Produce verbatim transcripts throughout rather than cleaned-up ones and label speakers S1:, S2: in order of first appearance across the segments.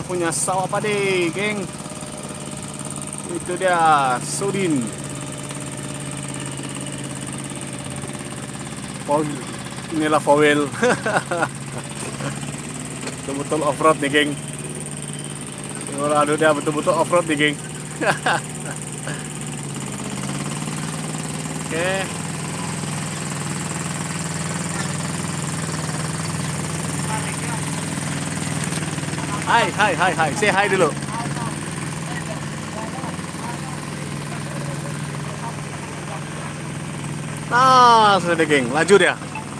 S1: punya sawah padi, geng. Itu dia Sudin. Oh, inilah foil. Betul-betul off-road nih, geng. Aduh, dia betul-betul off-road nih, geng. Oke. Hai, hai, hai, hai. Say hi dulu. Nah, sudah deh, geng. Laju dia.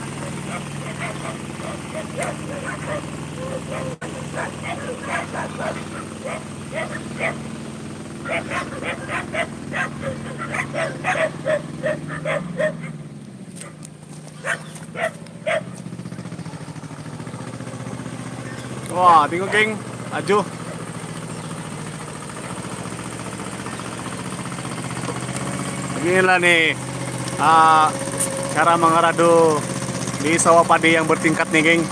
S1: Wah, tengok, geng. Laju. Beginilah nih uh, cara mengeradu di sawah padi yang bertingkat nih, geng.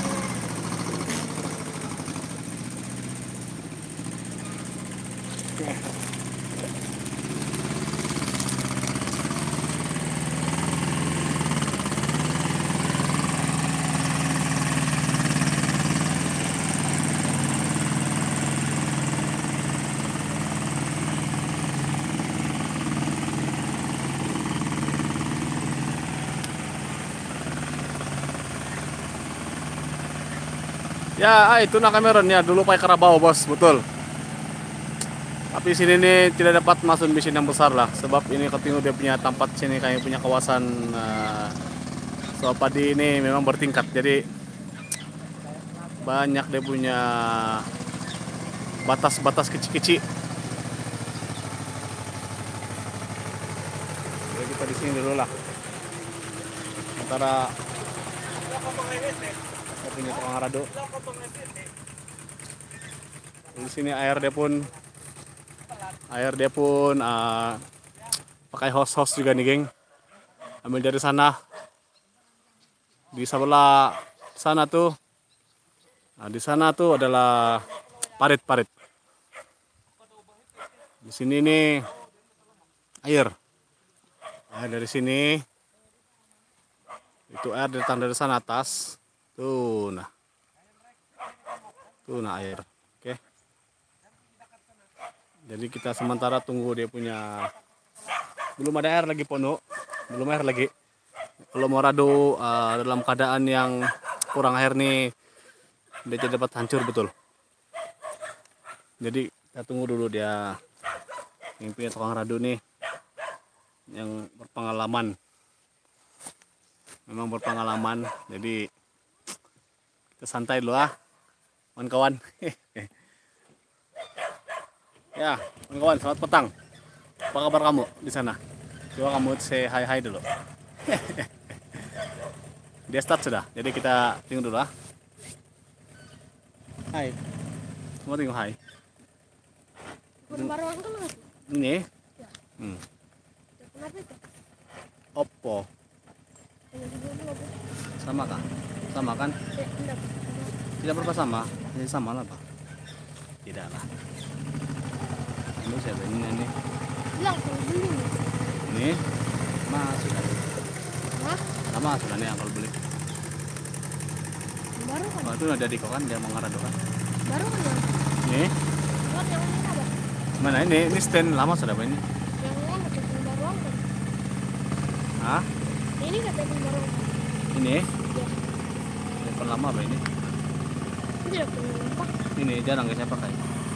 S1: Ya, ah, itu nak Cameron ya, dulu pakai Carabao, bos, betul. Tapi sini nih tidak dapat masuk mesin yang besar lah, sebab ini ketinggu dia punya tempat sini kayak punya kawasan uh, sawah padi ini memang bertingkat, jadi banyak dia punya batas-batas kecil-kecil. Jadi kita di sini dulu lah. Antara punya tukang rado. Di sini air dia pun air dia pun uh, pakai hose-hose juga nih, geng. Ambil dari sana. Di sebelah sana tuh. Nah, di sana tuh adalah parit-parit. Di sini nih air. Air dari sini. Itu air datang dari sana atas. Tuh, nah. Tuh, nah air. Oke. Jadi kita sementara tunggu dia punya. Belum ada air lagi, Pono. Belum air lagi. Kalau mau rado uh, dalam keadaan yang kurang air nih, dia tidak dapat hancur betul. Jadi kita tunggu dulu dia. Yang punya tukang rado nih, yang berpengalaman. Memang berpengalaman. Jadi kita santai dulu ah, kawan-kawan. Ya, kawan-kawan, selamat petang. Apa kabar kamu di sana? Coba kamu say hi-hi dulu. Dia start sudah, jadi kita tunggu dulu ah. Hai. Mau tengok hai.
S2: Baru kan nggak?
S1: Ini?
S2: Ya.
S1: Hmm.
S2: Kenapa itu?
S1: Oppo. Sama kah? Sama kan?
S2: Eh, enggak.
S1: Tidak berapa sama? Jadi sama lah, Pak. Tidak lah. Ini siapa ini ini?
S2: Bilang kalau beli.
S1: Ini? Mas sudah.
S2: Hah?
S1: Sama sudah nih kalau beli.
S2: Baru kan?
S1: Oh, itu ada di kau kan dia mau ngarado kan?
S2: Baru kan yang
S1: Ini?
S2: buat yang ini apa?
S1: Mana ini? Ini stand lama sudah Pak ini?
S2: Yang ini ada telepon baru kan?
S1: Hah?
S2: Ini nggak telepon baru.
S1: Ini?
S2: Ya.
S1: Telepon lama apa ini?
S2: Ini tidak punya apa?
S1: Ini jarang saya pakai.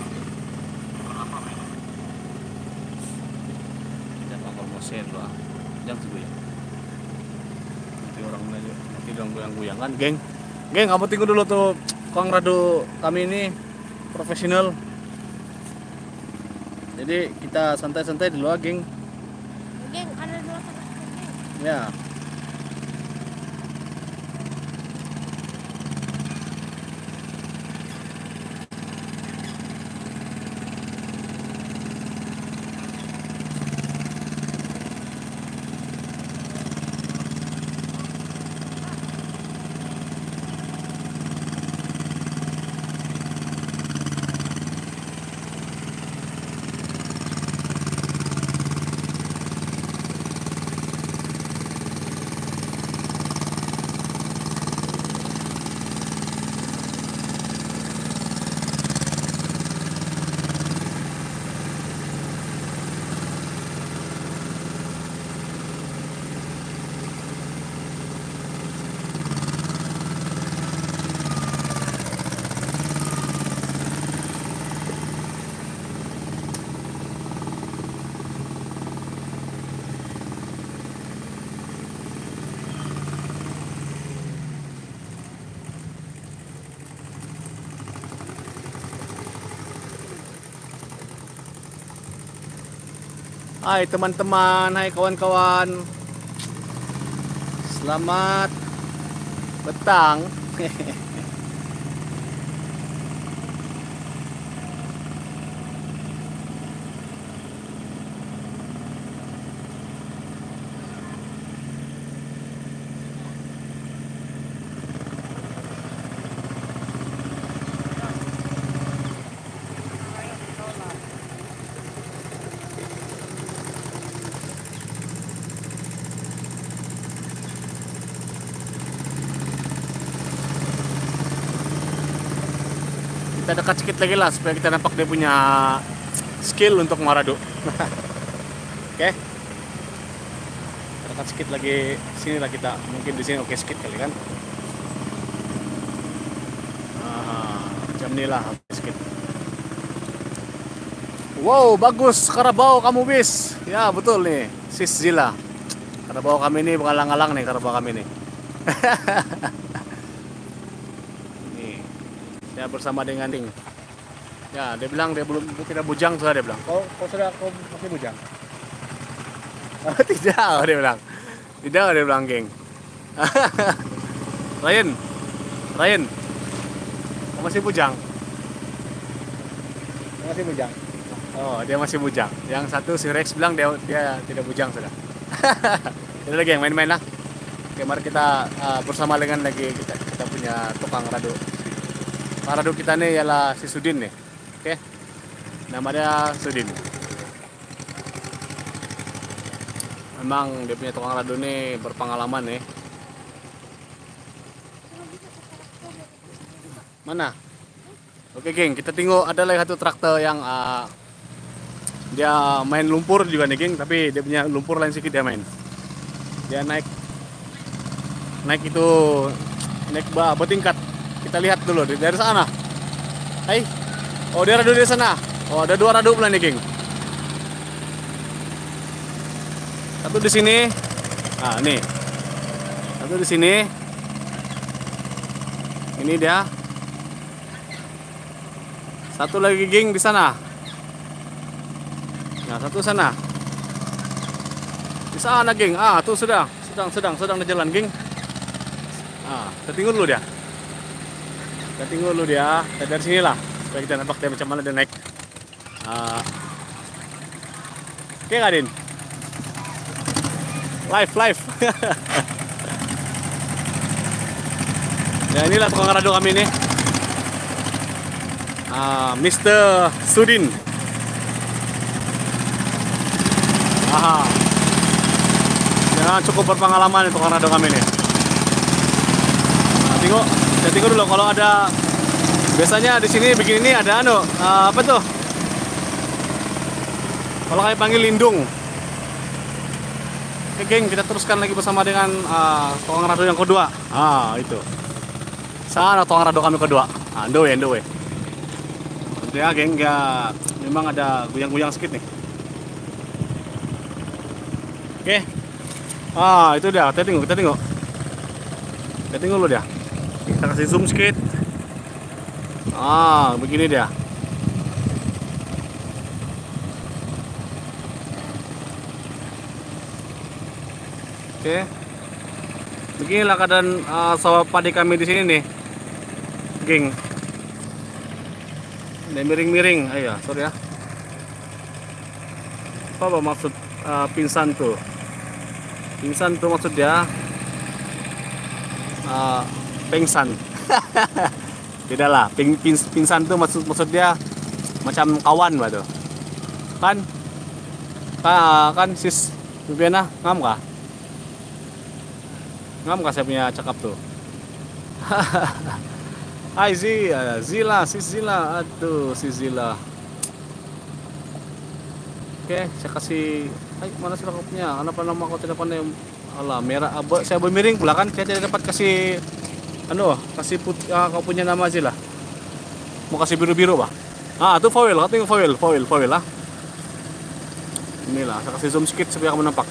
S1: Jangan promosi loh ah. Jangan sih ya. Nanti orang nanti orang goyang-goyang kan, geng. Geng, kamu tunggu dulu tuh. Kang rado kami ini profesional. Jadi kita santai-santai dulu ah, geng.
S2: Geng, ada dua kata.
S1: Ya. Hai teman-teman, hai kawan-kawan. Selamat petang. Kita dekat sedikit lagi lah supaya kita nampak dia punya skill untuk marado. Oke, kita dekat sedikit lagi sini lah kita. Mungkin di sini oke sedikit kali kan. Ah, jam ini lah oke sedikit. Wow, bagus Karabau kamu bis. Ya betul nih, Sis Zila. Karabau kami ini mengalang-alang nih Karabau kami nih. Ya bersama dengan Ding. Ya dia bilang dia belum tidak bujang sudah dia bilang. Kau kau sudah kau masih bujang? Oh, tidak dia bilang. Tidak dia bilang geng. Ryan, Ryan, kau masih bujang? Kau masih bujang? Oh dia masih bujang. Yang satu si Rex bilang dia dia tidak bujang sudah. Jadi lagi yang main-main lah. Oke mari kita uh, bersama dengan lagi kita kita punya tukang rado. Rado kita nih ialah si Sudin nih, oke? Nama dia Sudin. Memang dia punya tukang rado nih berpengalaman nih. Mana? Oke geng, kita tengok ada lagi satu traktor yang uh, dia main lumpur juga nih geng, tapi dia punya lumpur lain sedikit dia main. Dia naik, naik itu naik bah bertingkat. Kita lihat dulu dari sana. Hai. Oh, dia rado di sana. Oh, ada dua rado pula nih, geng. Satu di sini. Ah, nih. Satu di sini. Ini dia. Satu lagi, geng, di sana. Nah, satu sana. Di sana, geng. Ah, tuh sudah. Sedang sedang sedang di jalan, geng. Ah, kita tunggu dulu dia. Kita tunggu dulu dia, dari sini lah supaya kita nampak dia macam mana dia naik. Uh, Oke nggak Din? Live, live. Ya inilah tukang rado kami nih, uh, mister Sudin. Aha. Ya cukup berpengalaman nih tukang rado kami nih. Nah, tengok. Kita tengok dulu kalau ada biasanya di sini begini ini ada anu uh, apa tuh? Kalau kami panggil lindung. Oke geng, kita teruskan lagi bersama dengan uh, tukang rado yang kedua. Ah itu. Sana tukang rado kami kedua. Ah, ndo ndo we. Ya geng, ya memang ada goyang-goyang sedikit nih. Oke. Ah itu dia. Kita tengok, kita tengok. Kita tengok dulu dia. Kita kasih zoom sedikit. Ah, begini dia. Oke. Beginilah keadaan uh, sawah padi kami di sini nih. Geng. Ini miring-miring. Ayo, sorry ya. Apa maksud uh, pingsan tuh? Pingsan tuh maksudnya uh, pingsan. Tidak lah, ping, ping, pingsan tuh maksud maksud dia macam kawan batu. Kan? Kan, kan sis Viviana ngam kah? Ngam kah saya punya cakap tuh? Hai Zi, Zila, sis Zila, aduh sis Zila. Oke, saya kasih. Hai, mana sudah kopnya? Kenapa nama kau tidak pandai? Alah, merah. Abah, saya bermiring pula kan? Saya tidak dapat kasih. Anu, kasih put, uh, kau punya nama aja lah. Mau kasih biru-biru bah. Ah, itu foil, katanya foil, foil, foil lah. Inilah, saya kasih zoom sedikit supaya kamu nampak.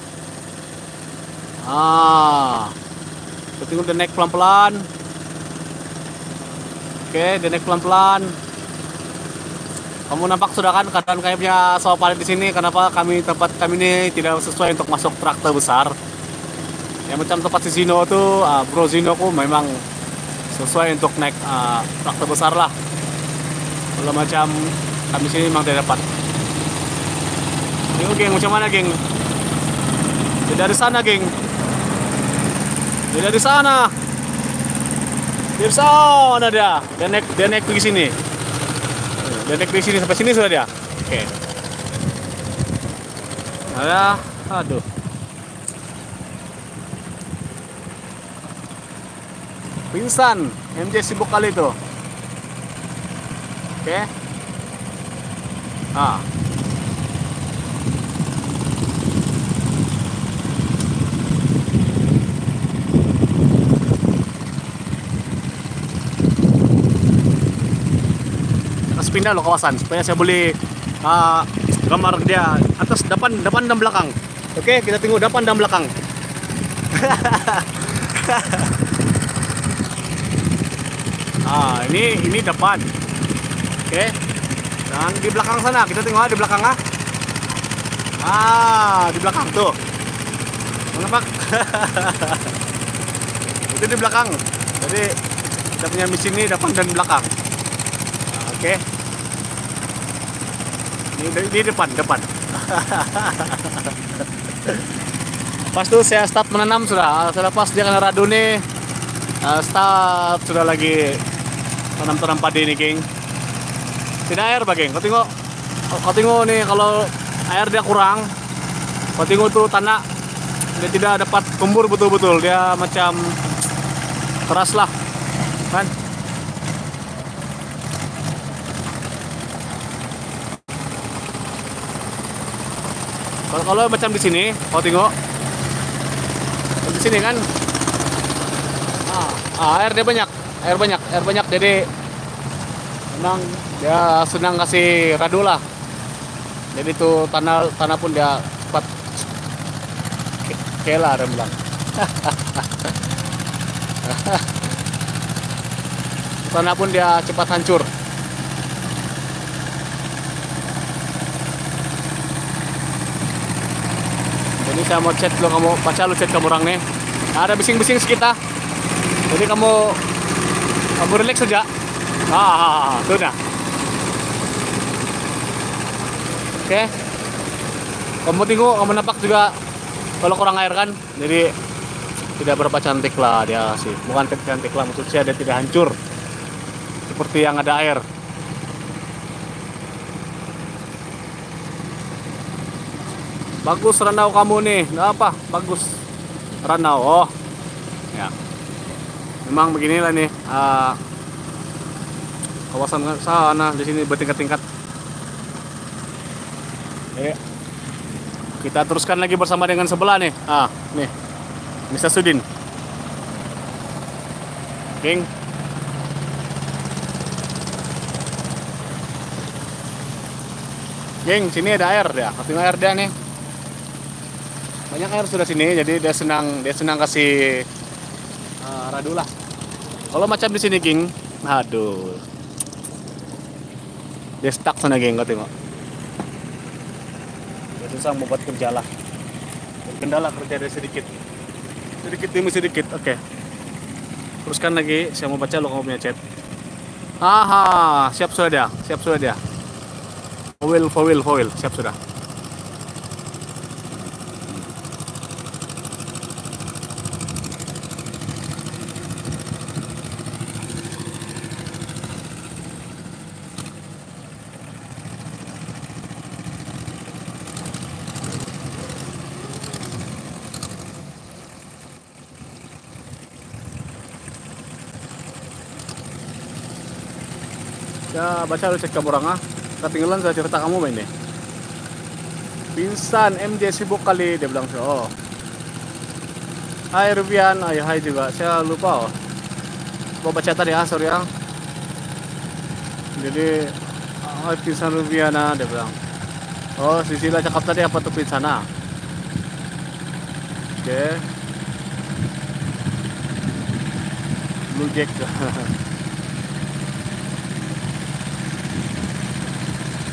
S1: Ah, kita tengok dia naik pelan-pelan. Oke, dia naik pelan-pelan. Kamu nampak sudah kan keadaan kayaknya sawah panen di sini. Kenapa kami tempat kami ini tidak sesuai untuk masuk traktor besar. Yang macam tempat si Zino tuh, uh, Bro Zino ku memang sesuai untuk naik uh, traktor besar lah. Kalau macam kami sini memang tidak dapat. Ini geng, macam mana geng? Dia dari sana geng. Dia dari sana. Dia dari sana dia. Dia naik, dia naik pergi sini. Dia naik di sini sampai sini sudah dia. Oke. Ada, aduh. Pingsan, M J sibuk kali tuh. Oke. Ah. Pindah lo kawasan supaya saya boleh uh, gambar dia atas depan depan dan belakang. Oke, kita tengok depan dan belakang. Ah, ini ini depan. Oke. Dan di belakang sana kita tengok ah, di belakang ah. Ah, di belakang tuh. Nampak? Itu di belakang. Jadi kita punya mesin ini depan dan belakang. Ah, oke. Di, di depan, depan. Pas tuh saya start menanam sudah, sudah pas dia kena radu nih. Uh, start sudah lagi tanam-tanam padi nih, geng. Tidak air, bageng. Kau tengok, kau tengok nih kalau air dia kurang. Kau tengok tuh tanah dia tidak dapat gembur betul-betul. Dia macam keras lah, kan? Kalau kalau macam di sini, kau tengok di sini kan, ah, ah, air dia banyak, air banyak, air banyak. Jadi memang dia senang kasih radu lah. Jadi tuh tanah tanah pun dia cepat kela, dia bilang. Tanah pun dia cepat hancur. Ini saya mau chat lo, kamu baca lo chat kamu orang nih. Ada bising-bising sekitar. Jadi kamu kamu relax saja. Ah, sudah. Oke. Kamu tengok, kamu nampak juga kalau kurang air kan. Jadi tidak berapa cantik lah dia sih. Bukan cantik lah, maksud saya dia tidak hancur. Seperti yang ada air. Bagus ranau kamu nih, nggak apa? Bagus ranau. Oh, ya. Memang beginilah nih uh, kawasan sana di sini bertingkat-tingkat. Eh, kita teruskan lagi bersama dengan sebelah nih. Ah, nih, mister Sudin, King. Geng, sini ada air dia. Kasih air dia nih. Banyak air sudah sini, jadi dia senang dia senang kasih uh, radu lah. Kalau macam di sini, King, aduh, dia stuck sana, Geng, kau tengok. Dia susah mau buat kerja lah. Kendala kerja dia sedikit, sedikit demi sedikit. Oke, okay. Teruskan lagi. Saya mau baca lo kamu punya chat. Aha, siap sudah dia, siap sudah dia. Foil, foil, foil, siap sudah. Ya, baca lu cek kamu orang ah. Ketinggalan saya cerita kamu main deh. Pingsan, M J sibuk kali, dia bilang so. Oh. Hai Rubian, ayo hai juga. Saya lupa oh. Mau baca tadi ah, sorry ah. Jadi, hai pingsan Rubiana, dia bilang. Oh, si Sila cakap tadi apa tuh pinsana? Oke. Okay. Blue Jack.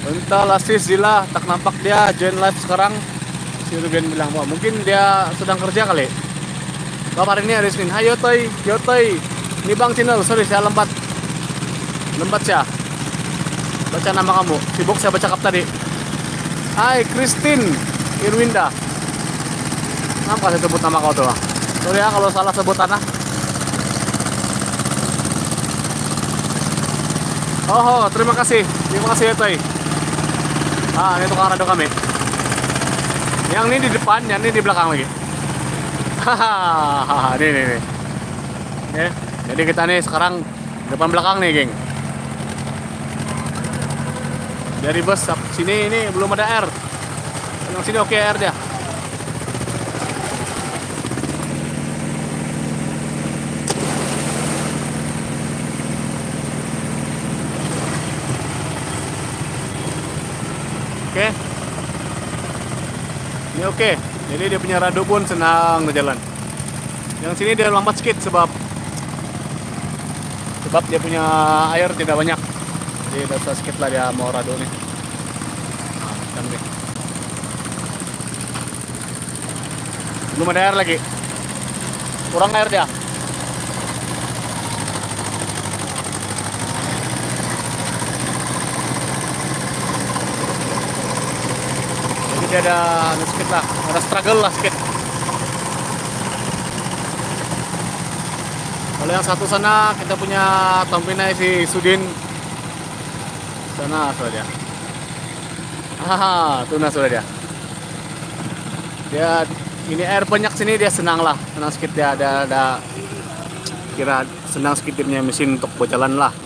S1: Entar Lasis Zila tak nampak dia join live sekarang. Si Ruben bilang, wah mungkin dia sedang kerja kali. Bang hari ini hari Senin. Hai Yotoy, Yotoy. Ini Bang channel, sorry saya lembat. Lembat ya. Baca nama kamu. Sibuk saya baca kap tadi. Hai Christine Irwinda. Kenapa saya sebut nama kau tuh? Sorry ya kalau salah sebut tanah. Oh, oh, terima kasih. Terima kasih Yotoy. Ah, ini tukang rado kami. Yang ini di depan, yang ini di belakang lagi. Hahaha, ini, ini, ini. Ya, jadi kita nih sekarang depan belakang nih, geng. Dari bus sini ini belum ada air. Yang sini oke air dia. Oke. Ini oke. Jadi dia punya rado pun senang berjalan. Yang sini dia lambat sedikit sebab sebab dia punya air tidak banyak. Jadi dosa sedikit lah dia mau rado nih. Nah, kan deh. Belum ada air lagi. Kurang air dia. Jadi dia ada, ada sedikit lah, ada struggle lah sedikit. Kalau yang satu sana kita punya Tompinai si Sudin. Sana sudah dia. Haha, tuna sudah dia. Dia ini air banyak sini dia senang lah, senang sedikit dia ada ada kira senang sedikit dia punya mesin untuk berjalan lah.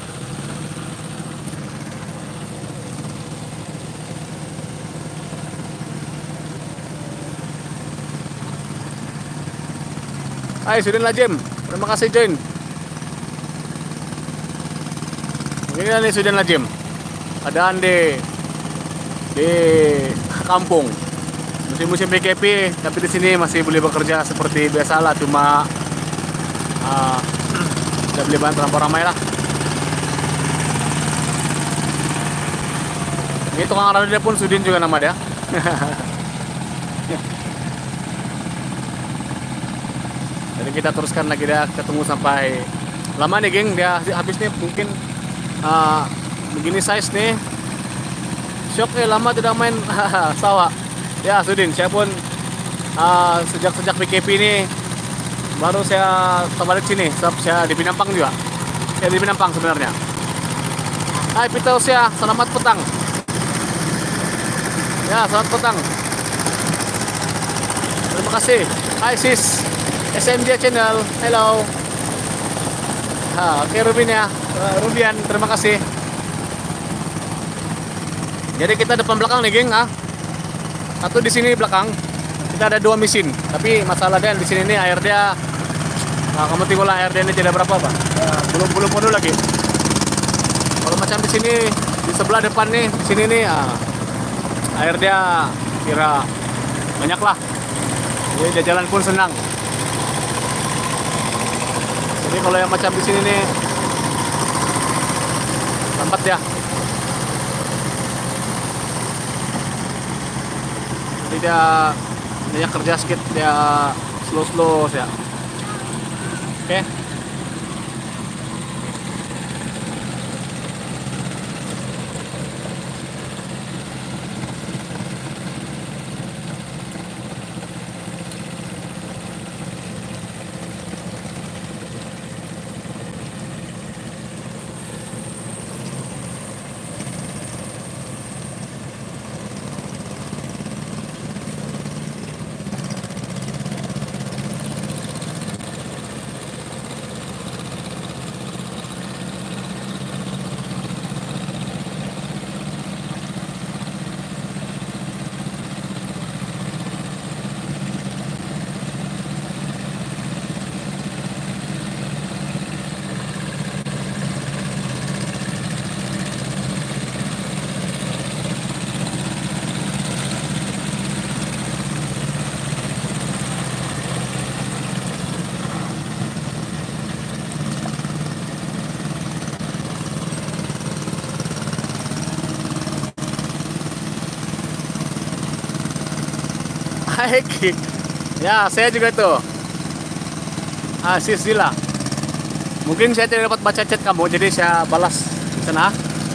S1: Hai Sudin Lajim, terima kasih join. Ini nih Sudin Lajim. Keadaan di di kampung musim-musim P K P, tapi di sini masih boleh bekerja seperti biasa lah, cuma uh, tidak boleh bantu terlampau ramai lah. Ini tukang rado dia pun Sudin juga nama dia. Jadi kita teruskan lagi dia, ketemu sampai lama nih geng, dia habis nih mungkin uh, begini size nih. Syok eh lama tidak main sawah. Ya Sudin, saya pun uh, sejak sejak P K P ini baru saya kembali sini. Sebab saya di Pinampang juga. Saya di Pinampang sebenarnya. Hai Peter Usia, selamat petang. Ya selamat petang. Terima kasih. Hai sis. S M J channel, hello. Ha, oke okay, Rubin ya, uh, Rubian, terima kasih. Jadi kita depan belakang nih geng, ah. Satu di sini belakang, kita ada dua mesin. Tapi masalahnya di sini nih air dia, nah, kamu tinggal air dia ini tidak berapa pak, ya, belum belum penuh lagi. Kalau macam di sini, di sebelah depan nih, di sini nih, ah, air dia kira banyak lah. Jadi dia jalan pun senang. Jadi kalau yang macam di sini nih lambat ya. Jadi dia dia kerja sedikit, dia slow-slow ya. Oke. Baik. Ya, saya juga tuh. Ah, Sis Zila. Mungkin saya tidak dapat baca chat kamu, jadi saya balas di sana.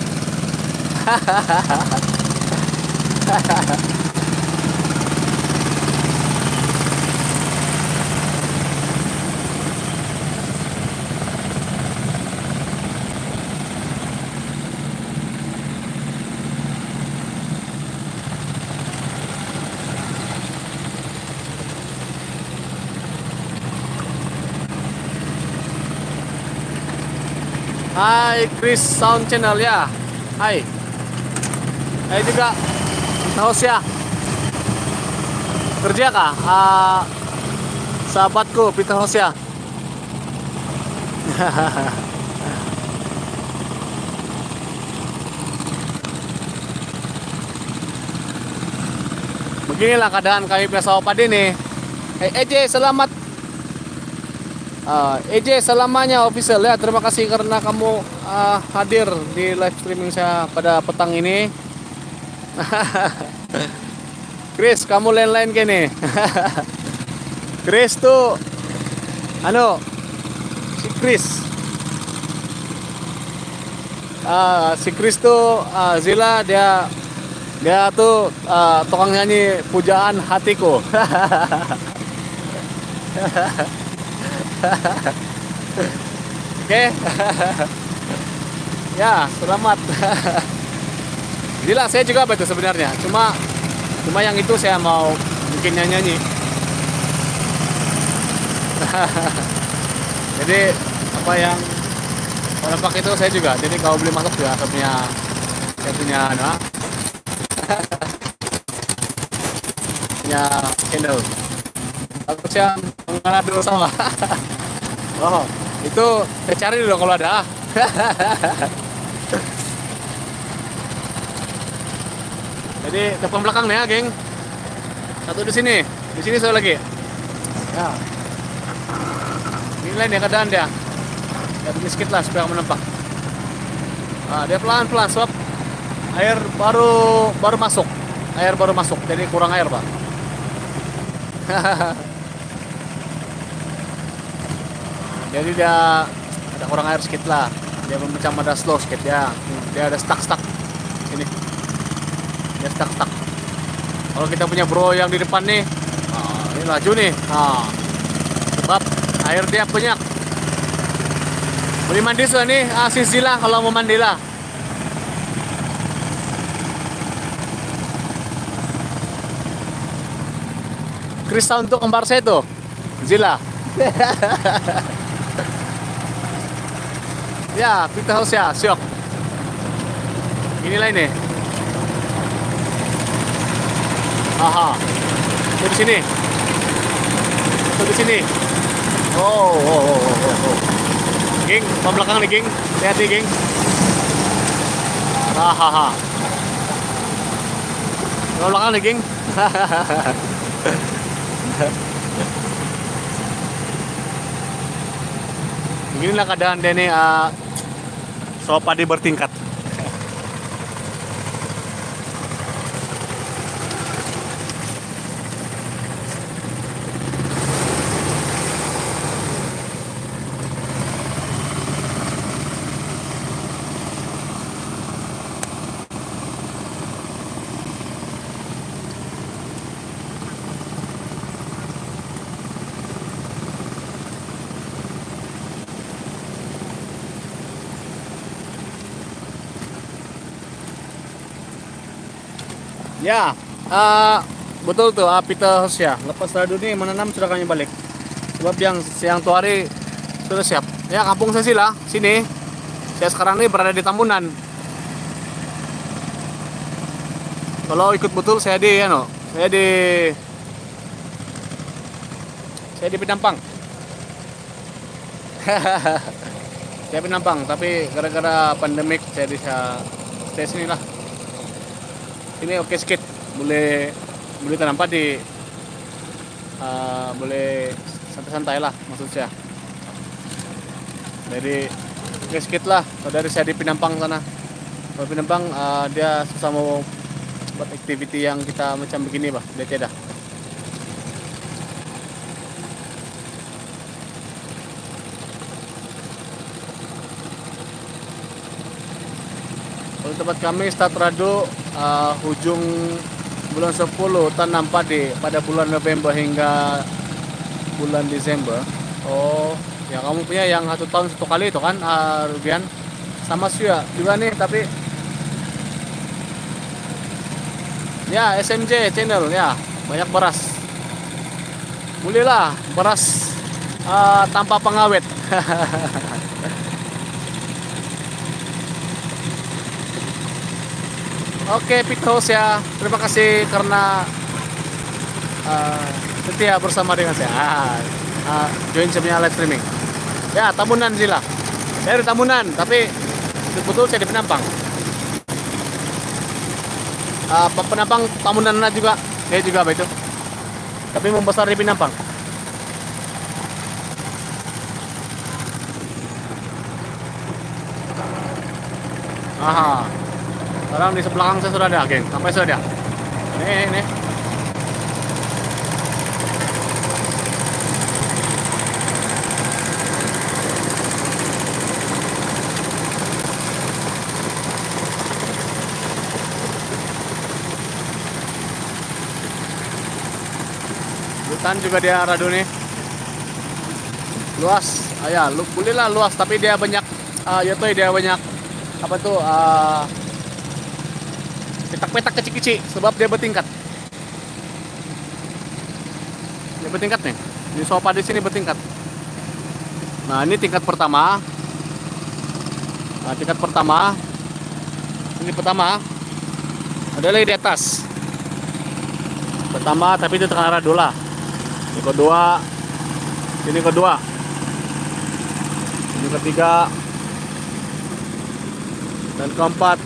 S1: Hai Chris Sound Channel ya. Hai. Hai juga. Naos ya. Kerja kah? Ah, sahabatku Peter Hosya. Beginilah keadaan kami biasa Opadi nih. Hey, E J selamat. Uh, E J selamanya official ya. Terima kasih karena kamu uh, hadir di live streaming saya pada petang ini. Chris, kamu lain-lain gini. Chris tuh ano si Chris uh, si Chris tuh uh, Zila dia dia tuh uh, tukang nyanyi pujaan hatiku. Oke. Ya, selamat. Gila, saya juga betul sebenarnya. Cuma cuma yang itu saya mau bikin nyanyi. Jadi apa yang nampak itu saya juga. Jadi kalau beli masuk juga saya punya saya punya nah, punya channel. Terus yang mengenal dulu sama. Oh, itu saya cari dulu kalau ada. Jadi depan belakang nih ya, geng. Satu di sini, di sini saya lagi. Ya. Ini lain ya keadaan dia. Ya begini sedikit lah supaya menampak. Nah, dia pelan-pelan sebab air baru baru masuk. Air baru masuk, jadi kurang air, Pak. Jadi dia ada kurang air sedikit lah. Dia macam ada slow sedikit ya. Dia ada stuck-stuck ini. Dia stuck-stuck. Kalau kita punya bro yang di depan nih, nah, ini laju nih. Nah, sebab air dia banyak. Beli mandi sudah nih, ah, sisilah kalau mau mandi lah. Krista untuk kembar saya tuh, Zila. Ya, kita harus ya, syok. Inilah ini. Aha. Itu di sini. Itu di sini. Oh, oh, oh, oh, oh. Geng, ke belakang nih, geng. Hati-hati, geng. Hahaha. Ke belakang nih, geng. Beginilah keadaan Denny uh, Sopadi bertingkat. Ya, uh, betul tuh, uh, Peter Hosya. Lepas radu ini menanam sudah kami balik. Sebab yang siang tuh hari sudah siap. Ya, kampung saya sila, sini. Saya sekarang ini berada di Tambunan. Kalau ikut betul saya di, ya no, saya di, saya di Penampang. Saya Penampang, tapi gara-gara pandemik saya bisa stay sini lah. Ini oke sedikit, boleh boleh tanam padi, uh, boleh santai-santai lah maksud saya. Jadi oke sedikit lah. Dari saya di Penampang sana, kalau Penampang uh, dia susah mau buat activity yang kita macam begini, bah, dia tidak. Untuk tempat kami start radu uh, ujung bulan sepuluh tanam padi pada bulan November hingga bulan Desember. Oh, ya kamu punya yang satu tahun satu kali itu kan, uh, Rubian? Sama sih ya juga nih, tapi ya S M J channel ya banyak beras. Bolehlah beras uh, tanpa pengawet. Oke, Pit House ya. Terima kasih karena uh, setia bersama dengan saya. Ah, uh, join semuanya live streaming. Ya, Tamunan Zila. Saya dari Tamunan, tapi betul saya di Penampang. Uh, Penampang Tamunan juga. Saya juga apa itu. Tapi membesar di Penampang. Aha. Sekarang di sebelakang saya sudah ada, geng. Sampai sudah ada. Nih, nih. Hutan juga dia radu nih. Luas. Ah, ya, lu bolehlah luas, tapi dia banyak uh, ya tuh dia banyak apa tuh uh, petak-petak kecil-kecil sebab dia bertingkat. Dia bertingkat nih. Di sofa di sini bertingkat. Nah, ini tingkat pertama. Nah, tingkat pertama. Ini pertama. Ada lagi di atas. Pertama, tapi itu tengah radu lah. Ini kedua. Ini kedua. Ini ketiga. Dan keempat.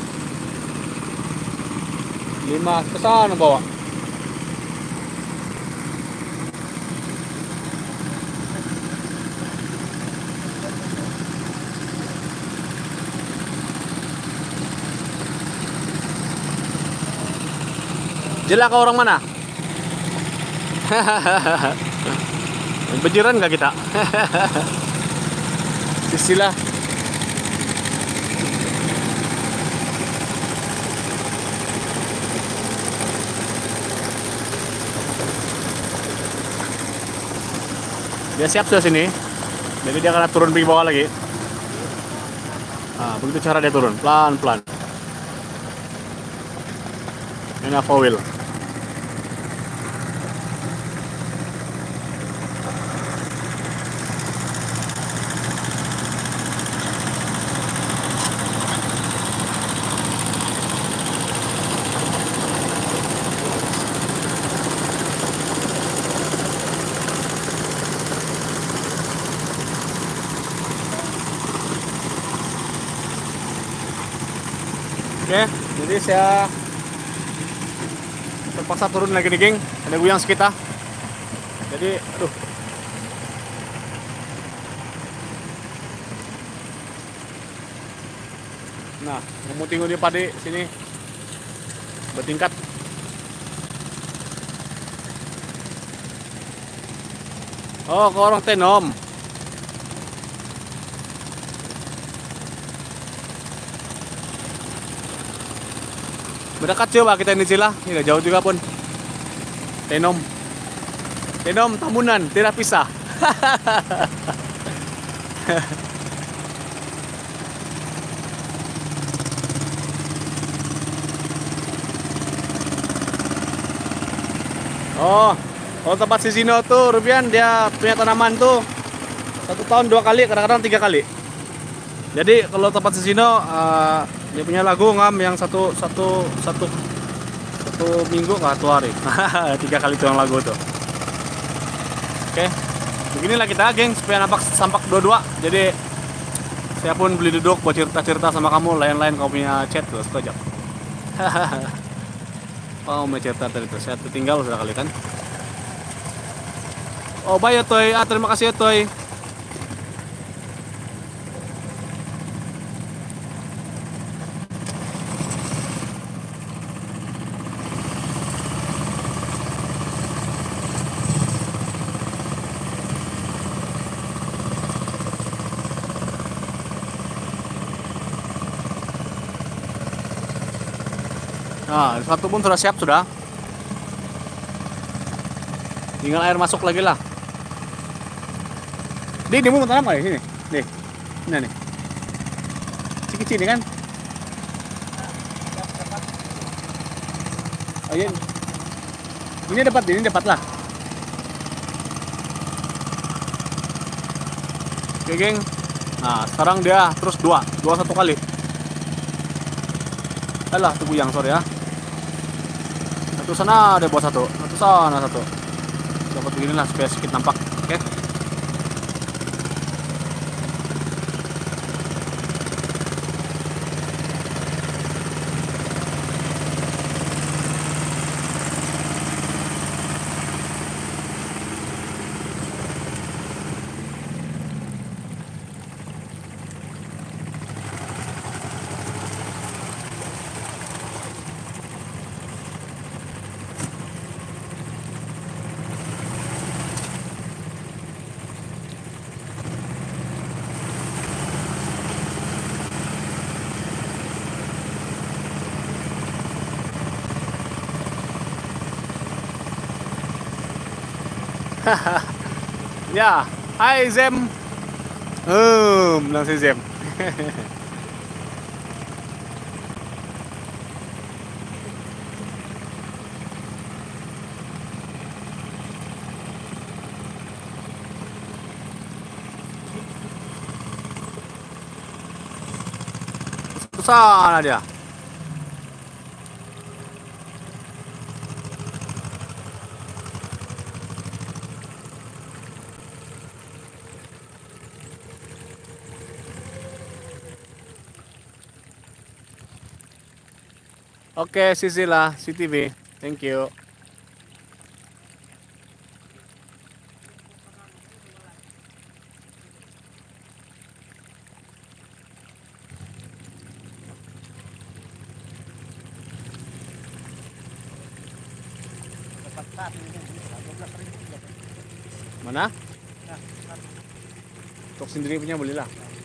S1: Lima ke sana bawa. Jela kau orang mana? Bejiran nggak kita? Istilah. Dia siap sudah sini, jadi dia akan turun di bawah lagi. Nah, begitu cara dia turun, pelan-pelan. Ini four wheel. Oke, jadi saya terpaksa turun lagi nih, geng. Ada guyang sekitar. Jadi, aduh. Nah, memuting di padi sini bertingkat. Oh, ke orang tenom. Mendekat coba kita ini Cila, tidak jauh juga pun. Tenom, Tenom Tamunan tidak pisah. Oh, kalau tempat si Zino tuh Rubian dia punya tanaman tuh satu tahun dua kali, kadang-kadang tiga kali. Jadi kalau tempat si Zino uh, dia punya lagu ngam yang satu satu satu satu minggu nggak satu hari. Tiga kali tuh yang lagu tuh. Oke, beginilah kita, geng, supaya nampak sampak dua-dua. Jadi saya pun beli duduk buat cerita-cerita sama kamu. Lain-lain kamu punya chat tuh sekejap. Oh, mau cerita tadi tuh, saya tertinggal sudah kali kan. Oh, bye ya Toy. Ah, terima kasih ya Toy. Nah, satu pun sudah siap sudah. Tinggal air masuk lagi lah. Di, di mau tanam kali sini. Nih. Ini nih. Kecil ini kan. Oh iya. Ini dapat, ini dapat lah. Oke, geng. Nah, sekarang dia terus dua, dua satu kali. Alah, tunggu yang sorry ya. Satu sana ada buat satu, satu sana satu. Dapat begini lah supaya sedikit nampak. Oke. Ya, hai Zem. Hmm, bilang si Zem. Sana dia. Oke, Sisila, C T V. Thank you. Mana? Untuk sendiri punya belilah.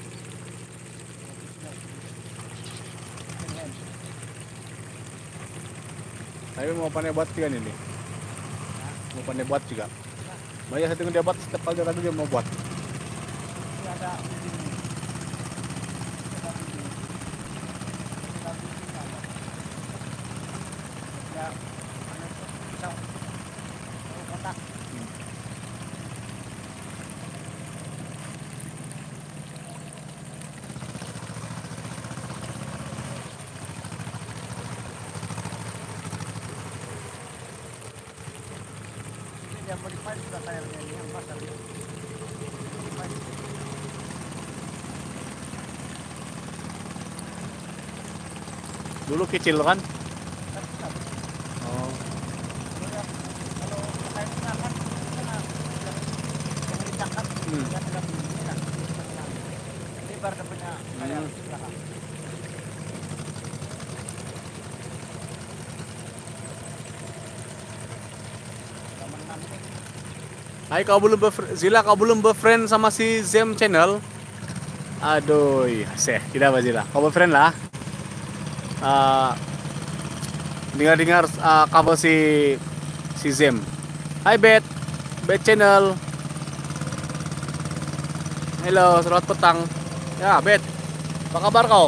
S1: Tapi mau pandai buat juga ini. Mau pandai buat juga. Banyak saya tengok dia buat setiap kali dia dia mau buat. Dulu kecil kan? Oh. Hmm. Hmm. Hai, kau belum befriend, Zila, kau belum befriend sama si Zem channel? Aduh, seh, tidak apa Zila. Kau befriend lah. Uh, dengar-dengar uh, cover si si Zem. Hai Bet, Bet channel. Halo, selamat petang. Ya Bet, apa kabar kau?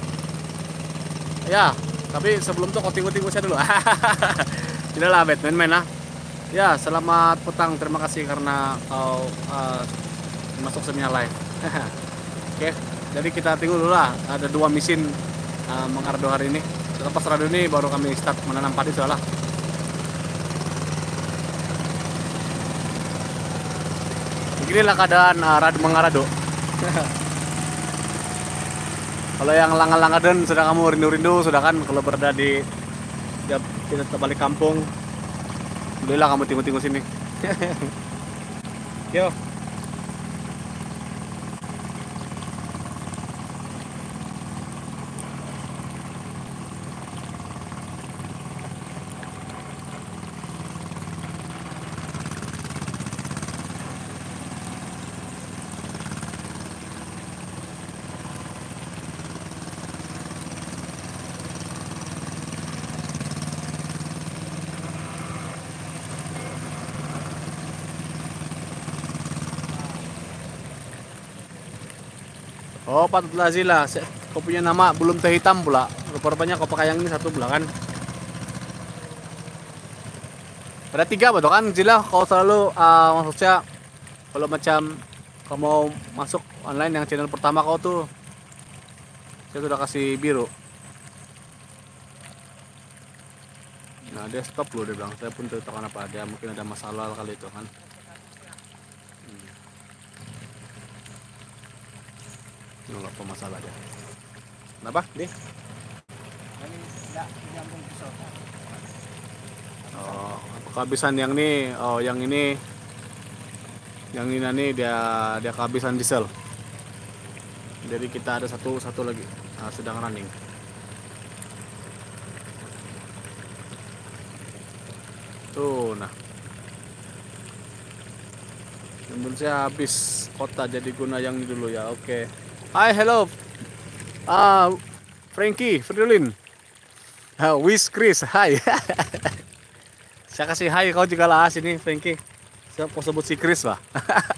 S1: Ya, tapi sebelum itu kau tunggu-tunggu saya dulu. Tidak lah Bet, main-main lah. Ya, selamat petang. Terima kasih karena kau uh, masuk seminar live. Oke, jadi kita tunggu dulu lah. Ada dua mesin uh, mengardo hari ini. Lepas radio ini baru kami start menanam padi sudah lah. Beginilah keadaan uh, rad mengarado. Kalau yang langgar-langgar sudah kamu rindu-rindu sudah kan kalau berada di ya, kita balik kampung. Udah kamu tunggu-tunggu sini. Yo. Oh, patutlah Zila. Kau punya nama belum teh hitam pula. Rupa-rupanya kau pakai yang ini satu pula kan. Ada tiga betul kan Zila. Kau selalu uh, maksudnya kalau macam kau mau masuk online yang channel pertama kau tuh, saya sudah kasih biru. Nah dia stop loh, dia bilang. Saya pun tidak tahu kenapa, dia mungkin ada masalah kali itu kan. Hmm. Nggak apa masalah dia. Kenapa? Deh? Oh, kehabisan yang ini. Oh, yang ini, yang ini nih dia dia kehabisan diesel. Jadi kita ada satu satu lagi uh, sedang running. Tuh, nah. Namun saya habis kota, jadi guna yang ini dulu ya. Oke. Okay. Hi, hello. Ah, uh, Frankie, Fridolin. Uh, Wish Chris, hi. Saya kasih hi, kau juga lah sini, Frankie. Saya mau sebut si Chris lah.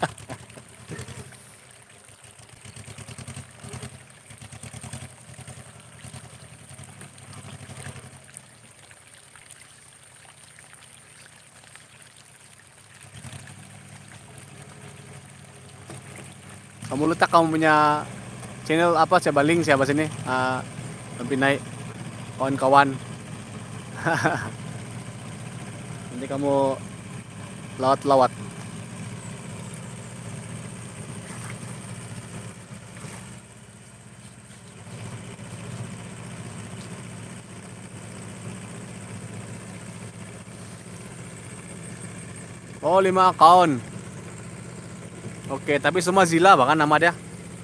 S1: Kamu letak kamu punya channel apa? Coba link siapa sini? Uh, lebih naik kawan-kawan. Nanti kamu lawat-lawat. Oh, lima account. Oke, tapi semua Zila bahkan nama dia.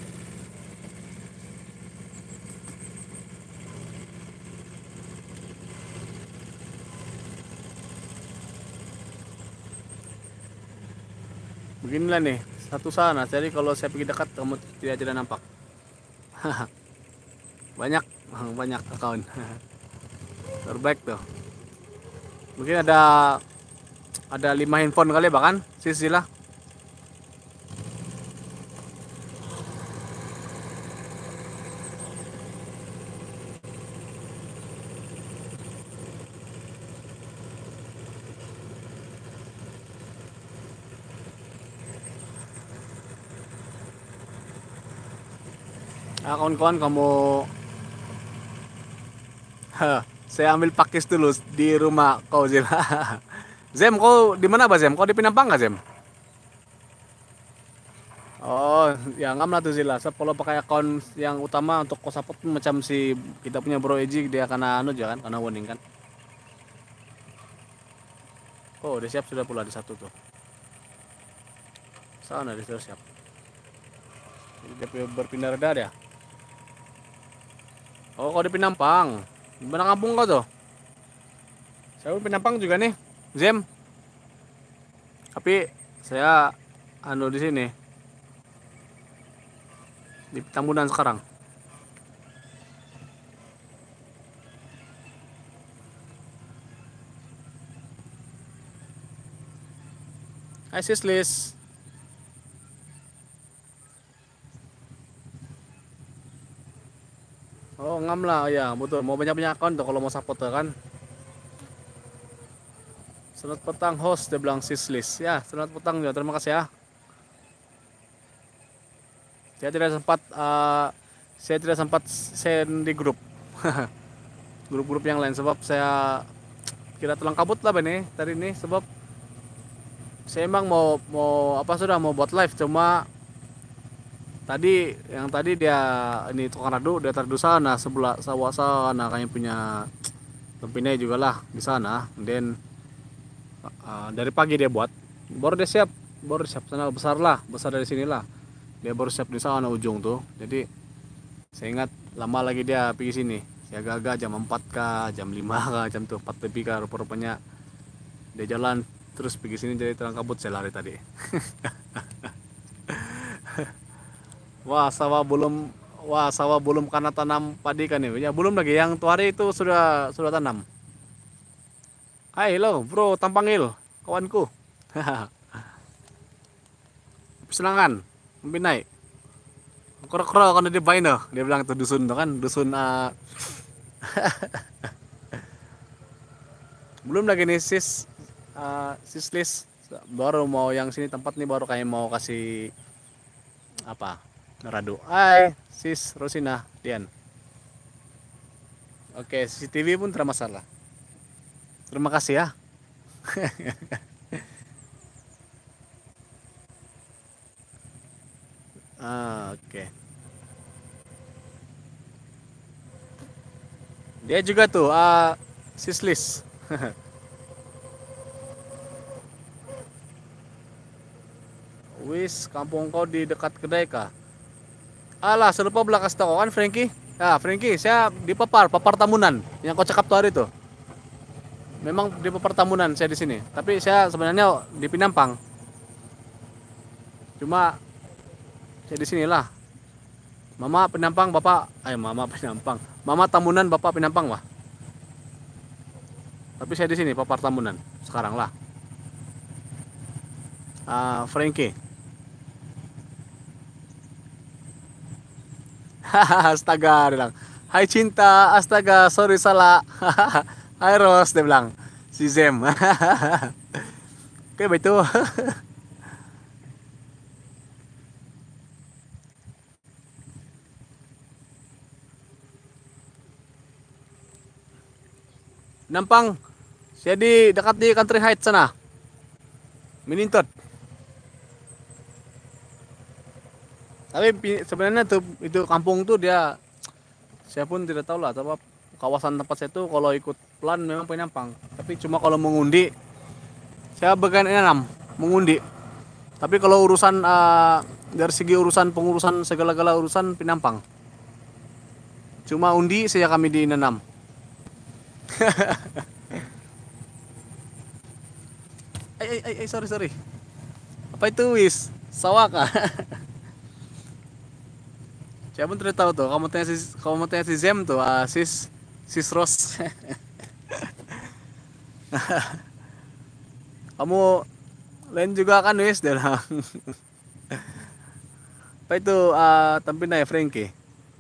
S1: Beginilah nih, satu sana. Jadi kalau saya pergi dekat kamu tidak tidak nampak. Banyak, banyak account. Terbaik tuh. Mungkin ada ada lima handphone kali bahkan si Zila. Nah, kawan-kawan kamu, saya ambil pakis dulu di rumah kau Zila. Zem, kau di mana bah Zem? Kau di Penampang nggak Zem? Oh, ya ngam lah tuh Zila. Saya kalau pakai akun yang utama untuk kosapot macam si kita punya Bro Eji, dia karena anu aja kan, karena warning kan. Oh, udah siap sudah pula di satu tuh. Sana dia sudah siap. Dia berpindah reda dia. Oh, kau di Penampang. Di mana kampung kau tuh? Saya di Penampang juga nih, Zem. Tapi saya anu di sini. Di Tambunan sekarang. Hai Sislis. Oh ngam lah ya betul, mau banyak-banyak akun tuh kalau mau support tuh kan. Selamat petang host, dia bilang Sislis ya. Selamat petang juga, terima kasih ya. Saya tidak sempat uh, saya tidak sempat send di grup grup-grup yang lain sebab saya kira telang kabut lah ini tadi ini, sebab saya emang mau mau apa sudah mau buat live, cuma tadi yang tadi dia ini tukang radu dia terdu sana sebelah sawah sana kayaknya punya tempinai juga lah di sana. Dan uh, dari pagi dia buat baru dia siap baru siap sana besar lah besar dari sinilah dia baru siap di sana ujung tuh. Jadi saya ingat lama lagi dia pergi sini, saya agak-agak jam empat kah jam lima kah jam tuh empat lebih kah rupa-rupanya dia jalan terus pergi sini, jadi terang kabut saya lari tadi. Wah sawah belum wah sawah belum karena tanam padi kan ya? Ya belum lagi, yang tuh hari itu sudah sudah tanam. Hai lo bro Tampangil kawanku. Selangan naik. Kro-kro kan dia bain tuh. Dia bilang tuh dusun tuh kan, dusun uh, belum lagi nih sis uh, sis Lis baru mau yang sini tempat nih baru kayak mau kasih apa radu. Hai sis Rosina Dian. Oke, C C T V pun tidak masalah. Terima kasih ya. Ah, oke. Dia juga tuh uh, sis Lis. Wis, kampung kau di dekat kedai kah? Alah, selupa belah kasih tau kan Frankie? Ya, Frankie, saya di Papar, Papar Tamunan. Yang kau cakap tuh hari itu. Memang di Papar Tamunan saya di sini. Tapi saya sebenarnya di Pinampang. Cuma saya di sinilah. Mama Pinampang, Bapak, eh Mama Pinampang. Mama Tamunan, Bapak Pinampang, wah. Tapi saya di sini Papar Tamunan sekarang lah. Ah, Frankie. Astaga, dia bilang. Hai cinta, astaga, sorry salah. Hai Ros, dia bilang. Si Zem. Oke, betul. Nampang, saya di dekat di Country Heights sana. Minintut. Tapi sebenarnya tuh itu kampung tuh dia saya pun tidak tahu lah, tapi kawasan tempat saya tuh kalau ikut plan memang Pinampang. Tapi cuma kalau mengundi saya bagian enam mengundi. Tapi kalau urusan uh, dari segi urusan pengurusan segala-gala urusan Pinampang. Cuma undi saya kami di enam. ay, ay, ay, sorry, sorry. Apa itu wis? Sawah kah? Saya pun tidak tahu tuh. Kamu tanya si, kamu tanya si Zem tuh, uh, sis, sis Ros. Kamu lain juga kan wis dia bilang. Apa itu uh, tampin ya Frankie?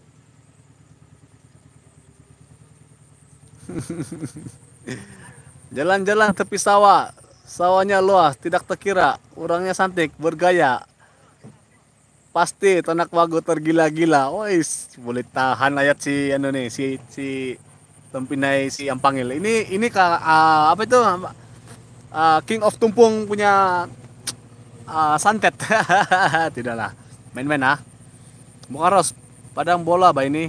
S1: Jalan-jalan tepi sawah, sawahnya luas, tidak terkira, orangnya cantik, bergaya. Pasti tonak wagu tergila-gila. Wais, boleh tahan ayat si anu nih, si si Tempinai si Ampangil. Ini ini kak uh, apa itu? Uh, King of Tumpung punya uh, santet. Tidaklah. Main-main ah. Bukan Ros, padang bola bah ini.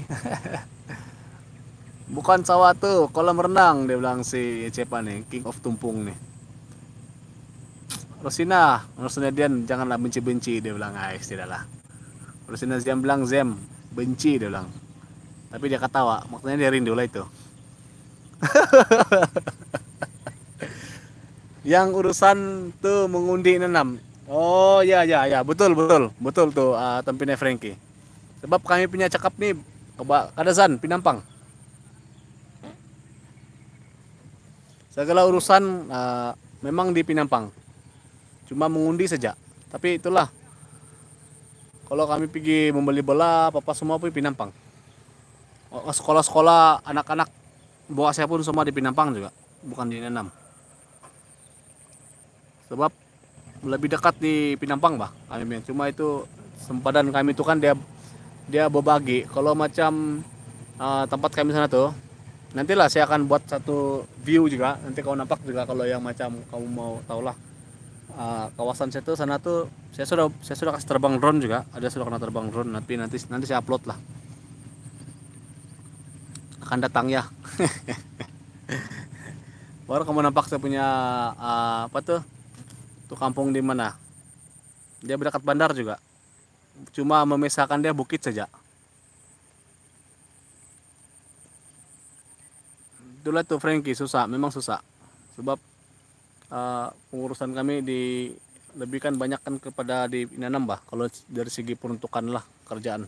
S1: Bukan sawah tuh, kolam renang dia bilang si siapa nih, King of Tumpung nih. Rosina, Rosina Dian janganlah benci-benci dia bilang, guys, tidaklah. Rosina Dian bilang Zem benci dia bilang. Tapi dia ketawa, maksudnya dia rindu lah itu. Yang urusan tuh mengundi enam. Oh ya ya ya, betul betul betul tuh uh, Tempine Frankie. Sebab kami punya cakap nih Kadazan Pinampang. Segala urusan uh, memang di Pinampang. Cuma mengundi saja. Tapi itulah. Kalau kami pergi membeli bola, papa semua pun Pinampang. Sekolah-sekolah anak-anak bawa saya pun semua di Pinampang juga, bukan di Enam. Sebab lebih dekat di Pinampang bah kami. Cuma itu sempadan kami itu kan dia dia berbagi. Kalau macam uh, tempat kami sana tuh, nantilah saya akan buat satu view juga. Nanti kau nampak juga kalau yang macam kamu mau tahu lah. Uh, kawasan saya tuh sana tuh saya sudah saya sudah kasih terbang drone juga, ada sudah kena terbang drone, tapi nanti nanti saya upload lah, akan datang ya. Baru kamu nampak saya punya uh, apa tuh tuh kampung di mana, dia berdekat bandar juga, cuma memisahkan dia bukit saja. Itulah tuh Frankie, susah, memang susah sebab Uh, pengurusan kami di lebih kan banyak kan kepada di nanam bah kalau dari segi peruntukan lah kerjaan.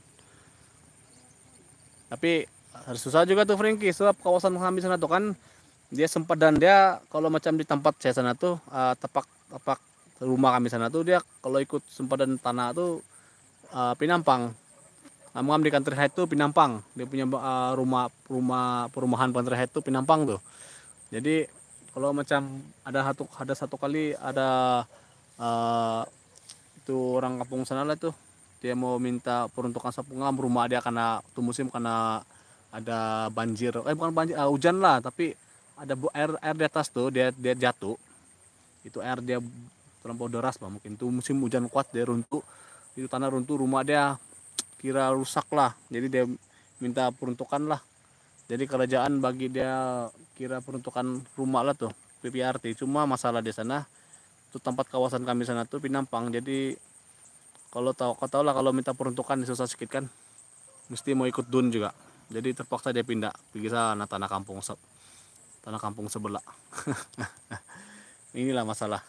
S1: Tapi harus susah juga tuh Frankie sebab kawasan kami sana tuh kan dia sempadan dia kalau macam di tempat saya sana tuh uh, tepak tepak rumah kami sana tuh dia kalau ikut sempadan tanah tuh uh, Pinampang. Mangam di country height tuh Pinampang. Dia punya uh, rumah rumah perumahan country height tuh Pinampang tuh. Jadi kalau macam ada satu ada satu kali ada uh, itu orang kampung sana lah tuh, dia mau minta peruntukan Sapungam, rumah dia karena tuh musim karena ada banjir, eh bukan banjir, uh, hujan lah, tapi ada air air di atas tuh, dia dia jatuh, itu air dia terlampau deras lah, mungkin tuh musim hujan kuat dia runtuh, itu tanah runtuh, rumah dia kira rusak lah, jadi dia minta peruntukan lah. Jadi kerajaan bagi dia kira peruntukan rumah lah tuh P P R T. Cuma masalah di sana tuh tempat kawasan kami sana tuh Pinampang. Jadi kalau tahu kau tahu lah kalau minta peruntukan susah sedikit kan. Mesti mau ikut dun juga. Jadi terpaksa dia pindah pergi sana tanah kampung tanah kampung sebelah. Inilah masalah.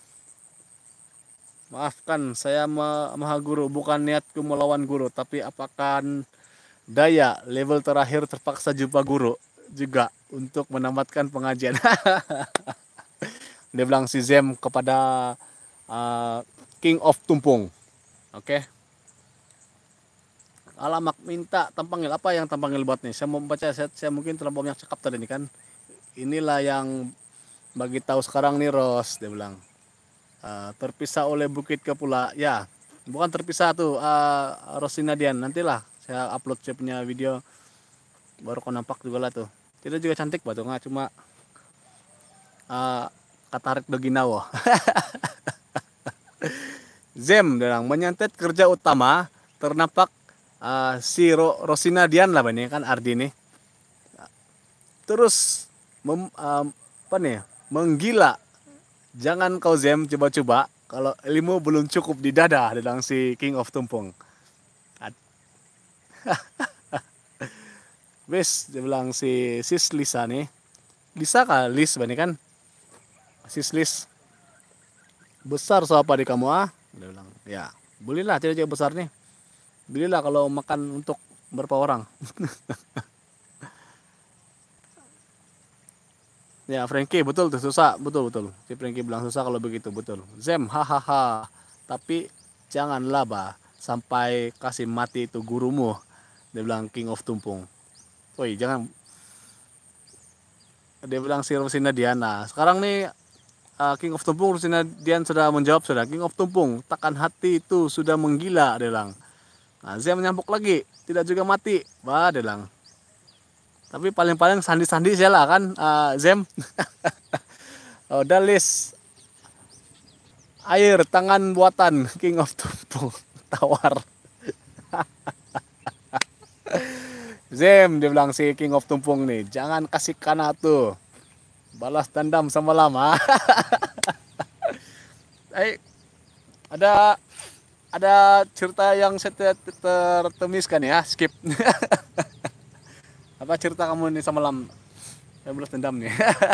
S1: Maafkan saya Maha Guru, bukan niatku melawan guru, tapi apakah daya level terakhir terpaksa jumpa guru juga untuk menamatkan pengajian. Dia bilang si Zem kepada uh, King of Tumpung. Oke. Okay. Alamak minta tampangil, apa yang tampangil buat nih? Saya mau baca, saya, saya mungkin terlalu banyak cakap tadi nih kan. Inilah yang bagi tahu sekarang nih Ros, dia bilang. Uh, terpisah oleh Bukit Kepula. Ya, bukan terpisah tuh uh, Rosinadian, nantilah saya upload saya punya video baru kau nampak juga lah tuh. Tidak juga cantik batu nggak, cuma uh, katarik beginawo. Zem bilang menyantet kerja utama ternampak uh, si Ro, Rosinadian lah ini kan Ardi nih. Terus mem, uh, apa nih menggila. Jangan kau Zem coba-coba kalau ilmu belum cukup di dada, bilang si King of Tumpung. Wes, dia bilang si sis Lisa nih. Lisa kah Lis bani kan? Sis Lis. Besar so apa di kamu ah? Dia bilang, ya bolehlah tidak jauh besar nih. Belilah kalau makan untuk berapa orang. Ya Frankie betul tuh susah, betul betul. Si Frankie bilang susah kalau begitu, betul. Zem hahaha. Tapi janganlah bah sampai kasih mati itu gurumu. Dia bilang King of Tumpung. Woi jangan. Dia bilang si Rosinadian. Nah sekarang nih uh, King of Tumpung Rosinadian sudah menjawab sudah. King of Tumpung takkan hati itu sudah menggila, dia bilang. Nah Zem menyambuk lagi, tidak juga mati, bah dia bilang. Tapi paling-paling sandi-sandi saya lah kan uh, Zem. Oh, Dalis air tangan buatan King of Tumpung tawar. Zem dia bilang si King of Tumpung nih, jangan kasih kana tuh, balas dendam sama lama. Eh ada ada cerita yang saya tertemiskan ya, skip. Apa cerita kamu nih sama lam? Saya balas dendam nih.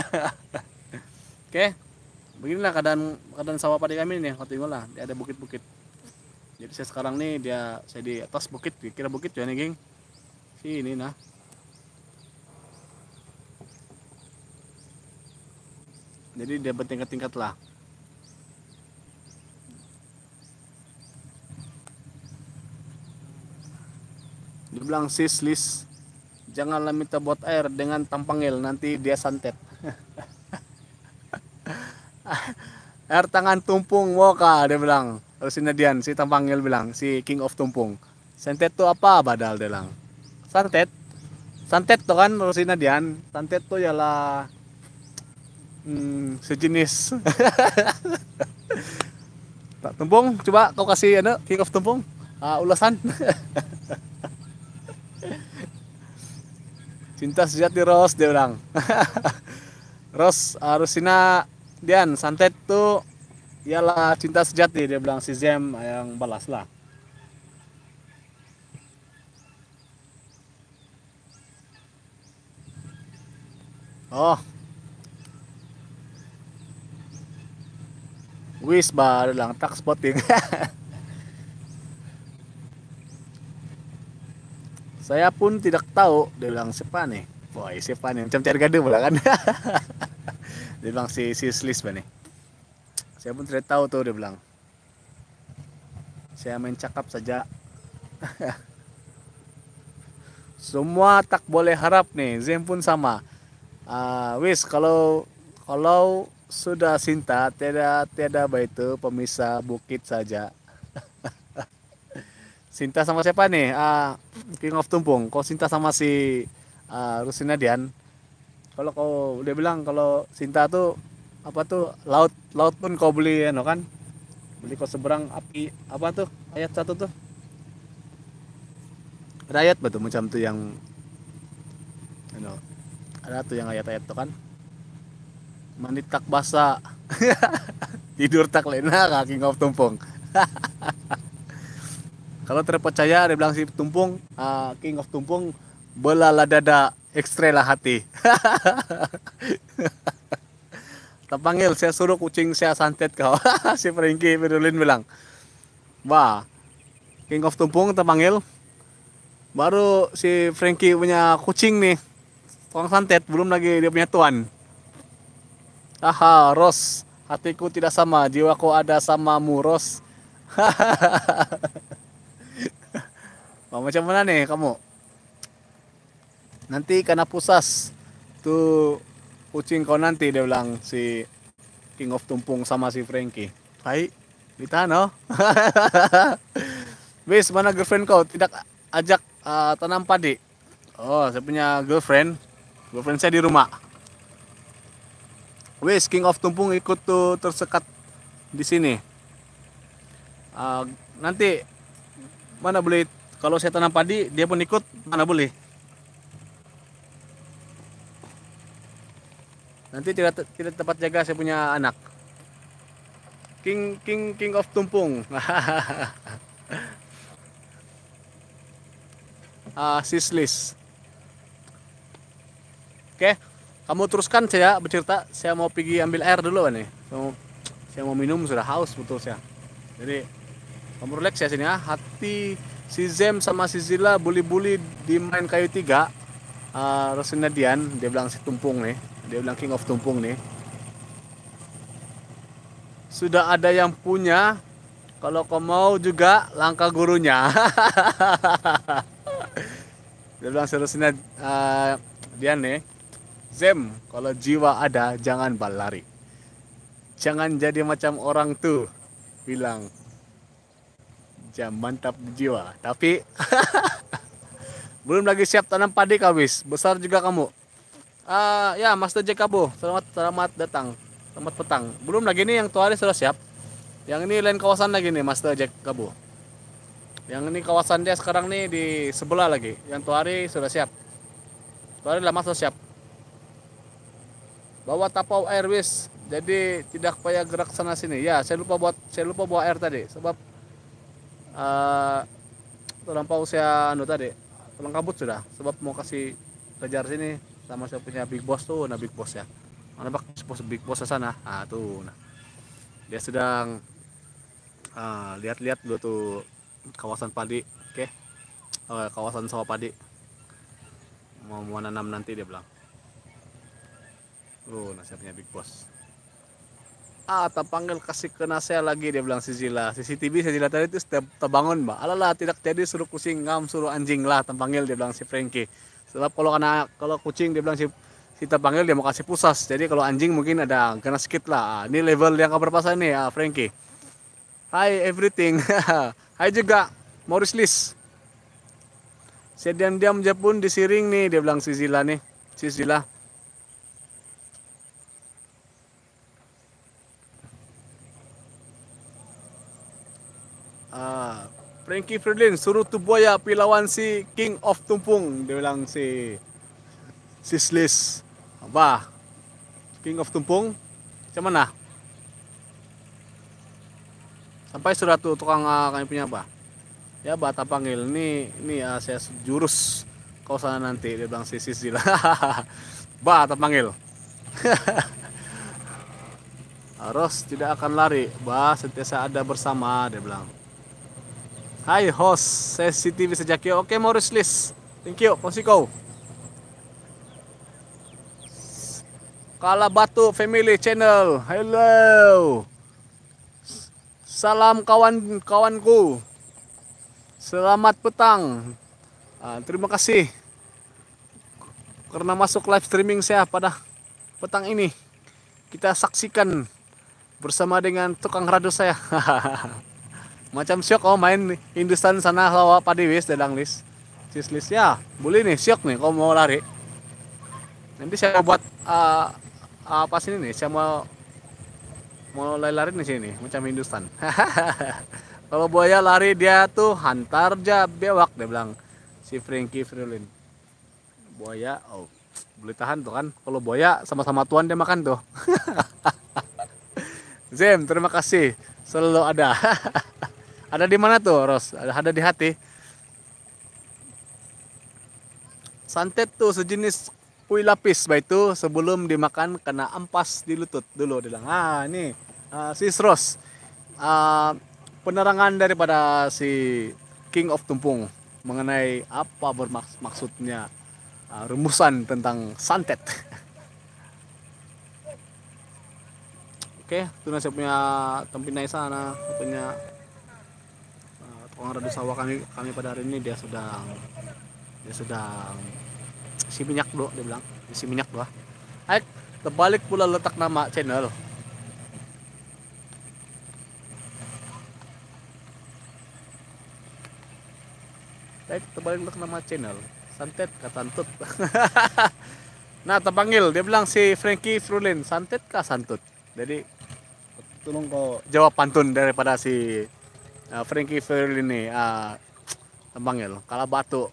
S1: Oke, beginilah keadaan keadaan sawah padi kami nih, kau tengok lah, dia ada bukit-bukit. Jadi saya sekarang nih dia saya di atas bukit, kira bukit ya nih geng. Ini nah. Jadi dia bertingkat-tingkat lah. Dia bilang sis Lis, janganlah minta buat air dengan tampangil, nanti dia santet. Air tangan tumpung mau kah, dia bilang. Rosinadian si tampangil bilang, si King of Tumpung. Santet tuh apa badal dia bilang. Santet, santet tuh kan Rosinadian, santet tuh ialah hmm, sejenis. Tak Tumpung, coba kau kasih ano, King of Tumpung uh, ulasan. Cinta sejati Ros, dia bilang. Ros uh, Rosinadian, santet tuh ialah cinta sejati, dia bilang si Zem yang balas lah. Oh, wis ba lang tak spotting. Saya pun tidak tahu, dia bilang siapa nih. Boy, siapa nih? Macam cari gaduh pula kan. Dia bilang si si Slis ba nih. Saya pun tidak tahu tuh, dia bilang. Saya main cakap saja. Semua tak boleh harap nih. Zem pun sama. Ah, wis kalau kalau sudah cinta tiada tiada baitu pemisah bukit saja. Cinta sama siapa nih? Ah, King of Tumpung. Kau cinta sama si ah, Rusinadian. Kalau kau dia bilang kalau cinta tuh apa tuh laut laut pun kau beli ano kan? Beli kau seberang api apa tuh ayat satu tuh ada ayat betul macam tuh yang ano, ada tuh yang ayat-ayat tuh kan mandi tak basa tidur tak lena kaki ngop tumpung. Kalau terpercaya dia bilang si tumpung ah, King of Tumpung belala dada ekstrelah hati. Terpanggil saya suruh kucing saya santet kau. Si Frankie Pedulin bilang wah King of Tumpung terpanggil baru si Frankie punya kucing nih tukang santet belum lagi dia punya tuan. Aha Ros hatiku tidak sama jiwaku ada samamu Ros. Wah, macam mana nih kamu nanti karena pusas tuh kucing kau nanti dia bilang si King of Tumpung sama si Frankie. Hai ditahan no. Wis mana girlfriend kau tidak ajak uh, tanam padi. Oh saya punya girlfriend girlfriend saya di rumah. Wis King of Tumpung ikut tuh tersekat di sini. Uh, nanti mana boleh kalau saya tanam padi dia pun ikut mana boleh. Nanti tidak tidak tempat jaga saya punya anak. King King King of Tumpung. Ah, sislis. Oke, kamu teruskan saya bercerita. Saya mau pergi ambil air dulu nih. Saya mau, saya mau minum sudah haus betul saya. Jadi kamu relax ya sini ya. Hati si Zem sama si Zila bully-bully di main kayu tiga. Uh, Rosinadian dia bilang si Tumpung nih. Dia bilang King of Tumpung nih. Sudah ada yang punya. Kalau kau mau juga langkah gurunya. Dia bilang seterusnya uh, dia nih Zem kalau jiwa ada jangan berlari. Jangan jadi macam orang tuh bilang jam mantap jiwa. Tapi belum lagi siap tanam padi kabis. Besar juga kamu. Uh, ya Master Jack Kabo. Selamat selamat datang. Selamat petang. Belum lagi nih yang tuari sudah siap. Yang ini lain kawasan lagi nih Master Jack Kabo. Yang ini kawasan dia sekarang nih di sebelah lagi. Yang tuari sudah siap. Tuari lama sudah siap. Bawa tapau air wis. Jadi tidak payah gerak sana sini. Ya, saya lupa buat saya lupa bawa air tadi sebab uh, terlampau saya anu tadi. Pulang kabut sudah sebab mau kasih kejar sini sama saya punya Big Boss tuh, nah Big Boss ya. Mana bak Big Boss ke sana? Ah tuh. Nah. Dia sedang uh, lihat-lihat dulu tuh kawasan padi, oke? Okay? Oh, kawasan sawah padi. Mau mau nanam nanti dia bilang. Oh, nasihatnya Big Boss. Ah, terpanggil kasih kena saya lagi dia bilang si Zila. C C T V si Zila tadi itu terbangun, Mbak. Alalah, tidak jadi suruh kucing ngam, suruh anjing lah terpanggil dia bilang si Frankie. Sebab kalau kena kalau kucing dia bilang si si terpanggil dia mau kasih pusas. Jadi kalau anjing mungkin ada kena sedikit lah. Ah, ini level yang keberapa nih, ah, Frankie. Hi everything. Hai juga Morris Lis. Saya diam-diam aja pun disiring nih dia bilang si Zila nih. Si Zila. Ah, Frankie Fredlin suruh tu buaya pilawan si King of Tumpung dia bilang si si Slis. Apa? King of Tumpung. Macam mana? Sampai sudah tuh tukang uh, kami punya apa? Ya bata panggil ini ini uh, saya jurus kau sana nanti dia bilang si Zila. Bata panggil. Ros tidak akan lari, bah sentiasa ada bersama dia bilang. Hai host, saya C C T V sejak ya. Oke Morris Lis. Thank you, kau. Kala Batu Family Channel. Hello. Salam kawan-kawanku. Selamat petang. Uh, terima kasih karena masuk live streaming saya pada petang ini. Kita saksikan bersama dengan tukang radu saya. Macam syok oh main Hindustan sana lawa padi wis dadang lis. Sis lis ya, boleh nih syok nih kalau mau lari. Nanti saya mau buat uh, apa sini nih? Saya mau mau lari-lari di sini macam Hindustan. Kalau buaya lari dia tuh hantar aja bewak dia bilang si Frankie Frilin. Buaya oh boleh tahan tuh kan. Kalau buaya sama-sama tuan dia makan tuh. Zem, terima kasih. Selalu ada. Ada di mana tuh, Ros? Ada, ada di hati. Santet tuh sejenis kue lapis, baik itu sebelum dimakan kena ampas di lutut dulu. Dia bilang, ah ini uh, sis Ros. Uh, penerangan daripada si King of Tumpung mengenai apa bermaksudnya uh, rumusan tentang santet. Oke, itu saya punya tempinai sana, punya uh, tukang radu sawah kami kami pada hari ini dia sedang dia sedang isi minyak dulu dia bilang isi minyak doa. Aik terbalik pula letak nama channel. Aik terbalik letak nama channel. Santet kata santut. Nah terpanggil dia bilang si Frankie Frulin santet kah santut. Jadi tolong kau jawab pantun daripada si uh, Frankie Frulin ini uh, terpanggil kala batu.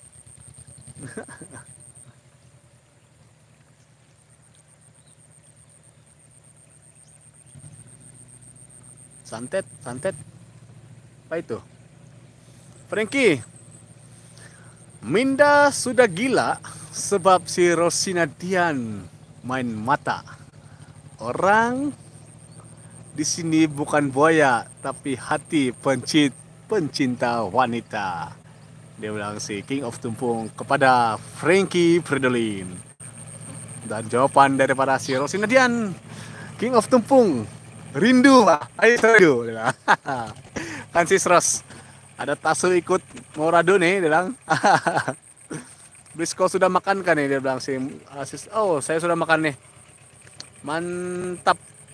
S1: Santet, santet. Apa itu? Frankie. Minda sudah gila sebab si Rosina Dian main mata. Orang di sini bukan buaya tapi hati pencit, pencinta wanita. Dia bilang si King of Tumpung kepada Frankie Fridolin. Dan jawaban daripada si Rosina Dian, King of Tumpung, rindu, ayo rindu. Kan si Ros, ada tasu ikut mau radu nih, dia bilang. Blisco sudah makan kan nih, dia bilang si asis. Oh, saya sudah makan nih. Mantap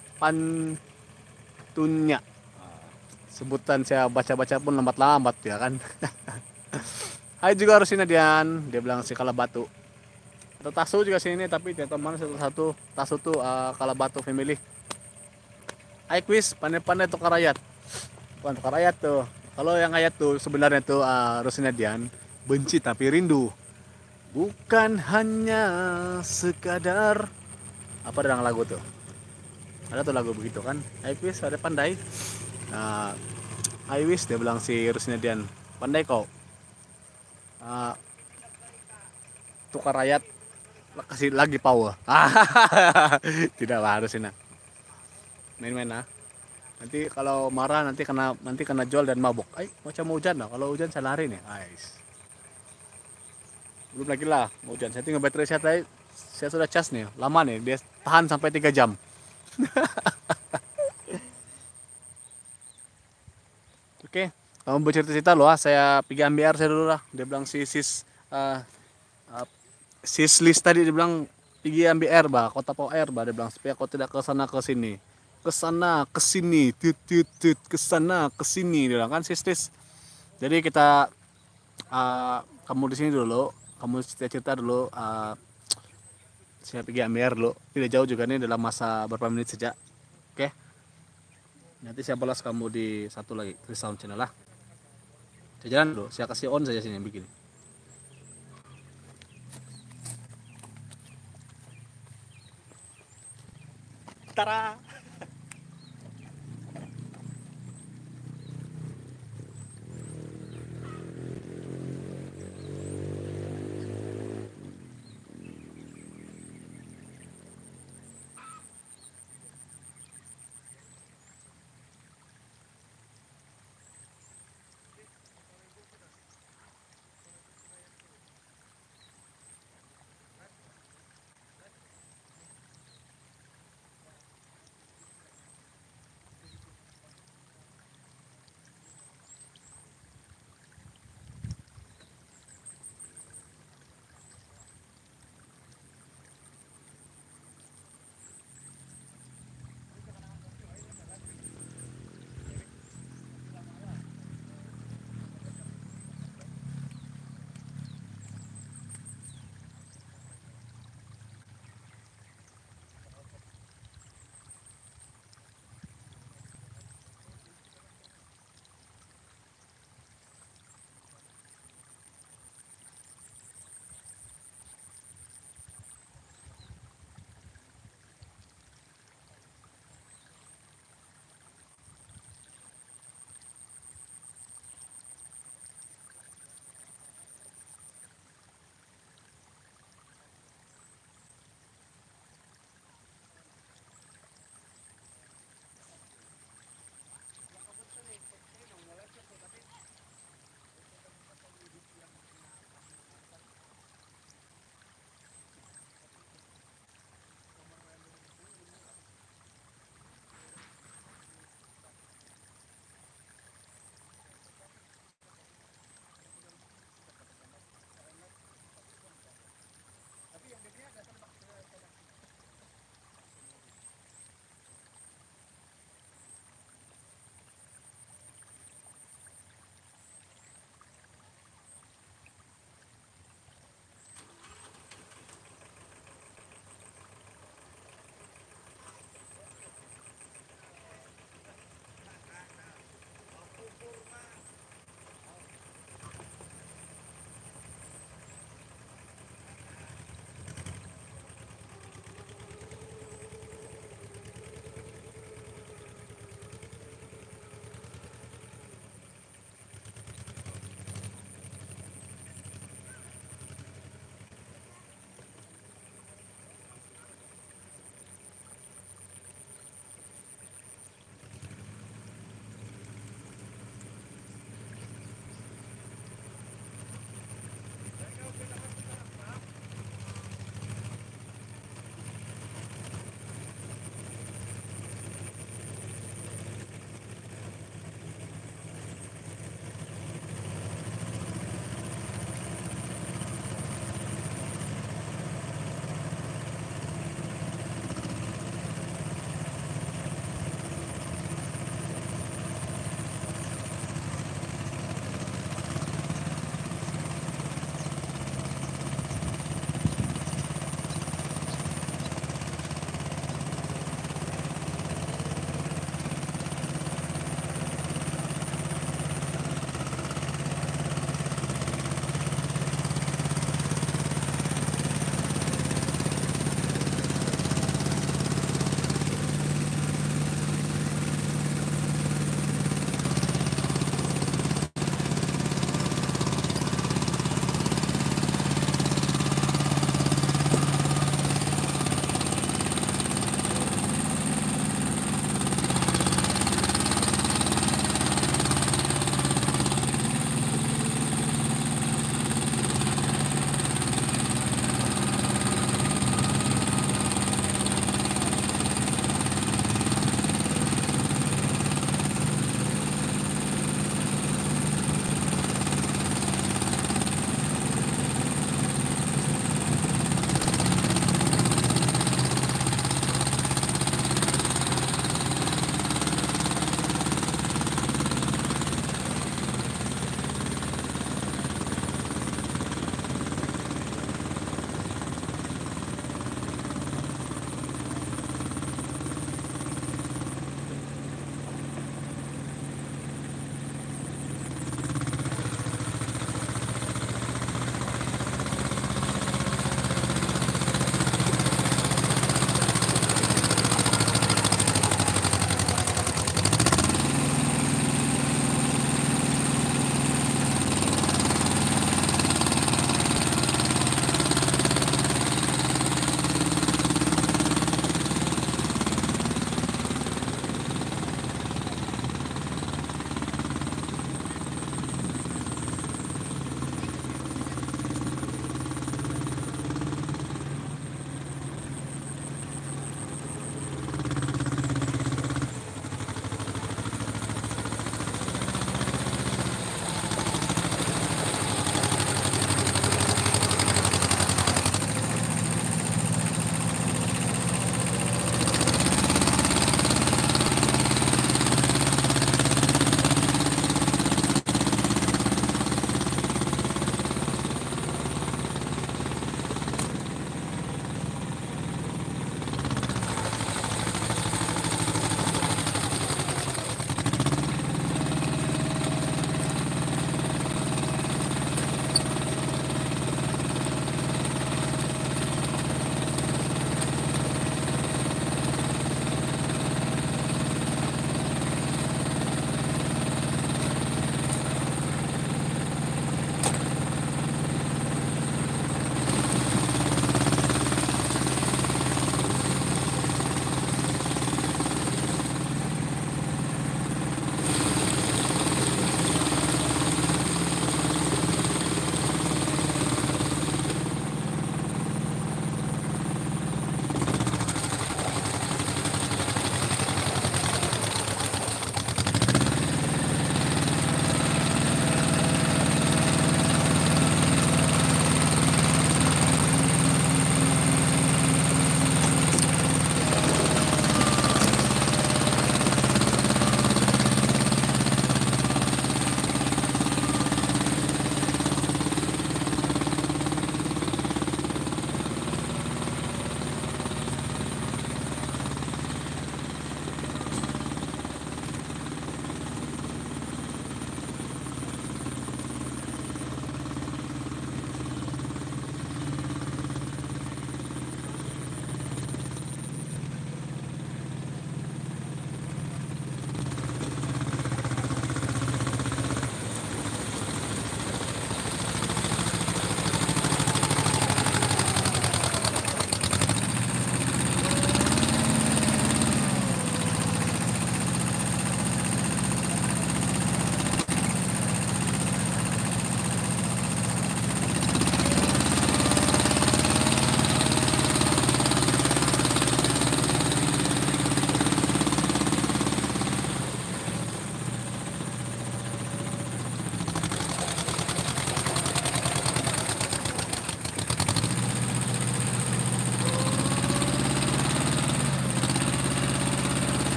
S1: pantunnya. Sebutan saya baca-baca pun lambat-lambat ya kan. Hai juga Rosina Dian, dia bilang si kala batu. Ada tasu juga sini tapi teman satu satu tasu tuh uh, kala batu family. Hai quiz, pandai-pandai tukar ayat. Bukan tukar ayat tuh. Kalau yang ayat tuh sebenarnya tuh uh, Rosina Dian benci tapi rindu. Bukan hanya sekadar apa dalam lagu tuh. Ada tuh lagu begitu kan. Hai quiz, ada pandai. Uh, Hai wis dia bilang si Rosina Dian. Pandai kau. Uh, tukar ayat kasih lagi power. Tidak harus ini. Main-main lah. Nanti kalau marah nanti kena nanti kena jual dan mabuk. Ay, macam hujan lah. Kalau hujan saya lari nih. Guys. Belum lagi lah hujan. Saya tinggal baterai saya tadi. Saya sudah cas nih. Lama nih. Dia tahan sampai tiga jam. Oke. Kamu bercerita-cerita loh. Saya pergi ambil air saya dulu lah. Dia bilang si sis uh, uh, sis list tadi dia bilang pergi ambil air bah. Kau tapau air bah. Dia bilang supaya kau tidak ke sana ke sini. Ke sana ke sini. Tut tut tut. Ke sana ke sini. Dia bilang kan sis list. Jadi kita uh, kamu di sini dulu. Kamu cerita-cerita dulu. Uh, saya pergi ambil air dulu. Tidak jauh juga nih dalam masa berapa menit saja. Oke. Nanti saya balas kamu di satu lagi Chris Sound Channel lah. Saya jalan dulu. Saya kasih on saja sini begini. Tara.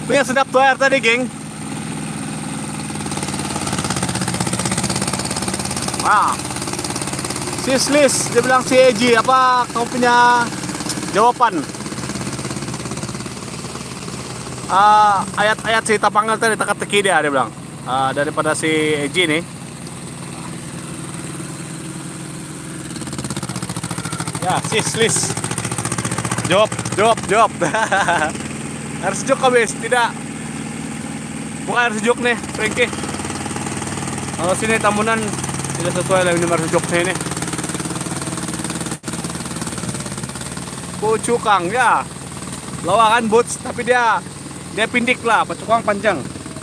S1: Punya sedap tuh air tadi, geng. Ah, si Slis, dia bilang si Eji, apa kamu punya jawaban? Uh, ayat-ayat si Tapangal tadi teka-teki dia, dia bilang. Uh, daripada si Eji nih. Ya, si Slis. Jawab, jawab, jawab. Air sejuk habis, tidak. Bukan air sejuk nih, Frankie. Kalau sini Tambunan tidak sesuai dengan nomor sejuknya ini. Pucukang ya, lawakan boots tapi dia dia pindik lah, pucukang panjang.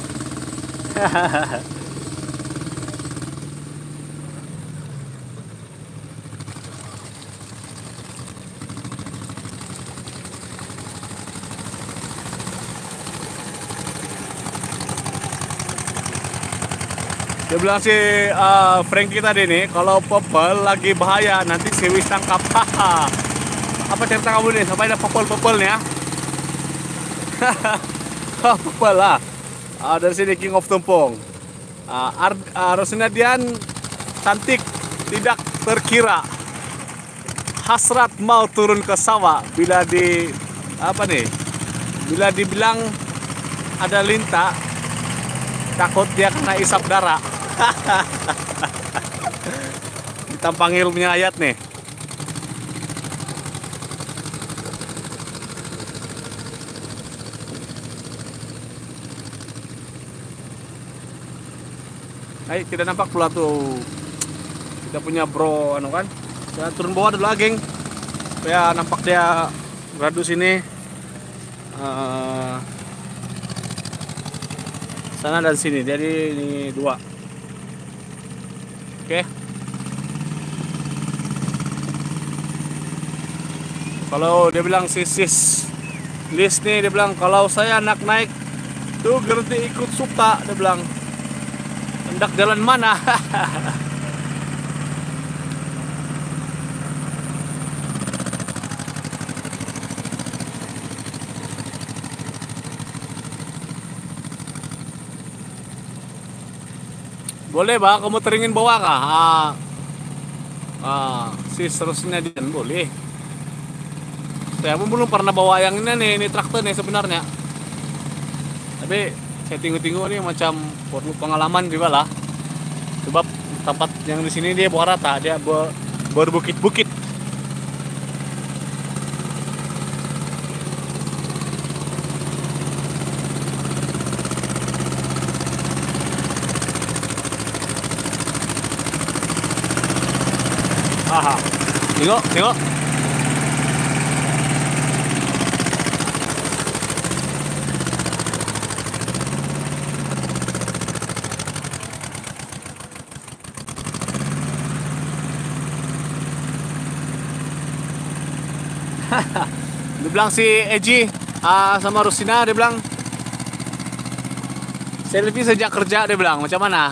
S1: Dia bilang si uh, Frankie tadi nih, kalau popel lagi bahaya nanti si Wis tangkap. Apa cerita kamu nih sampai ada popel-popel nih ya? Popel lah. Uh, dari sini King of Tumpung. Uh, uh, Rosinadian cantik tidak terkira. Hasrat mau turun ke sawah bila di apa nih? Bila dibilang ada linta, takut dia kena isap darah. Ditampang ilmunya ayat nih. Hai, tidak nampak pula tuh. Kita punya bro anu kan. Saya turun bawah dulu geng. Supaya nampak dia beradu sini. Uh, sana dan sini. Jadi ini dua. Oke. Kalau dia bilang sisis list nih, dia bilang kalau saya anak naik tuh gerti ikut suka, dia bilang hendak jalan mana. Boleh bang, kamu teringin bawa kah? Ah, ah, si seterusnya dia boleh. Saya pun belum pernah bawa yang ini nih, ini traktor nih sebenarnya. Tapi saya tengok-tengok nih macam perlu pengalaman juga lah. Sebab tempat yang di sini dia bawa rata, dia ber, berbukit-bukit. Aha, tengok, tengok. Dia bilang si Eji uh, sama Rusina, dia bilang selfie sejak kerja, dia bilang macam mana.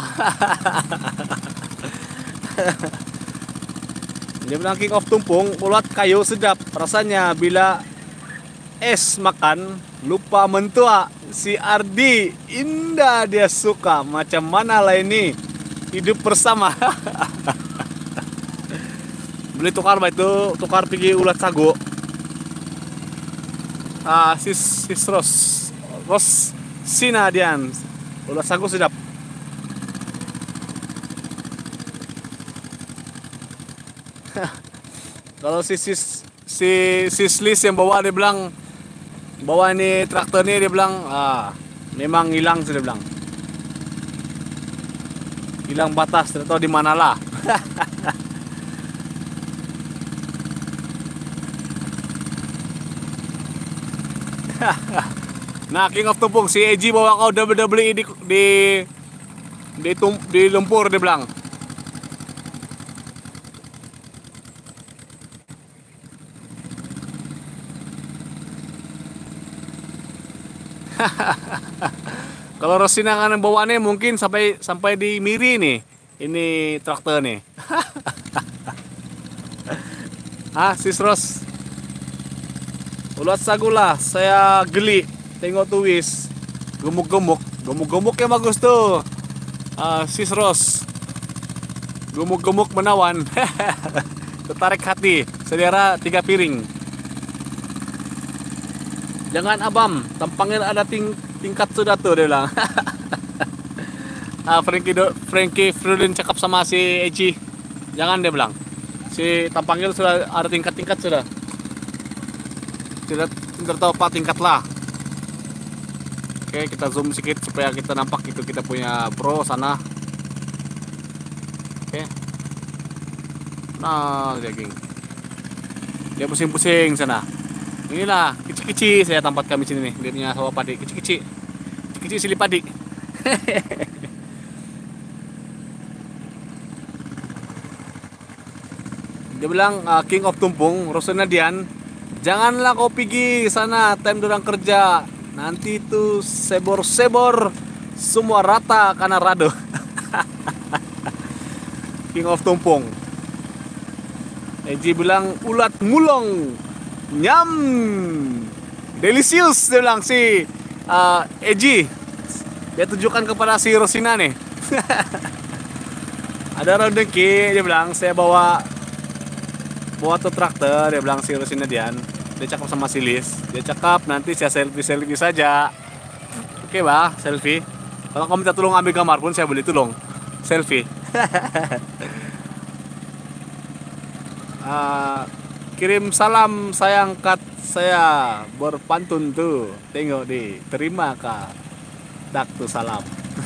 S1: Dia bilang King of Tumpung, ulat kayu sedap rasanya bila es makan lupa mentua. Si Ardi indah dia suka, macam mana lah ini hidup bersama. Beli tukar bah itu, tukar pergi ulat sagu. Ah, sis sis Ros Ros Sinadian ulat sagu sedap. Kalau si sis si sislis yang bawa, dia bilang bawa ini traktor ini, dia bilang ah memang hilang, sudah bilang hilang batas, tidak tahu di mana lah. Nah, King of Tumpung, si Eji bawa kau W W E di di di, tum, di lumpur, dia bilang. Kalau Rosina kan bawaannya mungkin sampai sampai di Miri nih. Ini traktor nih. Ah, sis Ros. Ulat sagu lah, saya geli tengok tuwis. Gemuk-gemuk, gemuk-gemuk yang bagus tuh. Uh, sis Ros. Gemuk-gemuk menawan. Tertarik hati. Saudara tiga piring. Jangan abam, tampangnya ada ting tingkat sudah tuh dia bilang. uh, Frankie do Frankie Frulin cakap sama si Eji. Jangan dia bilang. Si tampangnya sudah ada tingkat-tingkat sudah. Tidak tidak tahu apa tingkat lah. Oke, kita zoom sedikit supaya kita nampak itu kita punya bro sana. Oke. Nah, daging. Dia pusing-pusing sana. Inilah kecil-kecil saya tempat kami sini nih. Dia punya sawah padi kecil-kecil. Kecil-kecil silih padi. Dia bilang uh, King of Tumpung, Rosena Dian, janganlah kau pergi sana time dorang kerja. Nanti itu sebor-sebor semua rata karena rado. King of Tumpung. Eji bilang ulat mulong. Nyam. Delicious dia bilang si uh, Eji. Dia tunjukkan kepada si Rosina nih. Ada rezeki dia bilang saya bawa bawa tuh traktor, dia bilang si Rosina Dian. Dia cakap sama si Liz, dia cakap nanti saya selfie-selfie saja. Oke bah, selfie. Kalau kamu minta tolong ambil gambar pun saya boleh tolong. Selfie. uh, kirim salam sayang kat saya berpantun tuh. Tengok di, terima kak. Dak tuh salam.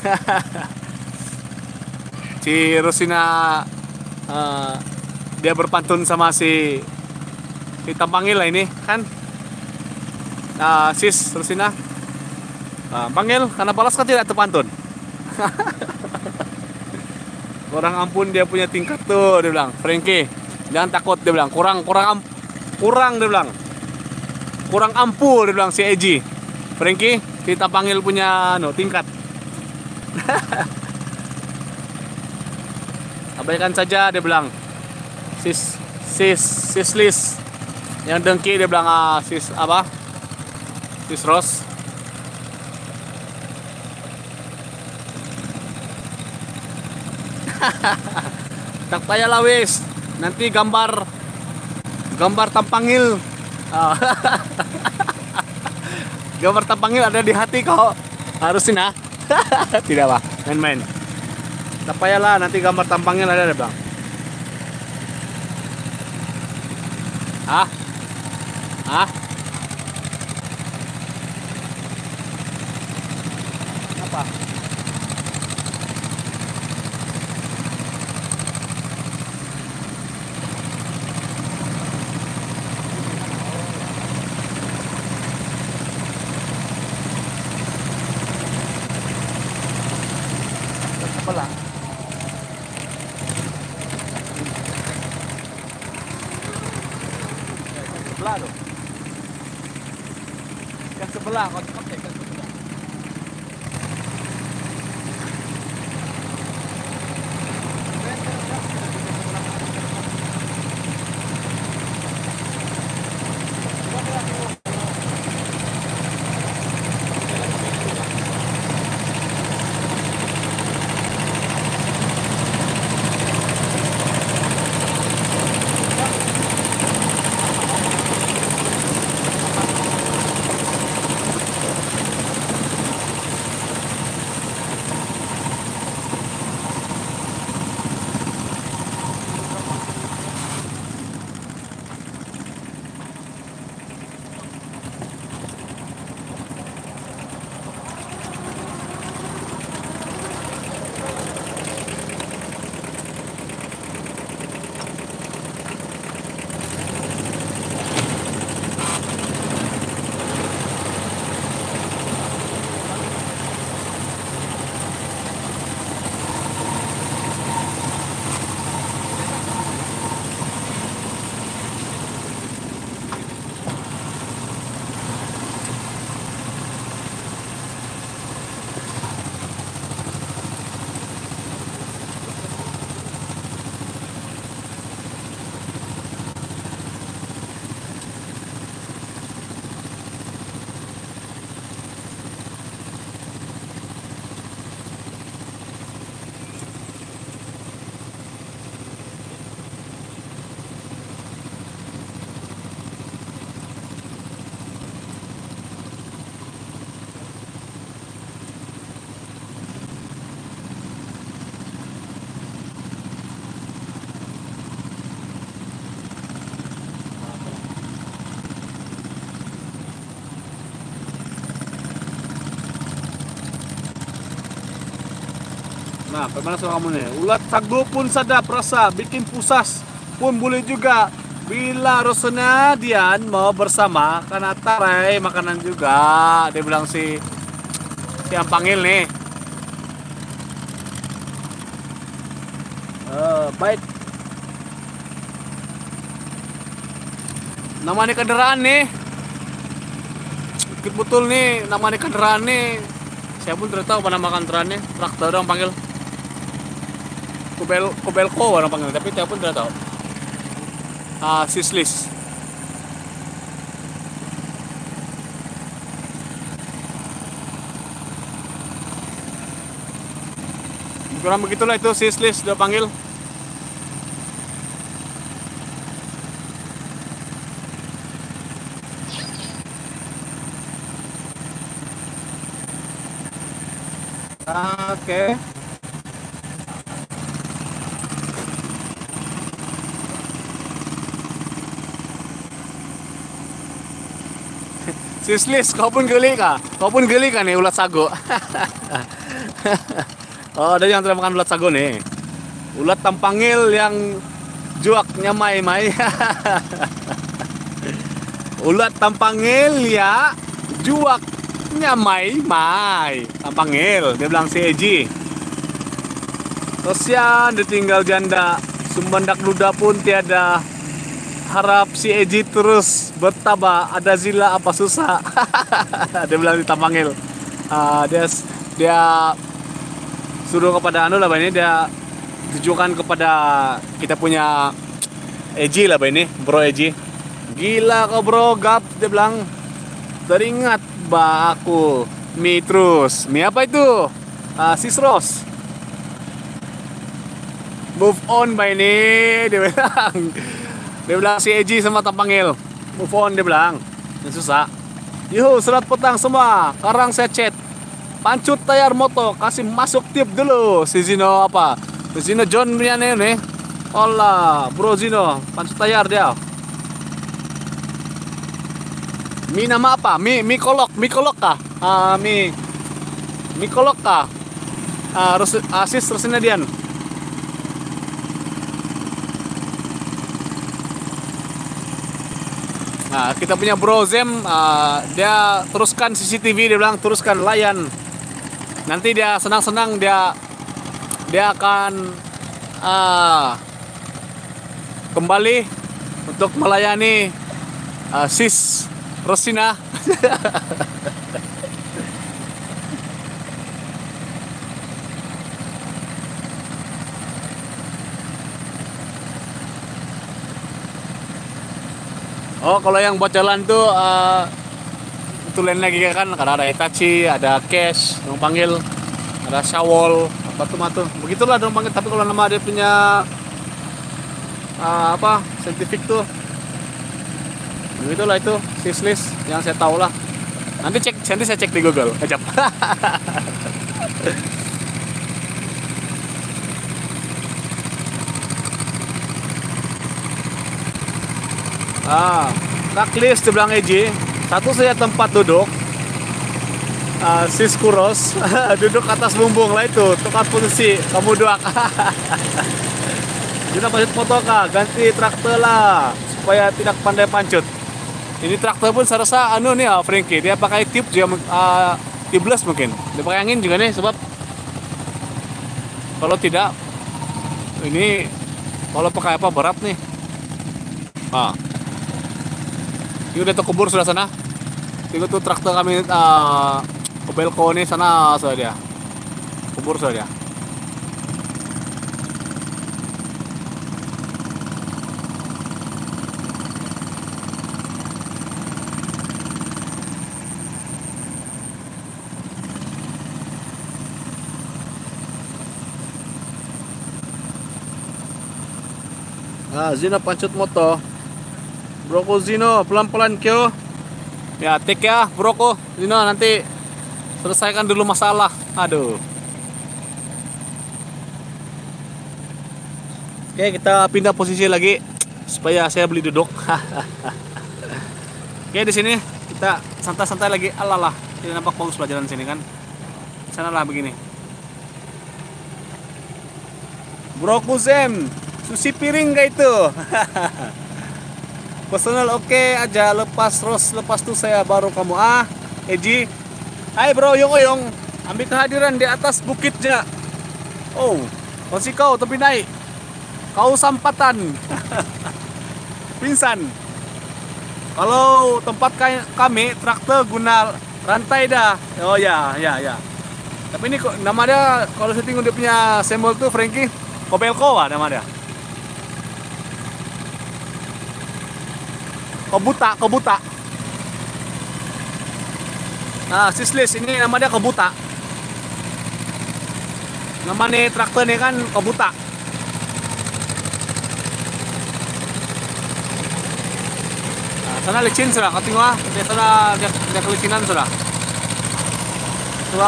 S1: Si Rosina uh, dia berpantun sama si kita panggil lah ini kan uh, sis Rosina uh, panggil karena balas kan tidak terpantun. Orang ampun dia punya tingkat tuh dia bilang Frankie jangan takut dia bilang kurang kurang kurang dia bilang kurang ampul dia bilang si Eji Frankie kita panggil punya no tingkat. Abaikan saja dia bilang sis sis sis Liz yang dengki dia bilang ah, sis apa sis Ros. Tak payahlah wis nanti gambar gambar tampangil ah. Gambar tampangil ada di hati kok harusin ah. Tidak lah main-main. Tak payahlah nanti gambar tampangil ada dia bilang ah ah apa sebelah sebelah dong yang sebelah kalau pakai kan sebelah. Nah, bagaimana sama kamu nih? Ulat sagu pun sedap rasa, bikin pusas pun boleh juga. Bila Rosena Dian mau bersama, karena tarai makanan juga. Dia bilang si si yang panggil nih. Uh, baik. Namanya kendaraan nih. Betul nih, namanya kendaraan nih. Saya pun tidak tahu apa nama kendaraannya. Traktor orang panggil. Kubel, Kubelko orang panggil, tapi saya pun tidak tahu. Ah, sislis. Kurang begitulah itu sislis udah panggil. Oke. Okay. Sislis, kau pun geli kah? Kau pun geli kan nih ulat sagu? Oh, ada yang tidak makan ulat sagu nih. Ulat tampangil yang juaknya mai-mai. Ulat tampangil ya, juaknya mai-mai. Tampangil, dia bilang si Eji. Kesian ditinggal janda, sumbandak luda pun tiada. Harap si Eji terus bertambah, ada zila apa susah. Dia bilang ditampangil. Uh, dia dia suruh kepada anu lah ini, dia tujukan kepada kita punya Eji lah ini, bro Eji. Gila kau bro, gap, dia bilang. Teringat bah aku mie terus. Mie apa itu? Uh, Sisros. Move on bah ini, dia bilang. Dia bilang si Eji sama tampangil. Move on dia bilang. Yang susah. Yuhu, serat petang semua. Karang saya chat. Pancut tayar moto, kasih masuk tip dulu. Si Zino apa? Si Zino John punya nih nih. Olah, bro Zino, pancut tayar dia. Mi nama apa? Mi mi kolok, mi kolok kah? Ah, mi mi kolok kah? Ah, Rus, Asis Rosina Dian. Nah, kita punya Bro Zem, uh, dia teruskan C C T V, dia bilang teruskan layan. Nanti dia senang-senang dia dia akan uh, kembali untuk melayani uh, Sis Rosina. Oh, kalau yang buat jalan tuh uh, itu lain lagi kan, karena ada Itachi, ada Cash, yang panggil, ada Shawol, apa tuh matu. Begitulah dong panggil, tapi kalau nama dia punya uh, apa? Saintifik tuh. Begitulah itu, sislis yang saya tahu lah. Nanti cek, nanti saya cek di Google. Ajap. Ah, tracklist dibilang Eji. Satu saja tempat duduk. Uh, sis kuros duduk atas bumbung lah itu, tukar posisi kamu dua. Kita pasut foto kah, ganti traktor lah supaya tidak pandai pancut. Ini traktor pun saya rasa anu nih, ah, Frankie dia pakai tip juga, uh, tubeless mungkin. Dia pakai angin juga nih, sebab kalau tidak ini kalau pakai apa berat nih. Ah. Ini udah terkubur sudah sana. Itu tuh traktor kami uh, ke Belko nih sana sudah dia. Kubur sudah dia. Ah, Zino pancut moto. Broko Zino, pelan-pelan kyo. Ya, take ya, Broko Zino, nanti selesaikan dulu masalah. Aduh. Oke, kita pindah posisi lagi supaya saya beli duduk. Oke, di sini kita santai-santai lagi. Alalah, tidak nampak bagus pelajaran sini kan. Sana lah begini. Broku Zem, sushi piring gak itu? Personal oke okay aja, lepas terus lepas tuh saya baru kamu ah Eji. Hai bro, Oyong Oyong, ambil kehadiran di atas bukitnya. Oh, masih kau tapi naik. Kau sampatan. Pingsan. Kalau tempat kami traktor guna rantai dah. Oh ya, ya, ya. Tapi ini kok nama dia kalau saya tengok dia punya simbol tuh Frankie Kobelko ah nama dia. Kobuta, Kobuta. Nah, sislis ini nama dia Kobuta. Nama nih traktor nih kan Kobuta. Nah, sana licin sudah, kau tengok ah. Dia sana dia, dia kelicinan sudah. Suap.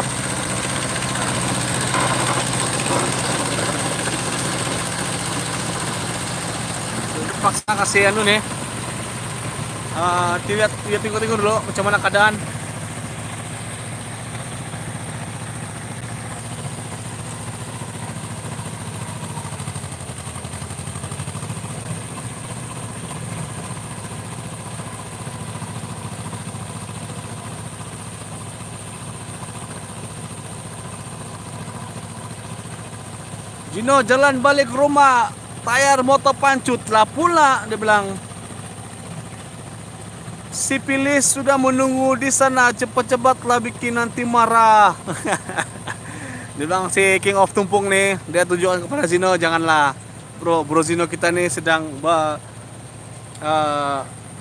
S1: Paksa kasih anu nih. Uh, lihat lihat tengok-tengok dulu macam mana keadaan. Gino jalan balik rumah, tayar motor pancut lah pula, dia bilang. Si Pilis sudah menunggu di sana, cepat-cepatlah bikin nanti marah. Dia bilang si King of Tumpung nih, dia tunjukkan kepada Zino, janganlah bro, bro Zino kita nih sedang ba, uh,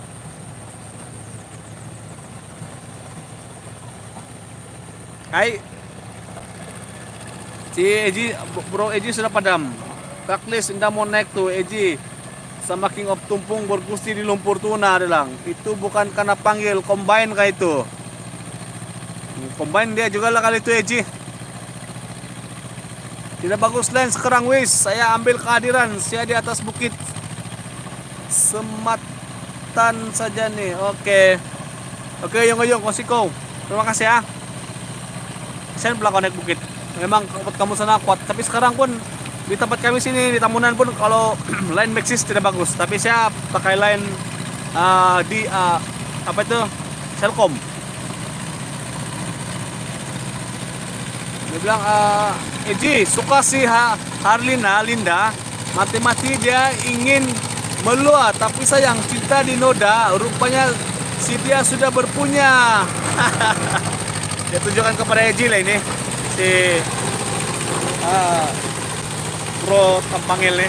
S1: hai si Eji, bro Eji sudah padam. Tracklist indah mau naik tuh Eji sama King of Tumpung bergusti di lumpur tuna, dia bilang. Itu bukan karena panggil, combine kayak itu. Combine dia juga lah kali itu Eji. Tidak bagus lain sekarang wis, saya ambil kehadiran saya di atas bukit. Sematan saja nih. Oke. Oke, Yong-Yong Kosiko. Terima kasih ya. Saya belakang naik bukit. Memang kamu sana kuat, tapi sekarang pun di tempat kami sini di Tamunan pun kalau line Maxis tidak bagus, tapi saya pakai line uh, di uh, apa itu Selkom. Dia bilang uh, Eji suka si ha Harlina Linda, mati-mati dia ingin meluat, tapi sayang cinta di noda, rupanya si dia sudah berpunya. Dia tunjukkan kepada Eji lah ini si uh, Bro Tampangil nih.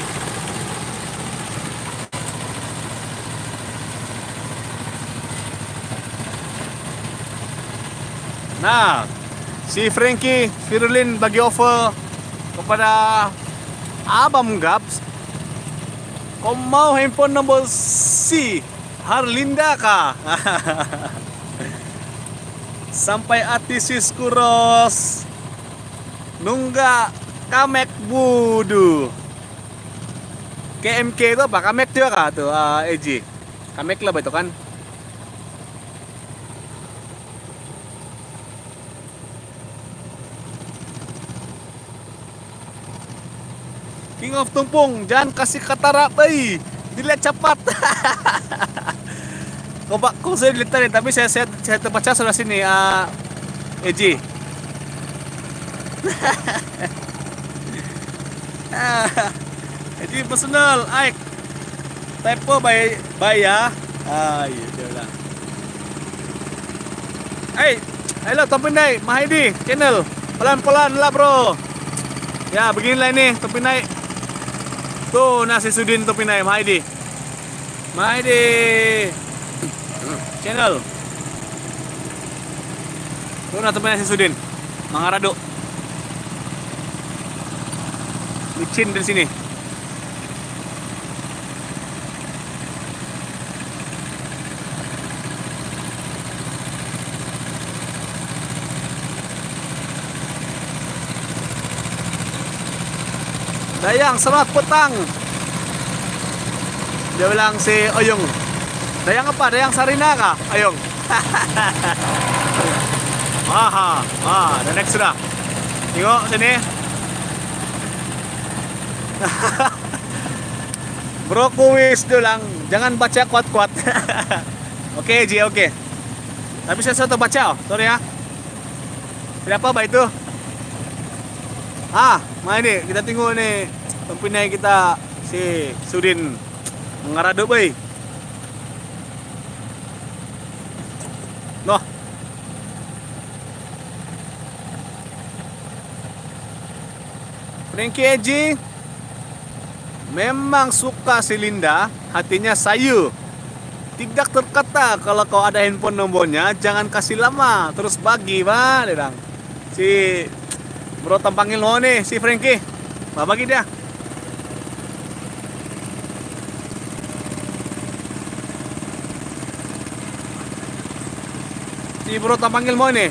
S1: Nah, si Frankie Firulin bagi offer kepada Abang Gaps. Kau mau handphone nomor si Harlinda kah? Sampai atisis kuros nunggak Kamek Budu. K M K itu apa? Kamek juga kah tuh uh, Eji? Kamek lah itu kan. King of Tumpung, jangan kasih kata rapi, dilihat cepat. Kau kau saya dilihat tapi saya saya, saya terbaca sebelah sini uh, Eji. Jadi personal, Ike. Typo by by ya. Ah, iya dia lah. Hey, halo Topinai, Mahidi channel. Pelan-pelan lah, bro. Ya, beginilah ini Topinai. Tuh nasi Sudin Topinai, Mahidi. Mahidi channel. Tuh nah Topinai nasi Sudin. Mangarado. Licin dari sini. Dayang selamat petang. Dia bilang si Oyong. Dayang apa? Dayang Sarina kah? Oyong. Aha, ah, dan next sudah. Tengok sini. Bro kuis dulu lang, jangan baca kuat-kuat. Oke Ji, oke. Tapi saya sudah baca, oh. Sorry ya. Berapa apa itu? Ah, mana ini? Kita tengok nih pembinai kita si Sudin mengarado boy. Loh. Frankie Eji memang suka si Linda, hatinya sayu. Tidak terkata kalau kau ada handphone nomornya, jangan kasih lama, terus bagi, bah, dia bilang. Si bro tampangin lo nih, si Frankie, bah, bagi dia. Si bro tampangin mo nih.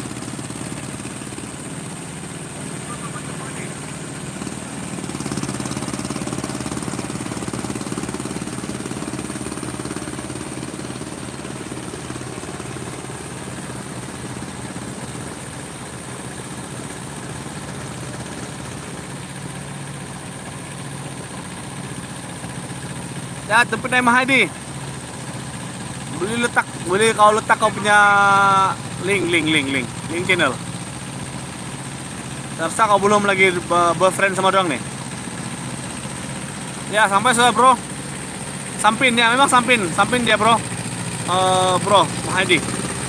S1: Ya, tempat Naik Mahadi. Boleh letak, boleh kau letak kau punya link, link, link, link, link channel. Terasa kau belum lagi berfriend sama orang nih. Ya, sampai sudah bro. Sampin ya, memang sampin, sampin dia bro. Uh, bro, Mahadi.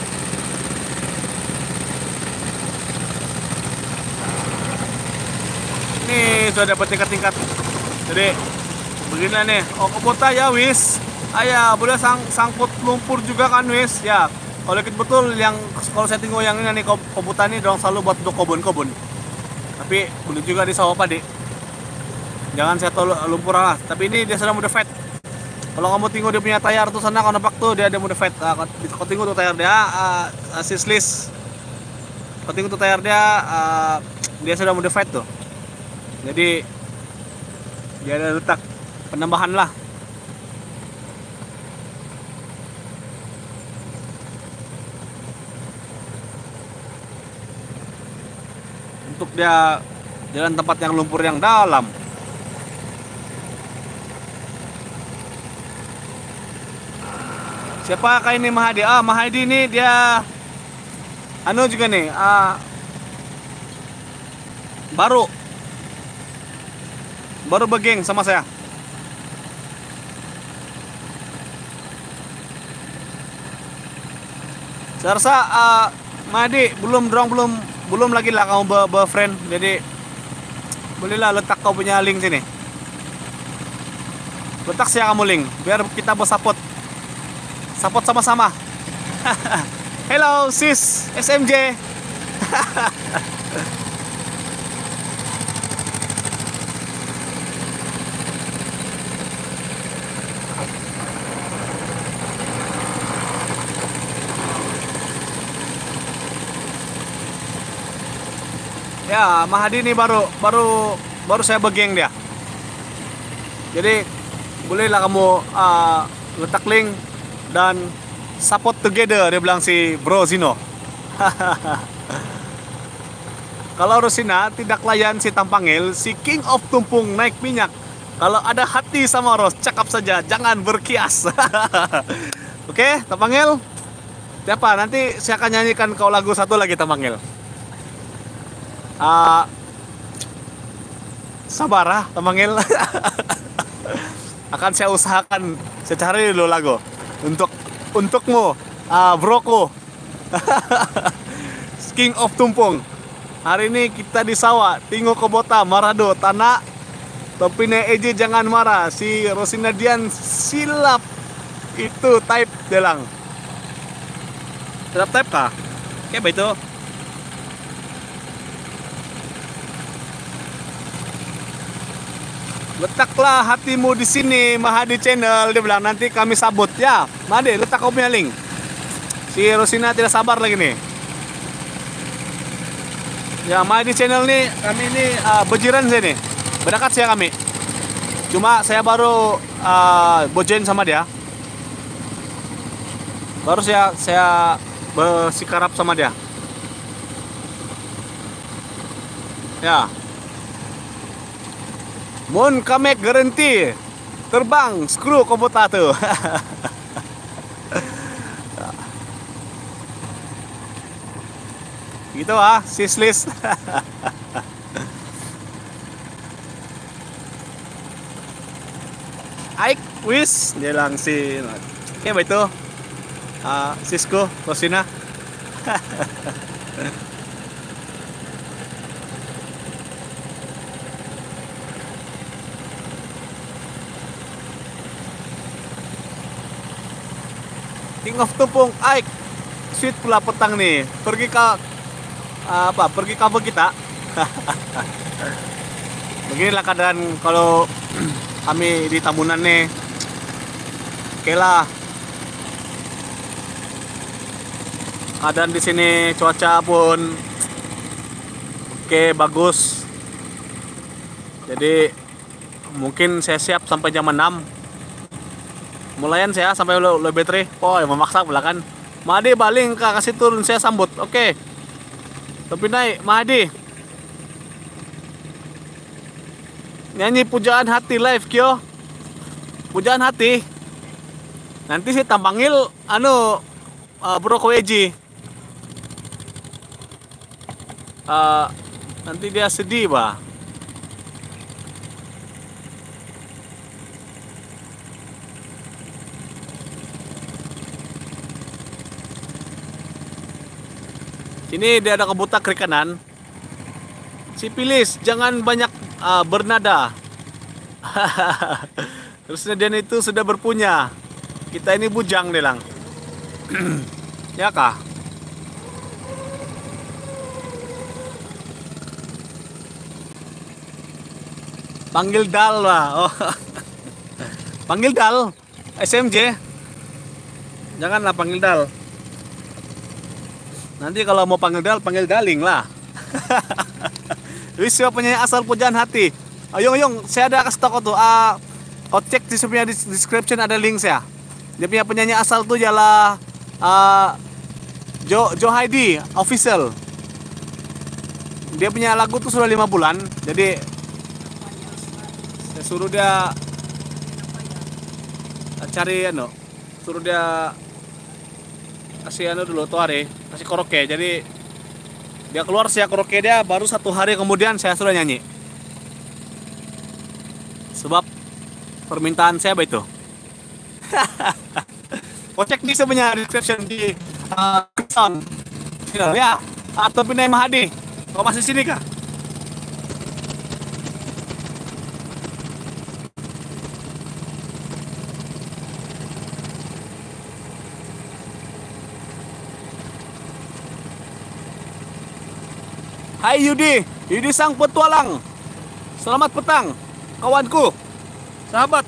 S1: Ini sudah dapat tingkat-tingkat. Jadi beginilah nih. Oh, kebota ya wis. Ayah boleh sang sangkut lumpur juga kan wis. Ya. Kalau kita betul yang kalau saya tengok yang ini nih komputer ini dong selalu buat untuk kebun-kebun. Tapi boleh juga di sawah padi. Jangan saya tahu lumpur lah. Tapi ini dia sudah modified. Kalau kamu tengok dia punya tayar tuh sana kau nampak tuh dia ada modified. Uh, kau tengok tuh tayar dia uh, assistless. Kau tengok tuh tayar dia uh, dia sudah modified tuh. Jadi dia ada letak penambahan lah. Untuk dia jalan tempat yang lumpur yang dalam. Siapa kah ini Mahadi? Ah, Mahadi ini dia anu juga nih, ah, baru baru bergeng sama saya. Saya rasa uh, Mahadi belum dorong belum belum lagi lah kamu ber, berfriend, jadi bolehlah letak kau punya link sini. Letak saya kamu link biar kita bersapot. Support sama-sama. Hello sis S M J. Ya, Mahadi ini baru baru baru saya begeng dia. Jadi bolehlah kamu uh, letak link dan support together, dia bilang si Bro Zino. Kalau Rosina tidak layan si Tampangil, si King of Tumpung naik minyak. Kalau ada hati sama Ros, cakap saja, jangan berkias. Oke, Tampangil. Siapa? Nanti saya akan nyanyikan kau lagu satu lagi, Tampangil. Uh, sabar ah, Tampangil. Akan saya usahakan, saya cari dulu lagu untuk untukmu, uh, broku. King of Tumpung. Hari ini kita di sawah, tinggal ke bota, marado, tanah. Topine Eji jangan marah, si Rosina Dian silap itu type delang. Silap type kah? Kayak begitu. Letaklah hatimu di sini, Mahadi Channel, dia bilang nanti kami sabut ya. Mahadi, letak kau punya link. Si Rosina tidak sabar lagi nih. Ya, Mahadi Channel nih, kami ini uh, berjiran sini, berdekat saya kami. Cuma saya baru uh, bojen sama dia. Baru saya saya bersikarap sama dia. Ya. Mun kami garanti terbang skru komutator. Gitu ah, sislis. Aik, wis, dia lang si kayak ba ito? Ah, Cisco, Rosina. King of Tupung, Aik. Sweet pula petang nih. Pergi ke ah, apa? Pergi cover kita. Beginilah keadaan kalau kami di Tamunan nih. Oke lah. Keadaan di sini cuaca pun oke, bagus. Jadi mungkin saya siap sampai jam enam. Mulayan saya sampai lo lo battery. Oh, ya memaksa belakang. Mahdi baling kak, kasih turun saya sambut. Oke. Tapi naik Mahdi. Nyanyi pujaan hati live kyo. Pujaan hati. Nanti sih tampangil anu uh, Bro Koweji. Uh, nanti dia sedih bah. Sini dia ada kebutak kiri kanan. Si Pilis jangan banyak uh, bernada. Terus dia itu sudah berpunya. Kita ini bujang dia lang. Ya kah? Panggil Dal lah. Oh. Panggil Dal. S M J. Janganlah panggil Dal. Nanti kalau mau panggil Dal, panggil Daling lah. Wis siapa punya asal pujaan hati. Ayo, ayo, saya ada kasih tau tuh. Uh, kau cek di punya description ada link saya. Dia punya penyanyi asal tuh ialah uh, Jo Jo Heidi official. Dia punya lagu tuh sudah lima bulan. Jadi saya suruh dia cari ano, suruh dia kasih anu dulu tuh hari, kasih karaoke. Jadi dia keluar, saya karaoke dia, baru satu hari kemudian saya sudah nyanyi. Sebab permintaan saya apa itu? Kocek di sebenarnya description di uh, sound ya, atau Pinai Mahadi. Kau masih sini kah? Hai Yudi, Yudi sang petualang. Selamat petang, kawanku, sahabat.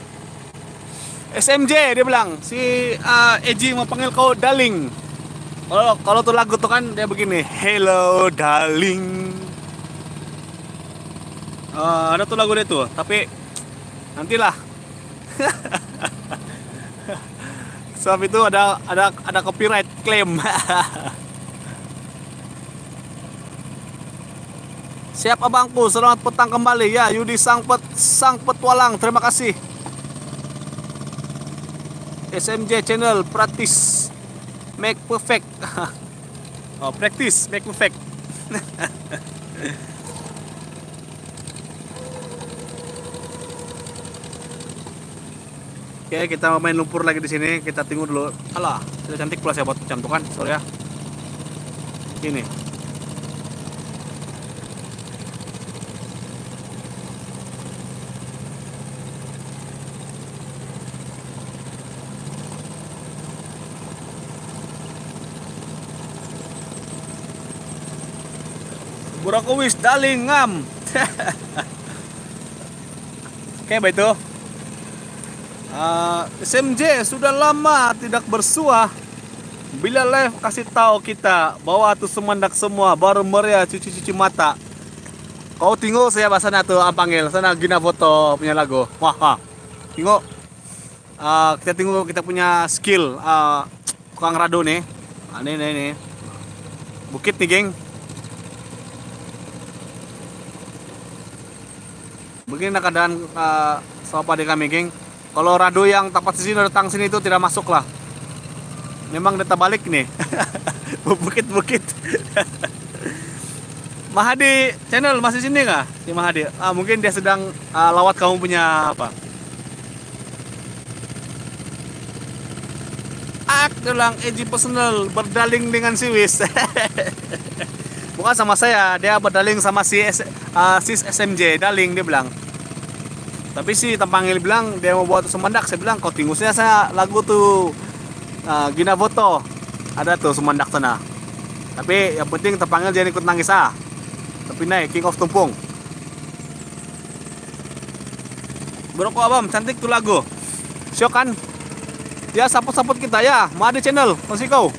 S1: S M J dia bilang, si uh, Eji mau panggil kau Darling. Kalau kalau tuh lagu tuh kan dia begini, Hello Darling. Uh, ada tuh lagu dia tuh, tapi nantilah. Sebab itu ada ada ada copyright claim. Siap abangku, selamat petang kembali ya Yudi sang pet, sang petualang, terima kasih. S M J channel practice make perfect. Oh, practice make perfect. Oke, kita main lumpur lagi di sini. Kita tunggu dulu. Alah, sudah cantik pula saya buat cantukan. Sorry ya. Ini. Burakowis Daling ngam. Oke, baik itu. Uh, S M J sudah lama tidak bersuah. Bila live kasih tahu kita bahwa tuh semandak semua baru meriah cuci-cuci mata. Kau tengok saya bahasa tuh panggil sana gina foto punya lagu. Wah, wah. Tengok. Uh, kita tengok kita punya skill uh, tukang rado nih. Nah, ini, ini, ini. Bukit nih, geng. Begini keadaan uh, sawah padi kami, geng. Kalau radu yang tepat di sini datang sini itu tidak masuk lah. Memang data balik nih. Bukit-bukit. Mahadi channel masih sini nggak? Si Mahadi. Ah, mungkin dia sedang uh, lawat kamu punya apa? Ak bilang Eji personal berdaling dengan si Wis. Bukan sama saya, dia berdaling sama si S, uh, sis S M J, daling dia bilang. Tapi si Tampangil bilang dia mau buat Sumandak. Saya bilang kau tingusnya saya lagu tuh uh, Gina Foto. Ada tuh Sumandak sana. Tapi yang penting Tampangil jangan ikut nangis ah. Tapi naik King of Tumpung. Beroko abam cantik tuh lagu. Syok kan? Ya support-support kita ya. Made channel, masih kau.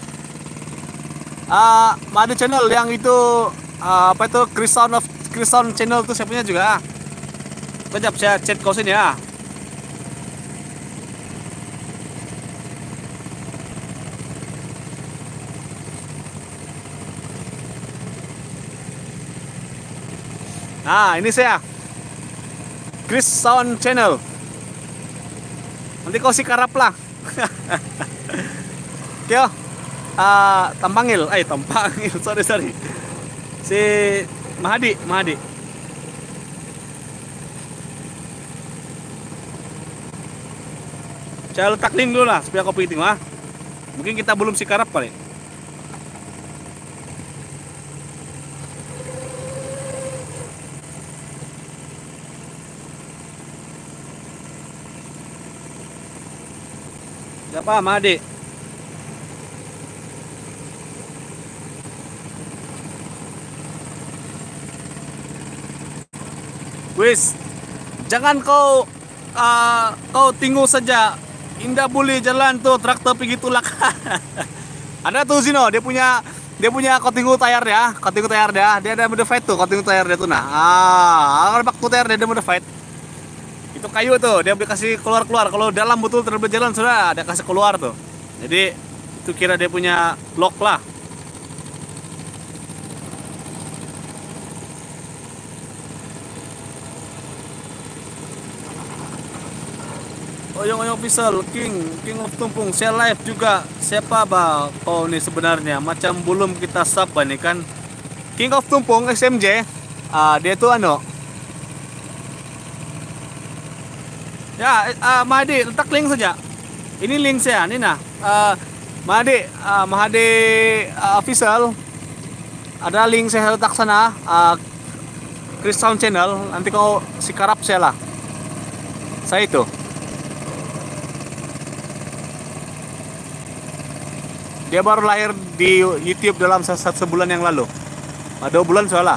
S1: Uh, Made channel yang itu uh, apa itu Chris Sound of Chris Sound channel tuh saya punya juga. Kejap saya chat kau sini ya. Nah, ini saya. Chris Sound channel. Nanti kau si karap lah. Kyo. Uh, Tampangil, eh Tampangil, sorry sorry. Si Mahadi, Mahadi. Saya letak link dulu lah supaya kau piting lah. Mungkin kita belum si karap kali. Siapa Mahadi? Wis, jangan kau uh, kau tinggal saja. Indah boleh jalan tuh traktor pergi tulak. Ada tuh Zino, dia punya dia punya kotingu tayar ya, kotingu tayar dia, dia ada modified tuh kotingu tayar dia tuh nah. Ah, kalau baktu tayar dia ada modified. Itu kayu tuh, dia boleh kasih keluar-keluar. Kalau dalam betul terlalu berjalan sudah ada kasih keluar tuh. Jadi itu kira dia punya lock lah. Oyong-oyong official, King, King of Tumpung, saya live juga. Siapa bah kau nih sebenarnya? Macam belum kita sub nih kan. King of Tumpung S M J, uh, dia tuh ano. Ya, uh, Mahadi, letak link saja. Ini link saya, ini nah. Uh, Mahadi, uh, Mahadi uh, official. Ada link saya letak sana. Uh, Chris Sound channel. Nanti kau si karap saya lah. Saya itu. Dia baru lahir di YouTube dalam satu sebulan yang lalu. Dua bulan soalnya.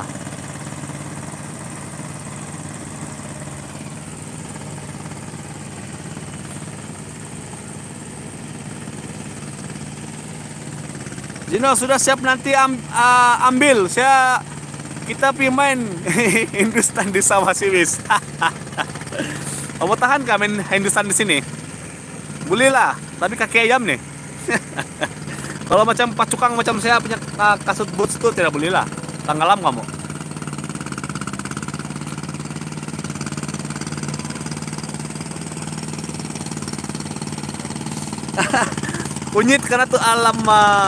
S1: Zino sudah siap nanti am, uh, ambil. Saya kita pi main Hindustan di sawah Siwis. Mau tahan kah main Hindustan di sini? Boleh lah, tapi kaki ayam nih. Kalau macam pacukang macam saya punya uh, kasut boots itu tidak boleh lah. Tenggelam kamu. Kunyit karena tuh alam. Uh...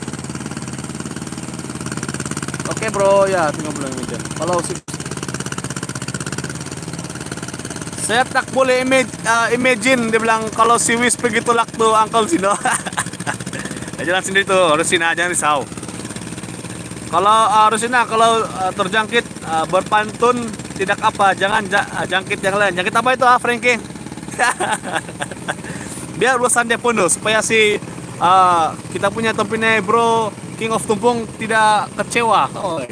S1: Oke okay, bro, ya tinggal bilang aja. Kalau si saya tak boleh image, uh, imagine dia bilang kalau si Wis begitu lak tuh Uncle Zino. Jalan sendiri tuh, Rusina jangan risau. Kalau uh, Rusina kalau uh, terjangkit uh, berpantun tidak apa, jangan ja, uh, jangkit yang lain. Jangkit apa itu ah, Frankie? Biar urusan dia penuh supaya si uh, kita punya Tompine Bro King of Tumpung tidak kecewa. Oh.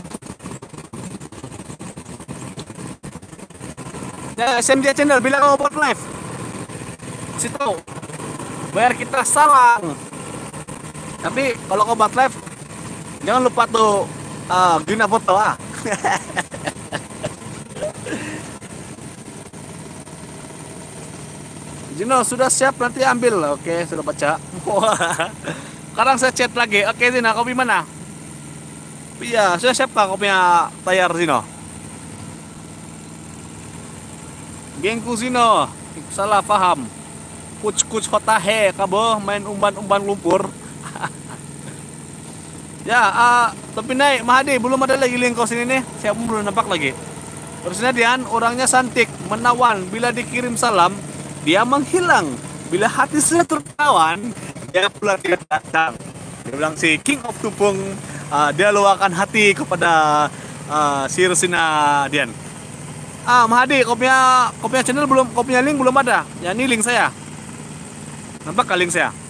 S1: Ya, S M J channel bilang mau buat live. Si tahu. Bayar kita salang. Tapi kalau kau buat live jangan lupa tuh uh, Gina Foto ah. Zino sudah siap nanti ambil. Oke, sudah baca. Sekarang saya chat lagi. Oke Zino, kau mana? Iya, sudah siap kah kau punya tayar Zino? Gengku Zino, salah paham. Kuc-kuc hotahe kabo main umban-umban lumpur. Ya, uh, tapi naik Mahadi belum ada lagi link kau sini nih. Saya pun belum nampak lagi. Terusnya Dian, orangnya santik, menawan. Bila dikirim salam, dia menghilang. Bila hati sudah tertawan, dia pula tidak datang. Dia bilang si King of Tumpung, uh, dia luahkan hati kepada uh, si Rusina Dian. Ah, Mahadi, kopinya kopinya channel belum, kopinya link belum ada. Ya ini link saya. Nampak kah link saya?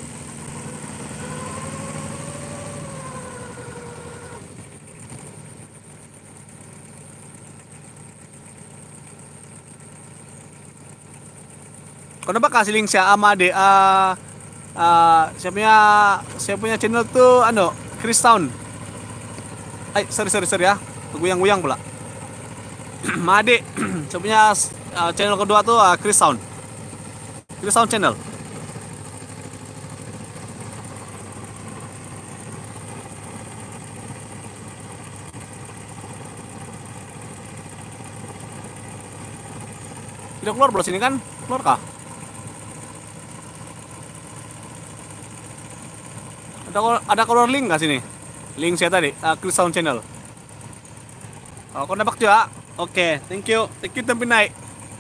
S1: Kau nampak kasih link saya sama ade, uh, uh, saya punya saya punya channel tuh ano Chris Town. Ay, sorry sorry sorry ya, guyang-guyang pula. Made, saya punya uh, channel kedua tuh uh, Chris Town, Chris Town channel. Tidak keluar belah sini kan? Keluar kah? Ada ada keluar link nggak sini? Link saya tadi, uh, Chris Sound Channel. Oh, kau nampak juga? Oke, okay, thank you, thank you tapi naik.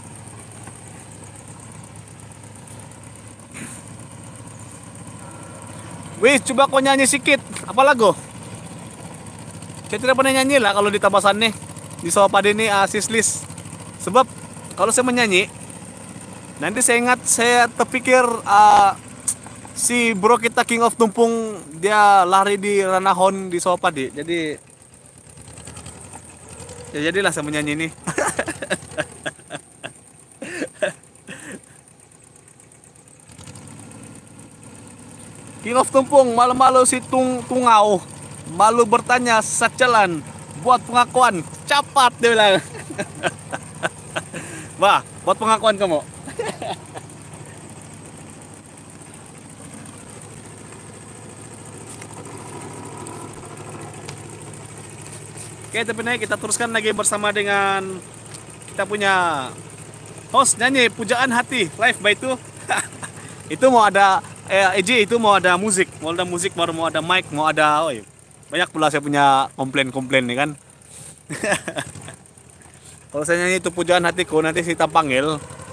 S1: Wih, coba kau nyanyi sedikit. Apa lagu? Saya tidak pernah nyanyi lah kalau di Tabasan nih, di Sawapade nih, uh, Sislis. Sebab kalau saya menyanyi, nanti saya ingat, saya terpikir uh, si bro kita King of Tumpung dia lari di Ranahon di Sawapade. Jadi ya jadilah saya menyanyi ini. King of Tumpung malu-malu si tung tungau, malu bertanya saat jalan, buat pengakuan capat dia bilang. Wah, buat pengakuan kamu. Oke, tapi naik kita teruskan lagi bersama dengan kita punya host nyanyi Pujaan Hati live by itu. Itu mau ada eh, E J itu mau ada musik, mau ada musik, baru mau ada mic, mau ada oh, banyak pula saya punya komplain-komplain nih kan. Kalau saya nyanyi itu Pujaan Hatiku nanti kita panggil.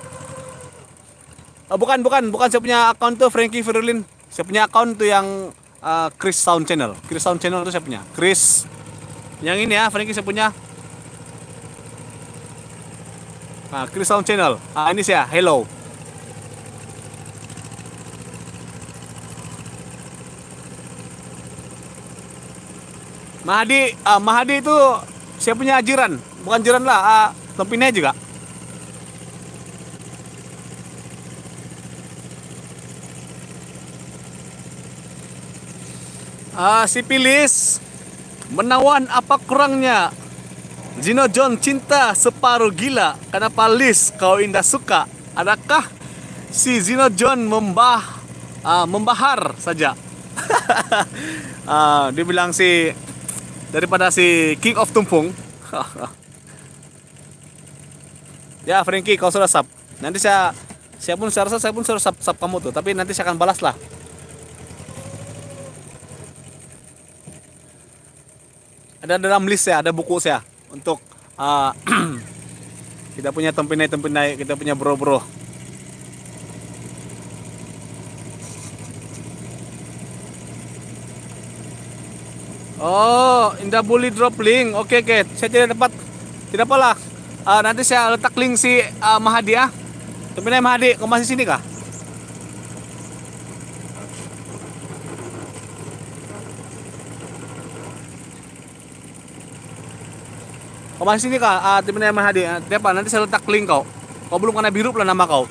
S1: Oh, bukan bukan bukan saya punya akun tuh Frankie Firulin. Saya punya akun tuh yang uh, Chris Sound Channel. Chris Sound Channel itu saya punya. Chris yang ini ya, Frankie saya punya. Nah, Chris Sound Channel. Ah, ini saya. Hello. Mahadi, ah, Mahadi itu saya punya jiran, bukan jiran lah, ah, tempinnya juga. Ah, si Pilis menawan apa kurangnya? Zino John cinta separuh gila. Kenapa Lis kau indah suka? Adakah si Zino John membah uh, membahar saja? uh, dia bilang si daripada si King of Tumpung. Ya Frankie, kau sudah sub. Nanti saya saya pun saya rasa saya pun sudah sub, sub kamu tuh. Tapi nanti saya akan balas lah. Ada dalam list saya, ada buku saya untuk uh, kita punya tempinai-tempinai, kita punya bro-bro. Oh, Indah Bully drop link. Oke, oke. Saya tidak dapat. Tidak apalah. Uh, nanti saya letak link si uh, Mahadi ya. Tempinai Mahadi, kau masih sini kah? Kau masih sini kah? Ah, tim nama Hadi. Apa? Nanti saya letak link kau. Kau belum kena biru pula nama kau.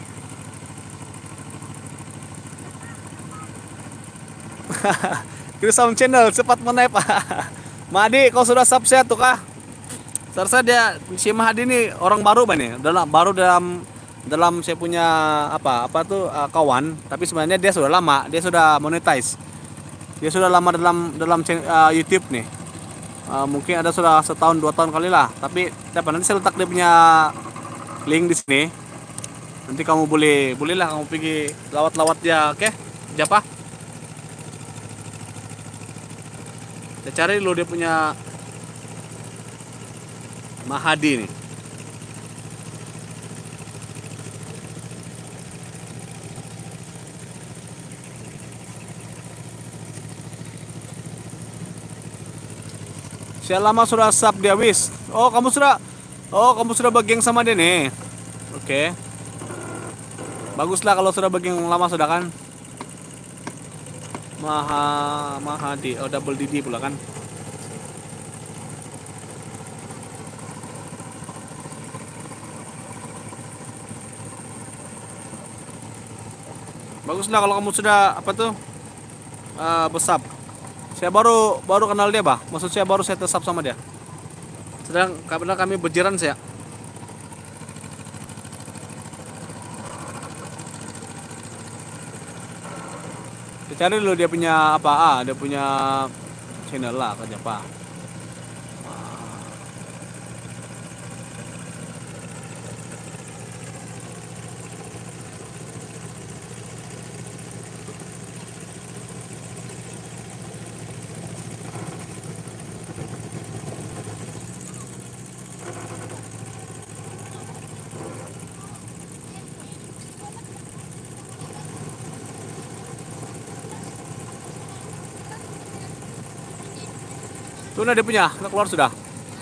S1: Chris Sound Channel cepat menaik Pak. Mahadi, kau sudah sub saya tuh kah? Serasa dia si Mahadi ini orang baru Bang nih. Dalam baru dalam dalam saya punya apa? Apa tuh uh, kawan, tapi sebenarnya dia sudah lama, dia sudah monetize. Dia sudah lama dalam dalam uh, YouTube nih. Uh, mungkin ada sudah setahun dua tahun kali lah, tapi dapat nanti saya letak dia punya link di sini. Nanti kamu boleh, bolehlah kamu pergi lawat-lawat dia, oke? Japa? Kita cari dulu dia punya Mahadi nih. Saya lama sudah sub dia wis. Oh kamu sudah, oh kamu sudah bergeng sama dia nih. Oke. Baguslah kalau sudah bergeng lama sudah kan. Maha Mahadi, oh double D D pula kan. Baguslah kalau kamu sudah apa tuh uh, besap. Saya baru baru kenal dia bah. Maksud saya baru saya tesap sama dia. Sedang karena kami berjiran saya. Kita cari dulu dia punya apa? Ah, dia punya channel lah kerja pak. Tuh nah dia punya, udah keluar sudah.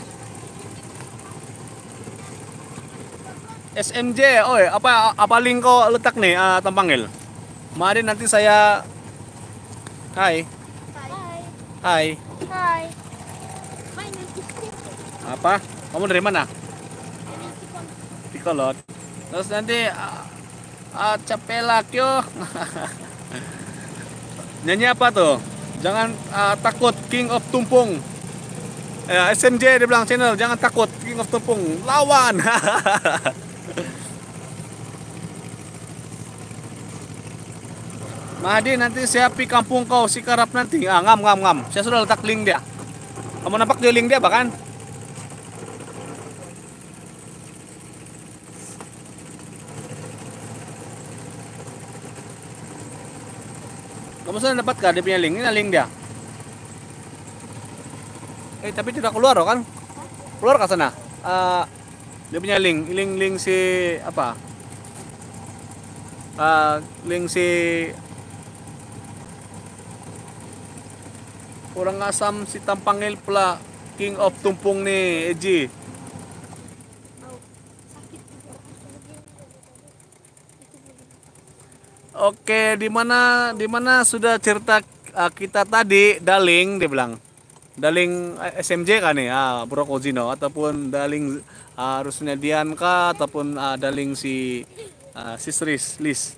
S1: S M J, oi, apa apa link kau letak nih uh, Tampangil? Mari nanti saya. Hai,
S2: Hai.
S1: hai.
S2: Hai. Main nanti.
S1: Apa? Kamu dari mana?
S2: Ini Tikon.
S1: Pikolot. Terus nanti uh, uh, capelak yo. Nyanyi apa tuh? Jangan uh, takut, King of Tumpung. Ya, S M J dia bilang channel, jangan takut, King of Tumpung, lawan. Mahdi nanti saya pi kampung kau Sikarap nanti. Ah, ngam ngam ngam. Saya sudah letak link dia. Kamu nampak dia link dia bahkan? Kamu sudah dapat gak dia punya link? Ini link dia. Eh tapi tidak keluar kan? Keluar ke sana. Uh, dia punya link, link link si apa? Uh, link si orang asam si Tampangil pula King of Tumpung nih, Eji. Oke, di mana di mana sudah cerita uh, kita tadi Daling dia bilang. Daling S M J kan nih, ah, Bro Kozino ataupun Daling uh, Rusnya Dianka ataupun uh, Daling si uh, Sisris Lis.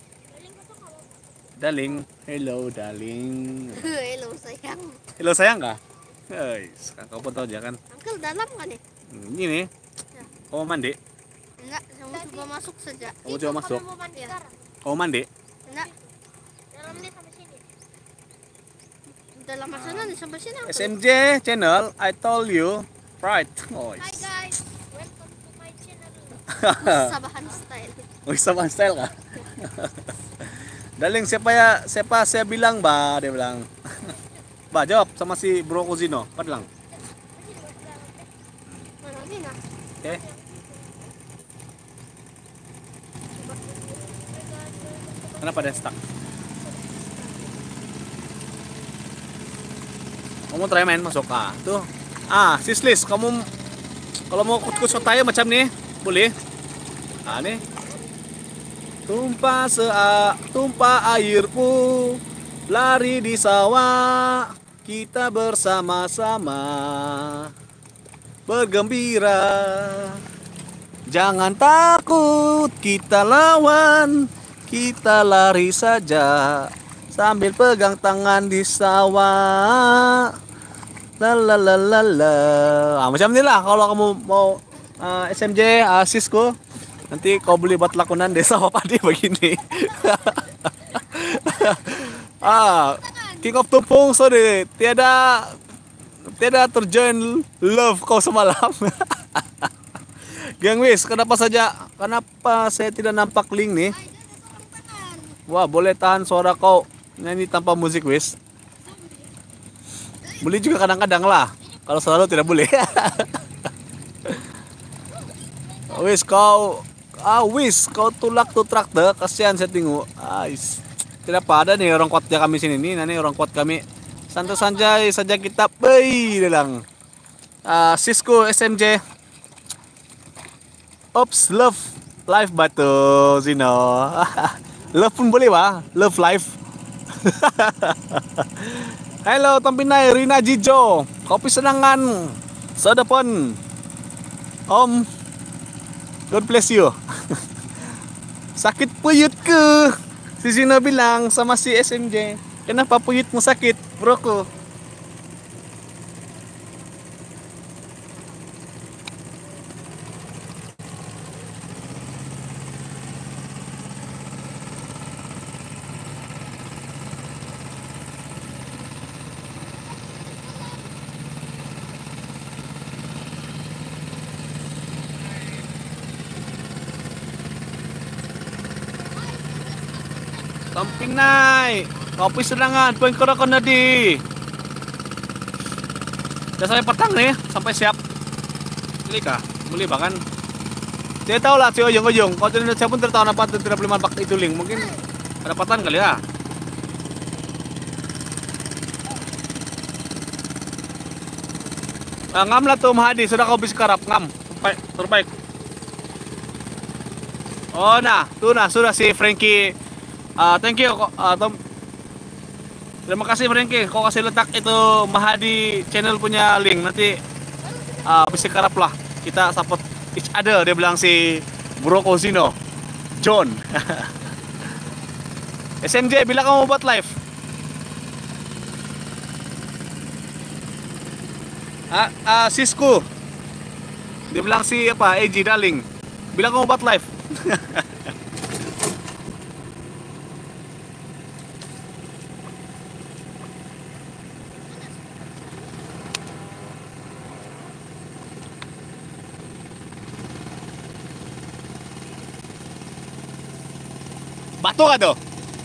S1: Daling, hello Daling.
S2: Hello sayang.
S1: Hello sayang kah? Hei, kau pun tahu aja kan.
S2: Uncle dalam kan nih?
S1: Hmm, ini,
S2: Ya.
S1: kau mandi?
S2: Enggak, saya mau coba masuk saja.
S1: Kamu coba masuk?
S2: Ya.
S1: Kau mandi?
S2: Enggak. Dalam nih sampai sini. Dalam sana nih sampai sini.
S1: S M J channel, I told you, right? Oh,
S2: Hi guys, welcome to my channel. Sabahan style.
S1: wih sama style kah? Daling siapa ya? Siapa saya bilang ba? Dia bilang. Ba jawab sama si Bro Kozino. Apa bilang?
S2: Mana ini nah?
S1: Oke. Kenapa dia stuck? Kamu try main masuk ah tuh. Ah, Sislis, kamu kalau mau kut-kut tayo macam nih, boleh? Ah nih. Tumpah sea, tumpah airku, lari di sawah, kita bersama-sama bergembira. Jangan takut, kita lawan, kita lari saja sambil pegang tangan di sawah. La la la la la. Ah, macam inilah kalau kamu mau uh, S M J uh, Cisco. Nanti kau beli buat lakonan desa apa dia begini. Ah, King of Tumpung sorry, tiada tiada terjoin love kau semalam. Geng Wis, kenapa saja? Kenapa saya tidak nampak link nih? Wah, boleh tahan suara kau nyanyi tanpa musik, Wis. Boleh juga kadang-kadang lah. Kalau selalu tidak boleh. Wis kau, ah Wis kau tulak tutrak deh, kasihan saya tengok. Ais, tidak pada nih orang kuatnya kami sini nih, nani orang kuat kami. Santai-santai saja kita, bay, dalang. Uh, Cisco S M J. Ops, love life batu Zino. Love pun boleh wah, love life. Halo Tampinai Rina Jijo, kopi senangan sedepon. Om, God bless you. Sakit puyut ke? Si Zino bilang sama si S M J, kenapa puyutmu sakit, broku? Samping naik, kopi senangan, poin korokon tadi. Udah sampai petang nih, sampai siap. Ini kah? Boleh bahkan. Saya tahu lah si ojong-ojong. Kalau di Indonesia pun tertahu apa tidak boleh mampak itu link. Mungkin ada patan kali ya. Nah, ngam lah tuh Mahadi, sudah kau bisa karap ngam. Terbaik, terbaik. Oh nah, tuh nah sudah si Frankie. Uh, thank you, uh, Tom. Terima kasih Frankie, kau kasih letak itu Mahadi channel punya link. Nanti uh, bisa karap lah. Kita support each other, dia bilang si Bro Kozino John. S M J, bila kamu buat live? Ah, uh, Cisco. Dia bilang si apa? A G Darling. Bila kamu buat live? Batu gak tuh?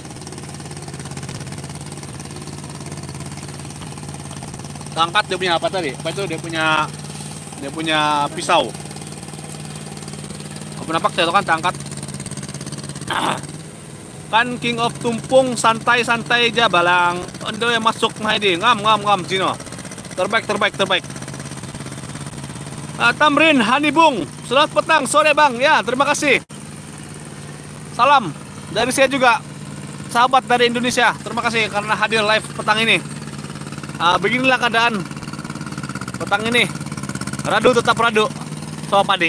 S1: Angkat dia punya apa tadi? Apa itu dia punya dia punya pisau. Apa nampak saya kan angkat. Kan King of Tumpung santai-santai aja balang. Ando yang masuk Mahdi. Ngam ngam ngam Zino. Terbaik terbaik terbaik. Uh, Tamrin Hanibung. Selamat petang sore Bang. Ya, terima kasih. Salam dari saya juga, sahabat dari Indonesia. Terima kasih karena hadir live petang ini. Uh, beginilah keadaan petang ini. Radu tetap radu. So padi.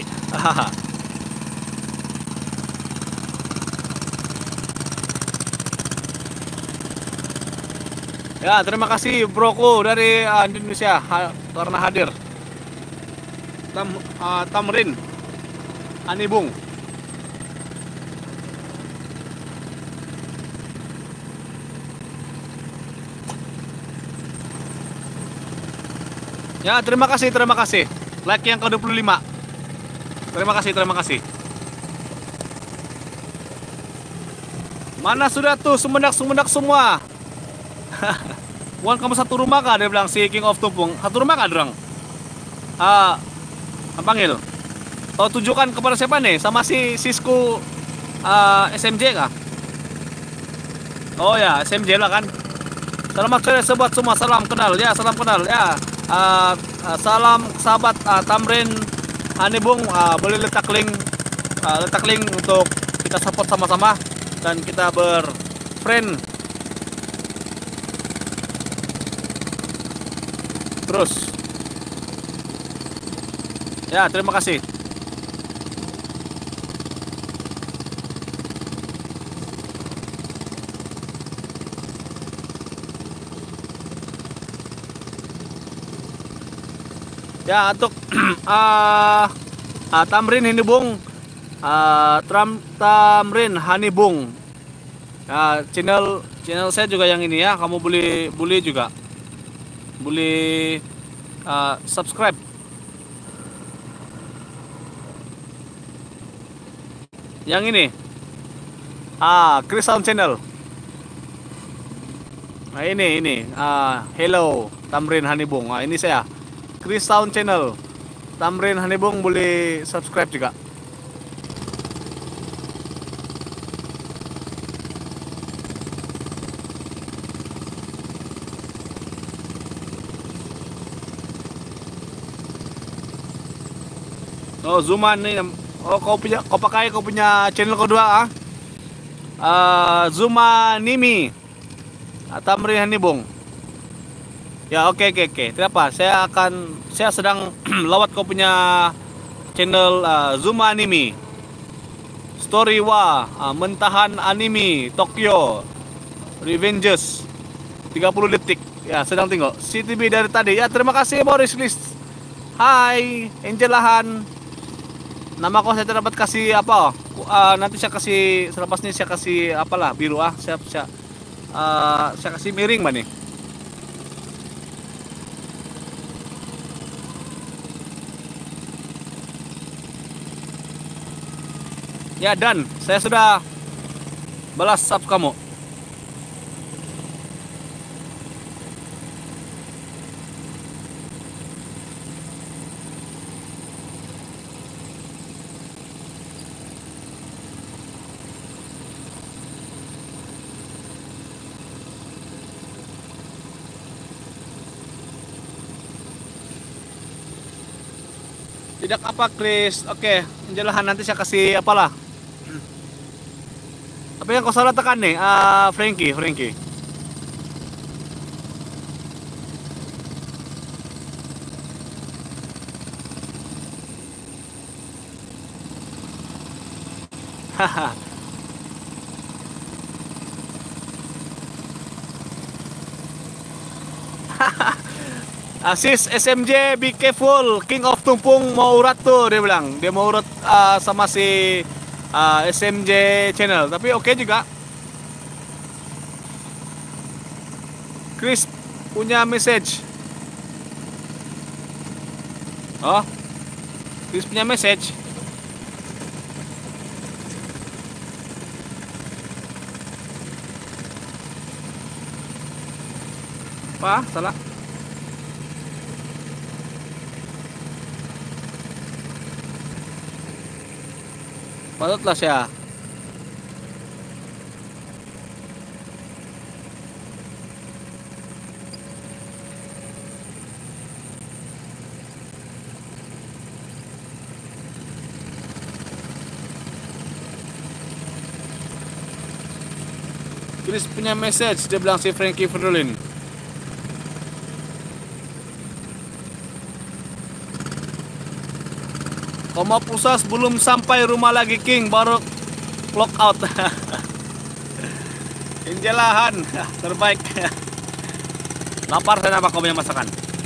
S1: Ya, terima kasih broku dari uh, Indonesia ha karena hadir. Tam, uh, Tamrin Anibung. Ya, terima kasih, terima kasih. Like yang ke dua puluh lima. Terima kasih, terima kasih. Mana sudah tuh sumendak-sumendak semua? Bukan kamu satu rumah kah? Dia bilang si King of Tumpung. Satu rumah kah, dorang? Ah, panggil. Kau tujukan kepada siapa nih? Sama si Cisco uh, S M J kah? Oh ya, S M J lah kan. Selamat sore sobat semua, salam kenal ya, salam kenal ya. Uh, uh, salam sahabat uh, Tamrin Hanibung, uh, boleh letak link uh, letak link untuk kita support sama-sama dan kita berfriend terus ya. Terima kasih. Ya, untuk uh, uh, Tamrin Hanibung, uh, Tram Tamrin Hanibung, uh, channel channel saya juga yang ini ya. Kamu boleh boleh juga boleh uh, subscribe. Yang ini. Ah, Chris Sound Channel. Nah ini ini. Ah, hello Tamrin Hanibung. Ah, ini saya. Chris Sound Channel. Tamrin Hanibung boleh subscribe juga. Oh, Zuman nih. Oh, kau punya, kau pakai kau punya channel kedua ah. Uh, Zuma Nimi. Tamrin Hanibung. Ya, oke oke oke. Tidak apa. Saya akan saya sedang lawat kau punya channel uh, Zuma Anime. Story wa uh, mentahan anime Tokyo Revengers tiga puluh detik. Ya, sedang tengok. C T V dari tadi. Ya, terima kasih Boris List. Hai, Angelahan. Nama kau saya dapat kasih apa? Uh, nanti saya kasih selepas ini saya kasih apalah biru ah. Saya saya, uh, saya kasih miring mana nih. Ya, dan saya sudah balas sub kamu. Tidak apa Chris. Oke, menjelahan nanti saya kasih apalah. Apa yang kau salah tekan nih? Uh, Frankie, Frankie. Haha. Asis S M J, be careful, King of Tumpung mau urat tuh, dia bilang. Dia mau urat uh, sama si uh, S M J channel, tapi oke okay juga. Chris punya message. Oh, Chris punya message. Apa? Salah. Patutlah saya. Chris punya message, dia bilang si Frankie Ferdolin. Koma Pusas belum sampai rumah lagi King, baru clock out. Injelahan terbaik. Lapar saya apa kau punya masakan?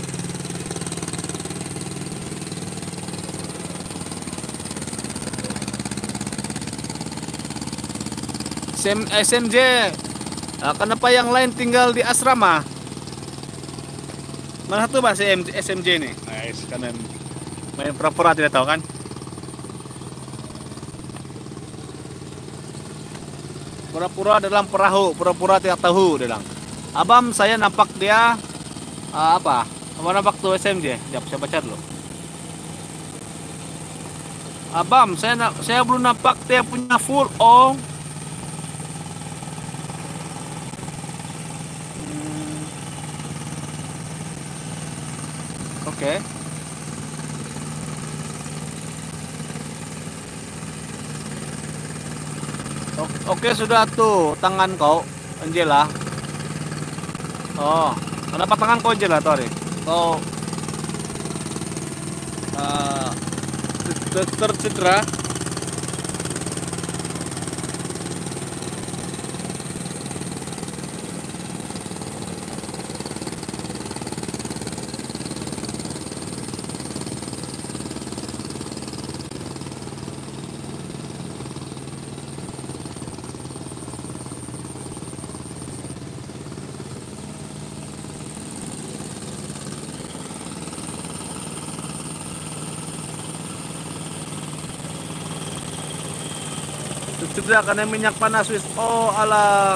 S1: S M J, kenapa yang lain tinggal di asrama? Mana satu bahasa S M J ini? Nice, karena main pura-pura tidak tahu kan? Pura-pura dalam perahu, pura-pura tidak tahu, dia bilang. Abam, saya nampak dia uh, apa? Apa nampak tuh S M J? Jap, saya baca dulu. Abam, saya saya belum nampak dia punya full oh. Hmm. Oke. Okay. Oke, sudah tuh tangan kau, Angela. Oh, kenapa tangan kau Angela, Tori? Kau uh, tercedera. Sudah karena minyak panas wis. Oh alah.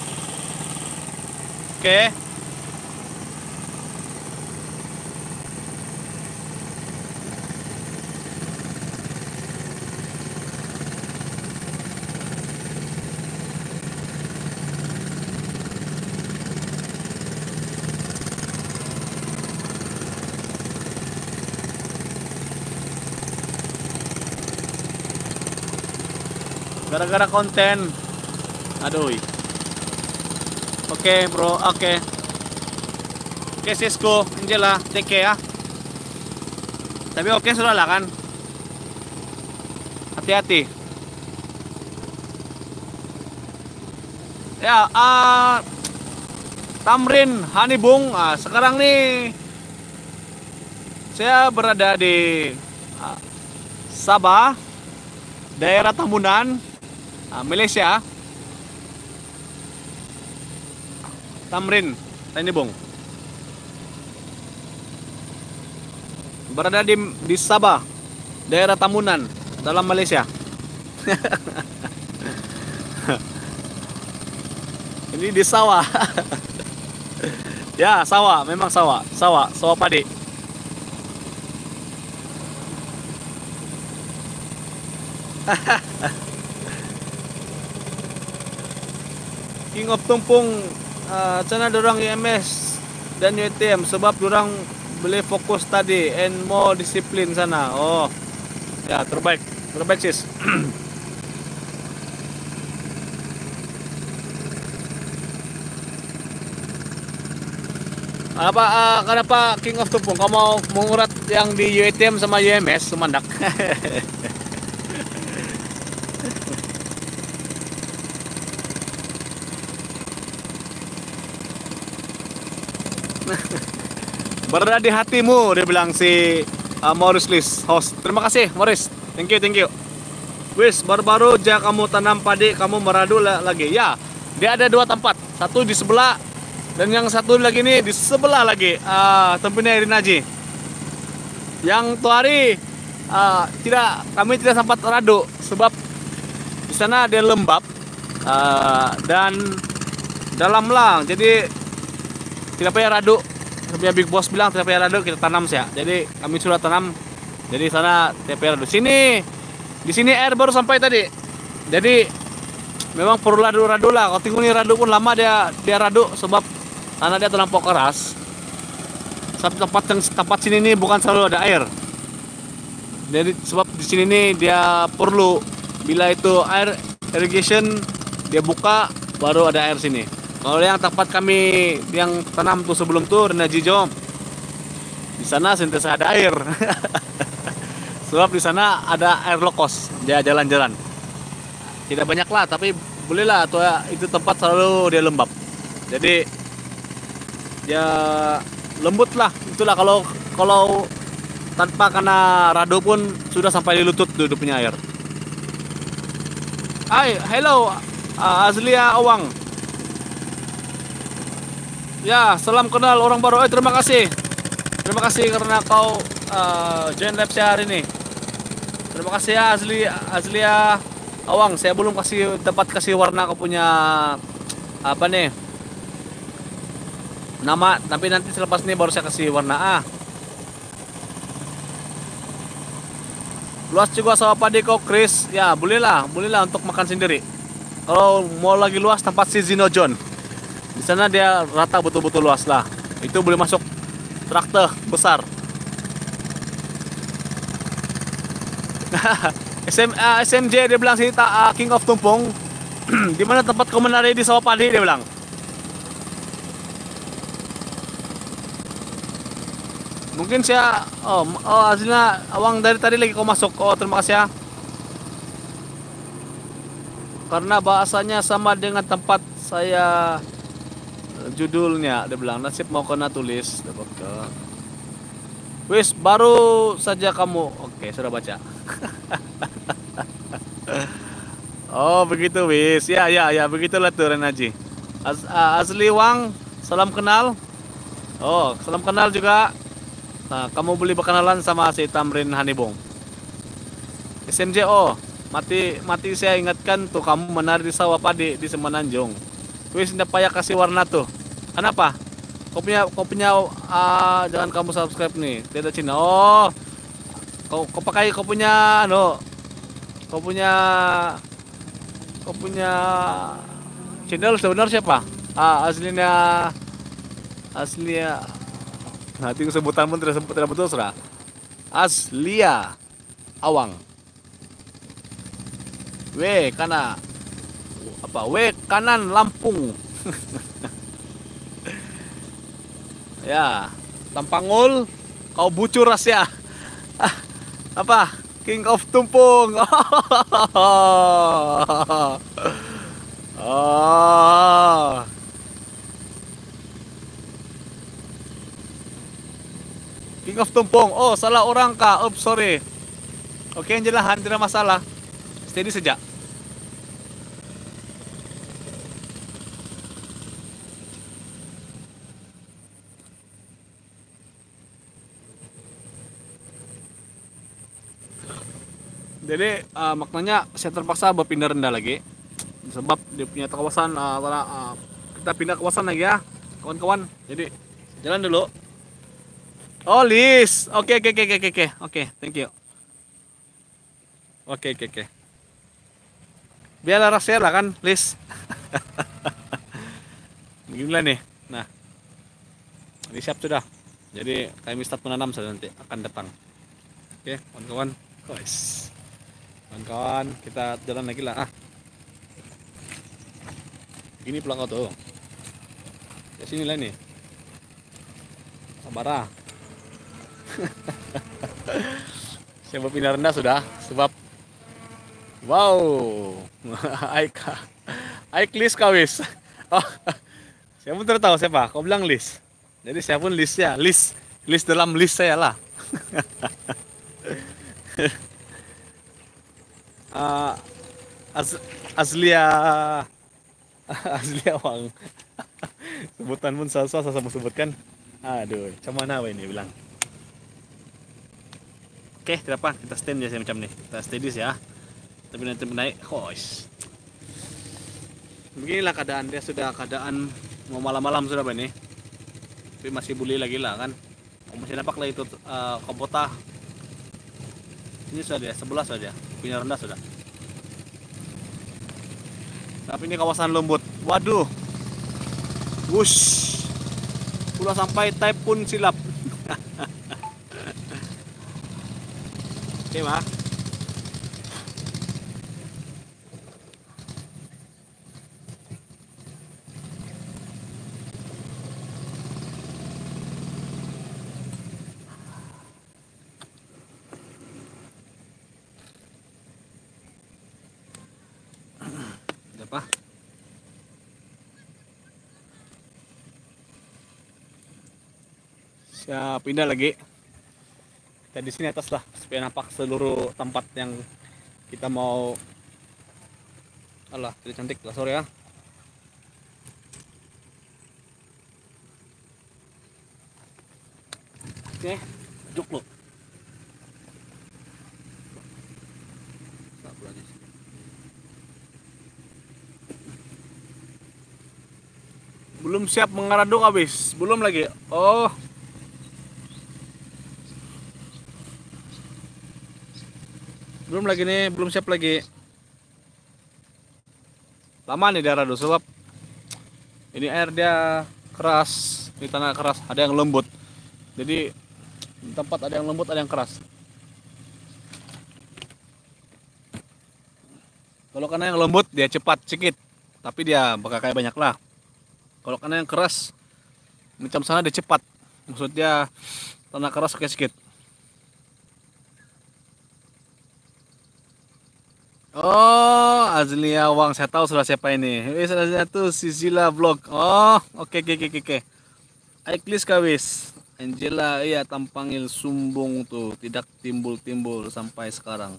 S1: Oke. Gara-gara konten. Aduh. Oke, bro. Oke. Oke, Cisco, Angela, take care ya. Tapi oke sudah lah kan. Hati-hati. Ya, uh, Tamrin, Hanibung. Ah, sekarang nih saya berada di uh, Sabah, daerah Tambunan, uh, Malaysia. Tamrin, Hanibung. Berada di, di Sabah, daerah Tambunan, dalam Malaysia. Ini di sawah. Ya, sawah, memang sawah, sawah, sawah padi. King of Tumpung, uh, sana dorang I M S dan U T M sebab dorang boleh fokus tadi and more disiplin sana. Oh, ya terbaik, terbaik sis. Apa uh, kenapa King of Tumpung? Kamu mau mengurat yang di U T M sama U M S Sumandak? Berada di hatimu, dia bilang si uh, Morris List host. Terima kasih Morris, thank you thank you. Wis baru-baru aja kamu tanam padi, kamu meradu lagi. Ya, dia ada dua tempat, satu di sebelah dan yang satu lagi nih di sebelah lagi. Uh, tempatnya Irin Haji. Yang tuh hari uh, tidak, kami tidak sempat radu sebab di sana dia lembab uh, dan dalam lang, jadi tidak payah radu. Tapi Big Boss bilang tidak payah radu, kita tanam sih ya. Jadi kami sudah tanam. Jadi sana tidak payah radu. Sini, di sini air baru sampai tadi. Jadi memang perlu radu-radu lah. Kalau tinggal ini radu pun lama dia dia radu sebab tanah dia terlampau keras. Sebab tempat yang tempat sini ini bukan selalu ada air. Jadi sebab di sini nih dia perlu bila itu air irrigation dia buka baru ada air sini. Kalau yang tempat kami yang tanam tuh sebelum tuh Rena Jijo, di sana sentiasa ada air. Sebab di sana ada air lokos, jalan-jalan. Tidak banyak lah, tapi bolehlah tuh itu tempat selalu dia lembab. Jadi ya lembut lah, itulah kalau kalau tanpa kena radu pun sudah sampai di lutut duduknya air. Hai, hello uh, Azlia Awang. Ya, salam kenal orang baru. Eh, terima kasih. Terima kasih karena kau uh, join live saya hari ini. Terima kasih ya Azli Azlia Awang. Saya belum kasih tempat kasih warna kau punya apa nih? Nama, tapi nanti selepas ini baru saya kasih warna. Ah. Luas juga sawah padi kau, Chris. Ya, bolehlah, bolehlah untuk makan sendiri. Kalau mau lagi luas tempat si Zino John. Di sana dia rata betul-betul luas lah. Itu boleh masuk traktor besar. S M, uh, S M J dia bilang sini uh, King of Tumpung. Di mana tempat kau menari di sawah padi dia bilang. Mungkin saya oh, oh hasilnya Awang dari tadi lagi kau masuk. Oh, terima kasih ya. Karena bahasanya sama dengan tempat saya. Judulnya dia bilang nasib mau kena tulis dapat ke wis baru saja kamu. Oke, sudah baca. Oh begitu wis ya ya ya begitulah tuh Renaji. Az, uh, Azli Wang, salam kenal. Oh salam kenal juga. Nah, kamu boleh berkenalan sama si Tamrin Hanibung. S M J O Mati mati saya ingatkan tuh kamu menari di sawah padi di Semenanjung. Wis tidak payah kasih warna tuh. Kenapa? Kau punya kau punya uh, jangan kamu subscribe nih. Tidak Cina. Oh, kau kau pakai kau punya no. Kau punya kau punya channel sebenarnya siapa? Ah, aslinya aslinya nanti sebutanmu tidak sebut tidak betul sudah. Aslia Awang. W kana apa? W kanan Lampung. Ya, Tampangul, kau bucur rahasia. Ah, apa? King of Tumpung. Oh. King of Tumpung. Oh, salah orang kah? Oops, sorry. Oke, Angela, tidak masalah. Steady saja. Jadi uh, maknanya saya terpaksa berpindah rendah lagi sebab dia punya kawasan uh, uh, kita pindah kawasan lagi ya kawan-kawan. Jadi jalan dulu. Oh, Lis. Oke oke oke oke oke oke thank you. Oke oke oke. Biarlah rahasia lah kan, Lis. Gimana nih? Nah, ini siap sudah. Jadi kami start menanam sudah nanti akan datang. Oke, kawan-kawan. Guys. Kawan-kawan, kita jalan lagi lah. Ah. Ini pelakau tuh. Ya sini lah nih. Sabar ah. Saya berpindah rendah sudah, sebab wow, Aik, Aik Lis kawis. Oh, saya pun tahu siapa. Kau bilang Lis. Jadi saya pun Lis ya, Lis, Lis dalam list saya lah. uh, Az, Azlia, Azlia Wang. Sebutan pun salah saya sama sebutkan. Aduh, macam mana ini bilang. Oke, tidak apa, kita stand ya macam nih. Kita steady ya. Tapi nanti menaik, hois. Beginilah keadaan dia sudah keadaan mau malam-malam sudah ini. Tapi masih boleh lagi lah kan. Masih nampak lah itu uh, kobota. Ini sudah dia, sebelah sudah dia. Pindah rendah sudah. Tapi ini kawasan lembut. Waduh. Wush. Sudah sampai type pun silap. Oke, Mak. Apa? Saya pindah lagi. Kita di sini atas lah supaya nampak seluruh tempat yang kita mau. Alah, tidak cantik lah, sorry ya. Oke, juk lo. Belum siap mengeraduk habis, belum lagi. Oh. Belum lagi nih, belum siap lagi. Lama nih dia radu sebab ini air dia keras, di tanah keras, ada yang lembut. Jadi di tempat ada yang lembut, ada yang keras. Kalau karena yang lembut dia cepat sedikit, tapi dia bakal kayak banyak lah. Kalau karena yang keras macam sana dia cepat, maksudnya tanah keras kayak sedikit. Oh, Azlia Wang, saya tahu sudah siapa ini. Wis ada tuh Sisila Vlog. Oh, oke oke oke oke. Aiklis kawis. Angela, iya tampangil sumbung tuh, tidak timbul-timbul sampai sekarang.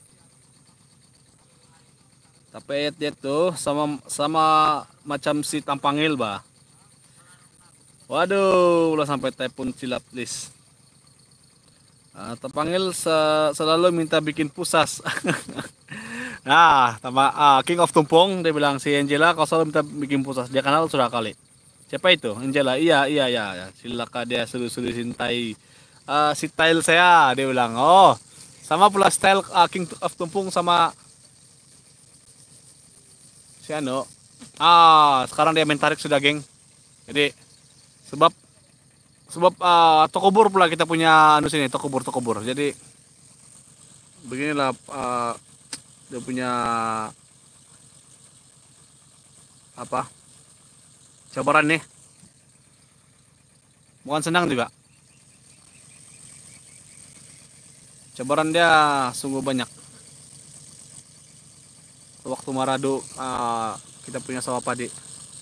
S1: Tapi dia tuh sama sama macam si tampangil bah. Waduh, udah sampai typhoon silap list. Uh, tampangil se selalu minta bikin pusas. Nah, sama ah, King of Tumpung dia bilang si Angela kau selalu minta bikin putus. Dia kenal sudah kali. Siapa itu? Angela. Iya, iya, iya. Ya. Silakan dia sudah-sudah cintai ah, si style saya. Dia bilang, oh sama pula style ah, King of Tumpung sama si Ano. Ah, sekarang dia main tarik sudah, geng. Jadi sebab sebab ah, Tokobur pula kita punya anu sini, Tokobur, Tokobur. Jadi beginilah ah, dia punya apa? Cabaran nih. Bukan senang juga. Cabaran dia sungguh banyak. Waktu Marado ah, kita punya sawah padi.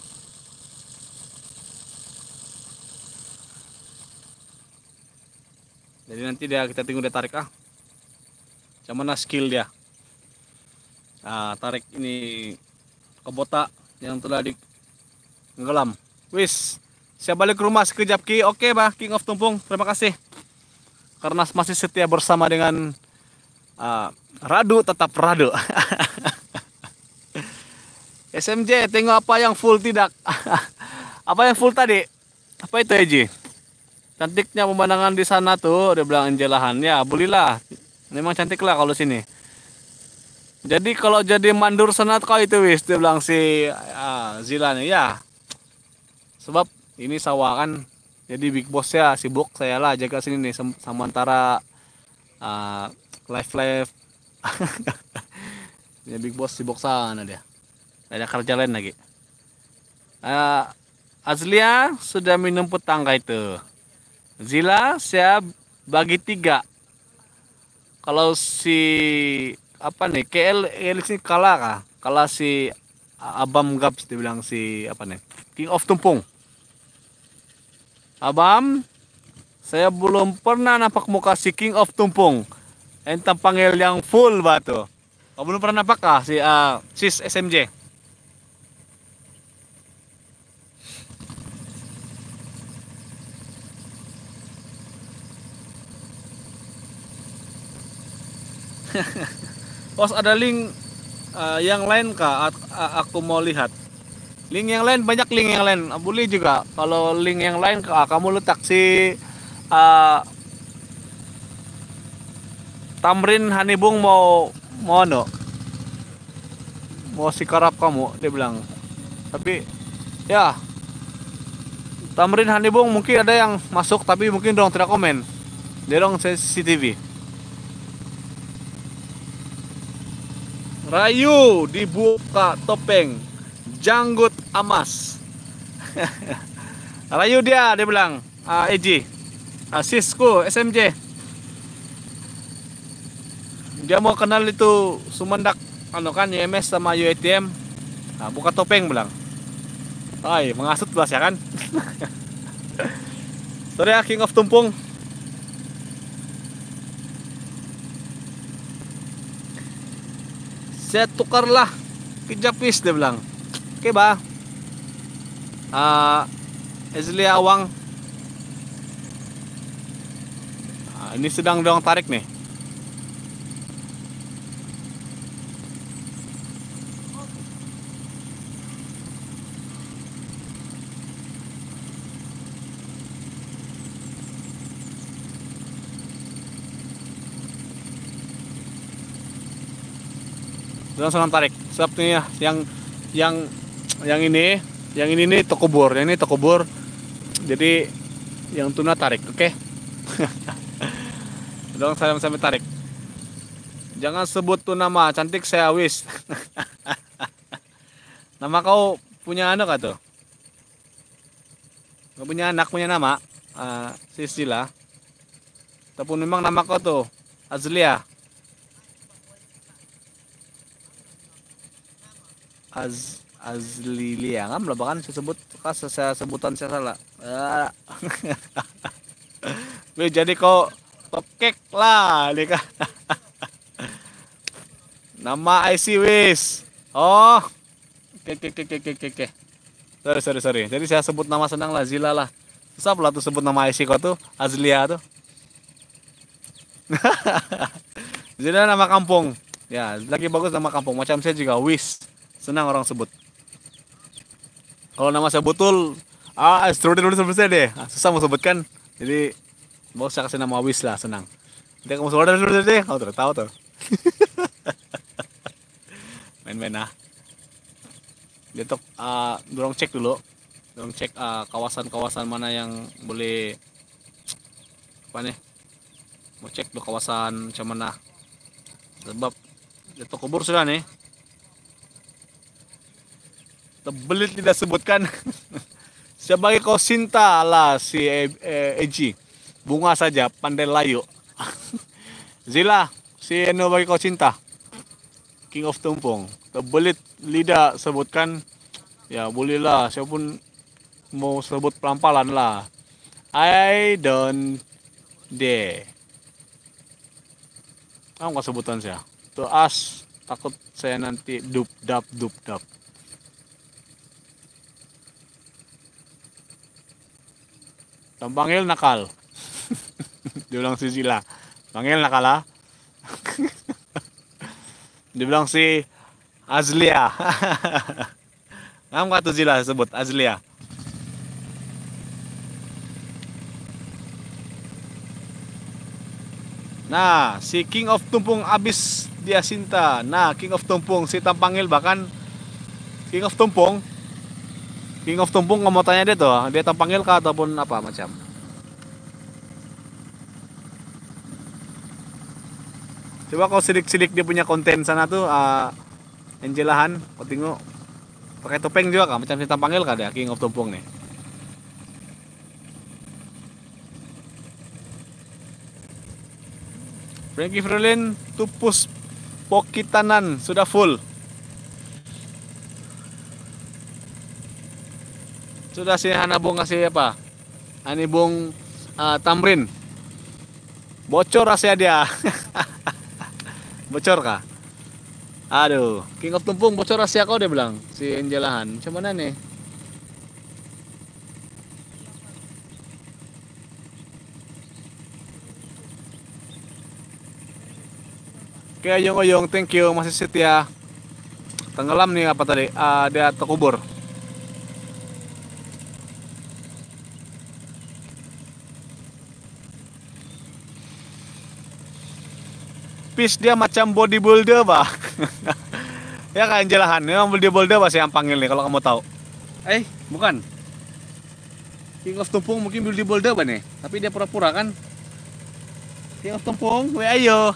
S1: Jadi nanti dia kita tunggu dia tarik ah. Macam mana skill dia. Ah, tarik ini kebota yang telah digenggelam. Wis, saya balik ke rumah sekejap Ki. Oke, Bah, King of Tumpung. Terima kasih. Karena masih setia bersama dengan ah, Radu tetap Radu. S M J, tengok apa yang full tidak. Apa yang full tadi? Apa itu, Eji? Cantiknya pemandangan di sana tuh, dia bilang Angelahan. Ya, bolehlah. Memang cantik lah kalau sini. Jadi kalau jadi mandur sana kau itu wis, dia bilang si ah, Zilan. Ya, sebab ini sawah kan. Jadi big boss ya sibuk, saya lah jaga sini nih sama antara ah, live live. Ya big boss sibuk sana dia. Ada kerja lain lagi. Ah, Azlia sudah minum petangga itu. Zila saya bagi tiga. Kalau si apa nih K L Elix ini kalah kah? Kalah si Abam Gaps dibilang si apa nih King of Tumpung. Abam, saya belum pernah nampak muka si King of Tumpung. Entah panggil yang full batu. Kau belum pernah nampak kah si uh, sis S M J? Pos ada link uh, yang lain kah? A- a- aku mau lihat. Link yang lain banyak link yang lain. Ah, boleh juga. Kalau link yang lain ah, kamu letak si uh, Tamrin Hanibung mau mau no. Mau sikarap kamu dia bilang. Tapi ya Tamrin Hanibung mungkin ada yang masuk tapi mungkin dong tidak komen. Dia dong C C T V. Rayu dibuka topeng janggut amas. Rayu dia dia bilang ah, Eji ah, Sisku S M J dia mau kenal itu Sumendak anu kan Y M S sama U A T M. Nah, buka topeng bilang. Ay, mengasut belas ya kan. Sorry ya King of Tumpung. Saya tukarlah kejapis dia bilang. Oke, Bah. Uh, Ezli Awang. Uh, ini sedang dong tarik nih. Sedang sedang tarik. Sebab nih ya, yang yang yang ini, yang ini nih Tokobur, yang ini Tokobur. Jadi yang tuna tarik, oke? Okay? Dong saya sampai tarik. Jangan sebut tuh nama, cantik saya wis. Nama kau punya anak atau? Kau punya anak punya nama? Uh, Sisila. Ataupun memang nama kau tuh Azlia. Az Azlilia kan bahkan saya sebut kas saya sebutan saya salah. Ah. Jadi kau topkek lah nih. Nama I C wis. Oh. Oke oke oke oke oke. Sorry sorry sorry. Jadi saya sebut nama senang lah Zila lah. Susah pula tuh sebut nama I C kau tuh Azlia tuh. Zila nama kampung. Ya, lagi bagus nama kampung. Macam saya juga Wis. Senang orang sebut. Kalau nama saya betul, ah, Strudel udah selesai deh. Ah, susah mau sebutkan. Jadi, mau saya kasih nama Wis lah, senang. Nanti kamu sudah sudah deh, kau tuh tahu tuh. Main-main ah. Dia tuh, ah, dorong cek dulu. Dorong cek ah, kawasan-kawasan mana yang boleh apa nih? Mau cek dulu kawasan macam mana. Sebab dia tuh kubur sudah nih. Tebelit tidak sebutkan. Sebagai kau cinta lah si E- E- Eji. Bunga saja, pandai layu. Zila, si Eno bagi kau cinta. King of Tumpung. Tebelit lidah sebutkan. Ya bolehlah, saya pun mau sebut pelan-pelan lah. I don't dare. Apa nggak sebutan saya? To us, takut saya nanti dup dap dup dap. Tampangil nakal. Dibilang si Zila. Panggil nakal ah. Dibilang si Azlia. Ngam ka tuh Zila sebut Azlia. Nah, si King of Tumpung abis dia cinta. Nah, King of Tumpung si Tampangil bahkan King of Tumpung. King of Tumpung nggak mau tanya dia tuh, dia Tampangil kah ataupun apa macam. Coba kau sidik-sidik dia punya konten sana tuh, uh, Angelahan, kau tengok pakai topeng juga kah macam si Tampangil kah dia King of Tumpung nih. Frankie Frelin tupus pokitanan sudah full. Sudah si Hanabung kasih apa? Anibung uh, Tamrin. Bocor rahasia dia. Bocor kah? Aduh, King of Tumpung bocor rahasia kau dia bilang si Angelahan. Macam mana nih? Oke, Oyong Oyong, thank you masih setia. Tenggelam nih apa tadi? Uh, dia terkubur. Pis dia macam bodybuilder bah. Ya kan Angelahan, memang bodybuilder bah yang panggil nih kalau kamu tahu. Eh, bukan. King of Tumpung mungkin bodybuilder bah nih, tapi dia pura-pura kan. King of Tumpung, we ayo.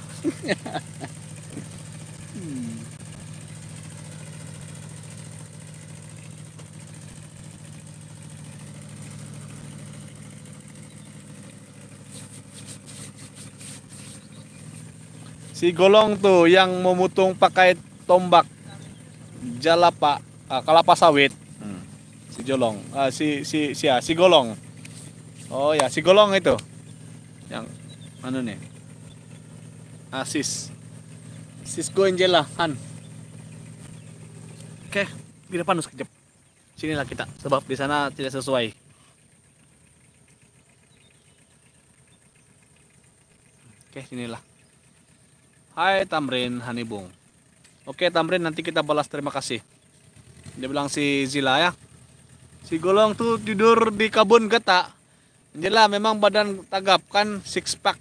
S1: Si Golong tuh yang memutung pakai tombak jalapa, ah, kelapa sawit. Hmm. Si Jolong, ah, si si si ah, si Golong. Oh ya, si Golong itu. Yang mana nih? Asis. Cisco Angela Han. Oke, di depan sekejap. Sinilah kita, sebab di sana tidak sesuai. Oke, sinilah. Hai Tamrin Hanibung. Oke Tamrin, nanti kita balas terima kasih. Dia bilang si Zila ya. Si Golong tuh tidur di kabun geta. Angela memang badan tagap kan six pack.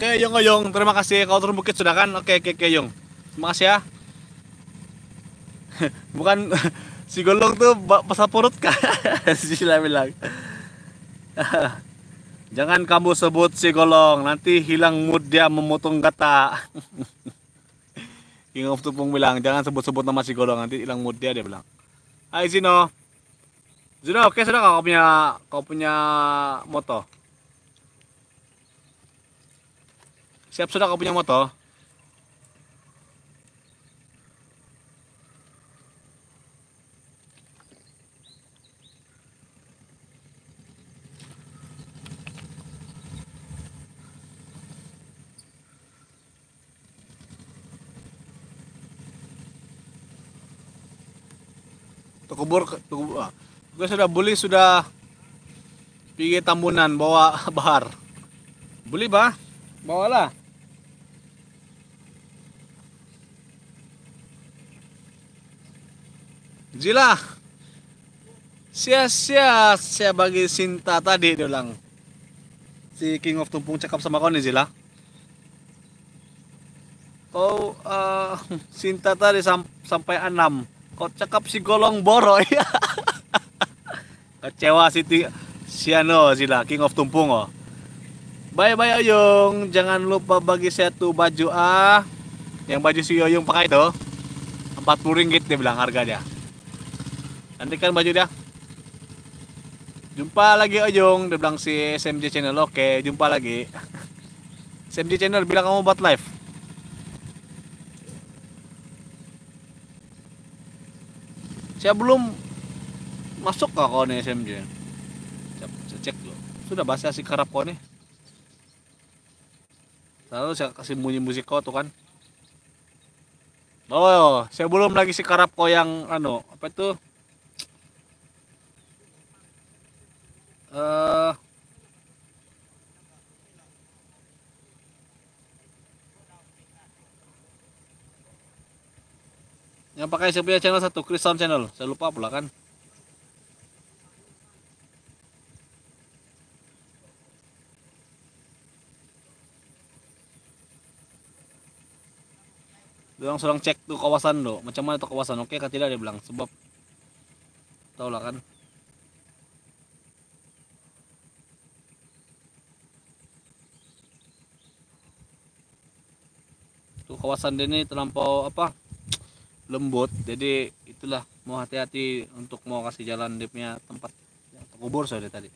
S1: Oke, Yong Yong, terima kasih kau turun bukit sudah kan? Oke, oke, oke, Yong. Terima kasih ya. Bukan si Golong tuh pasal perut kah? Sila bilang. Jangan kamu sebut si Golong, nanti hilang mood dia memotong kata. King of Tupung bilang, jangan sebut-sebut nama si Golong, nanti hilang mood dia, dia bilang. Hai Zino. Zino, oke sudah kau punya kau punya moto? Siap sudah kau punya moto? Tukubur, tukubur. Gue sudah beli sudah pergi Tambunan bawa bahar. Beli bah, bawalah. Zila, sia-sia saya bagi Sinta tadi dia bilang. Si King of Tumpung cakap sama kau nih Zila. Kau uh, Sinta tadi sam sampai enam. Kau cakap si Golong Boro ya. Kecewa si si ano Zila, King of Tumpung oh. Bye-bye Oyong, jangan lupa bagi saya tuh baju ah. Yang baju si Oyong pakai itu empat puluh ringgit dia bilang harga dia. Nanti kan baju dia. Jumpa lagi Oyong, dia bilang si S M J Channel. Oke, jumpa lagi. S M J Channel bilang kamu buat live. Saya belum masuk kok kau nih S M J. Saya cek dulu. Sudah bahasa si kerap kau nih. Lalu saya kasih bunyi musik kau tuh kan. Oh, saya belum lagi si kerap kau yang ano, apa itu? Eh uh, yang pakai saya punya channel satu, Chris Sound Channel. Saya lupa pula kan. Dia langsung cek tuh kawasan lo, macam mana tuh kawasan, oke kan tidak dia bilang, sebab tau lah kan. Tuh kawasan dia ini terlampau apa lembut, jadi itulah mau hati-hati untuk mau kasih jalan dia punya tempat yang terkubur saya tadi.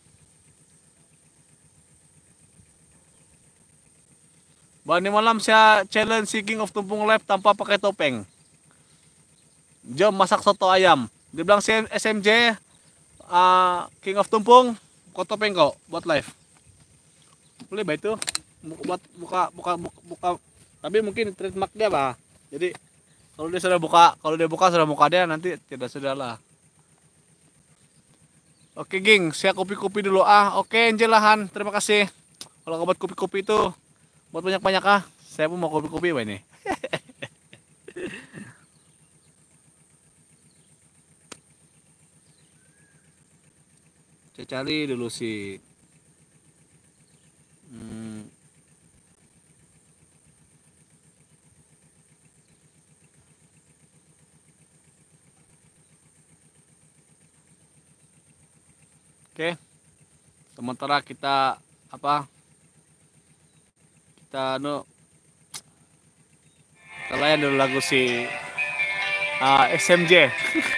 S1: Bani malam saya challenge si King of Tumpung live tanpa pakai topeng. Jom masak soto ayam. Dia bilang si S M J uh, King of Tumpung, kau topeng kau buat live. Boleh bah itu buat buka buka buka, buka. Tapi mungkin trademark dia bah. Jadi kalau dia sudah buka, kalau dia buka sudah muka dia nanti tidak sudahlah. Oke geng, saya kopi-kopi dulu ah. Oke Angelahan, terima kasih. Kalau kau buat kopi-kopi itu buat banyak-banyak ah. Saya pun mau kopi-kopi bah ini. Saya cari dulu sih. Hmm. Oke. Sementara kita apa? Kita no kita layan dulu lagu si uh, S M J.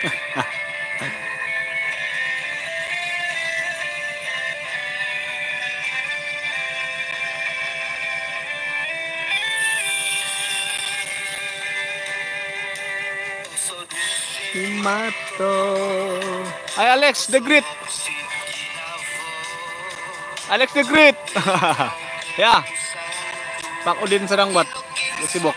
S1: Mato. Hai Alex the Great. Alex the Great. Ya. Pak Udin sedang buat sibuk.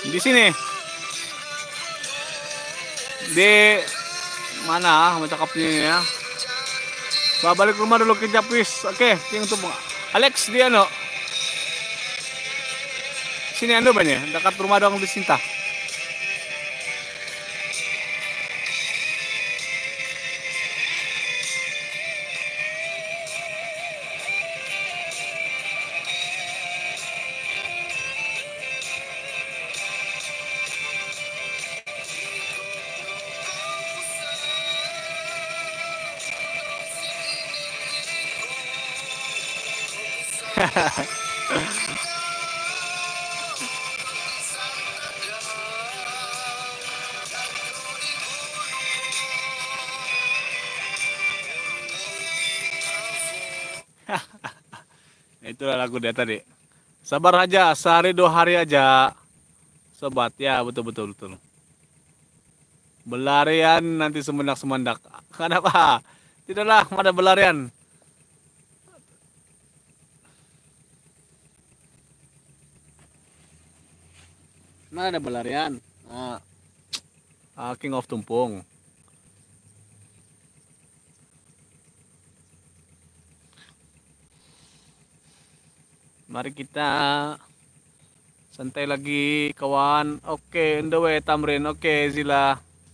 S1: Di sini. Di mana mencakapnya ini ya? Bah, balik rumah dulu ke Japis. Oke, yang tuh Alex dia no. Sini ando banyak, dekat rumah dong di Sinta. Itulah lagu dia tadi. Sabar aja, sehari dua hari aja. Sobat, ya betul betul betul. Belarian nanti semendak-semendak. Kenapa? Tidaklah, mana belarian. Mana ada belarian? Nah, ah, King of Tumpung. Mari kita santai lagi kawan. Oke, on the way Tamrin. Oke, Zila.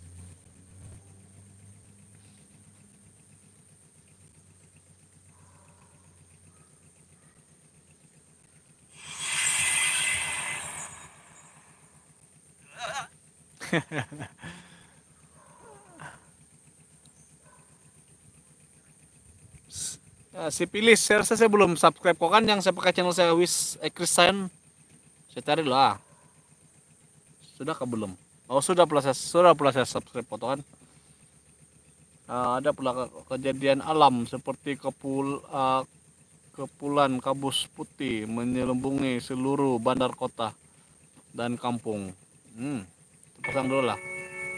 S1: Uh, si Pilis, saya rasa saya belum subscribe kok kan yang saya pakai channel saya Wis Ekrisan. Saya cari lah. Sudah ke belum? Oh sudah pula saya, sudah pula saya subscribe foto kan. Uh, ada pula ke kejadian alam seperti kepul uh, kepulan kabus putih menyelubungi seluruh bandar kota dan kampung. Hmm, pasang dulu lah.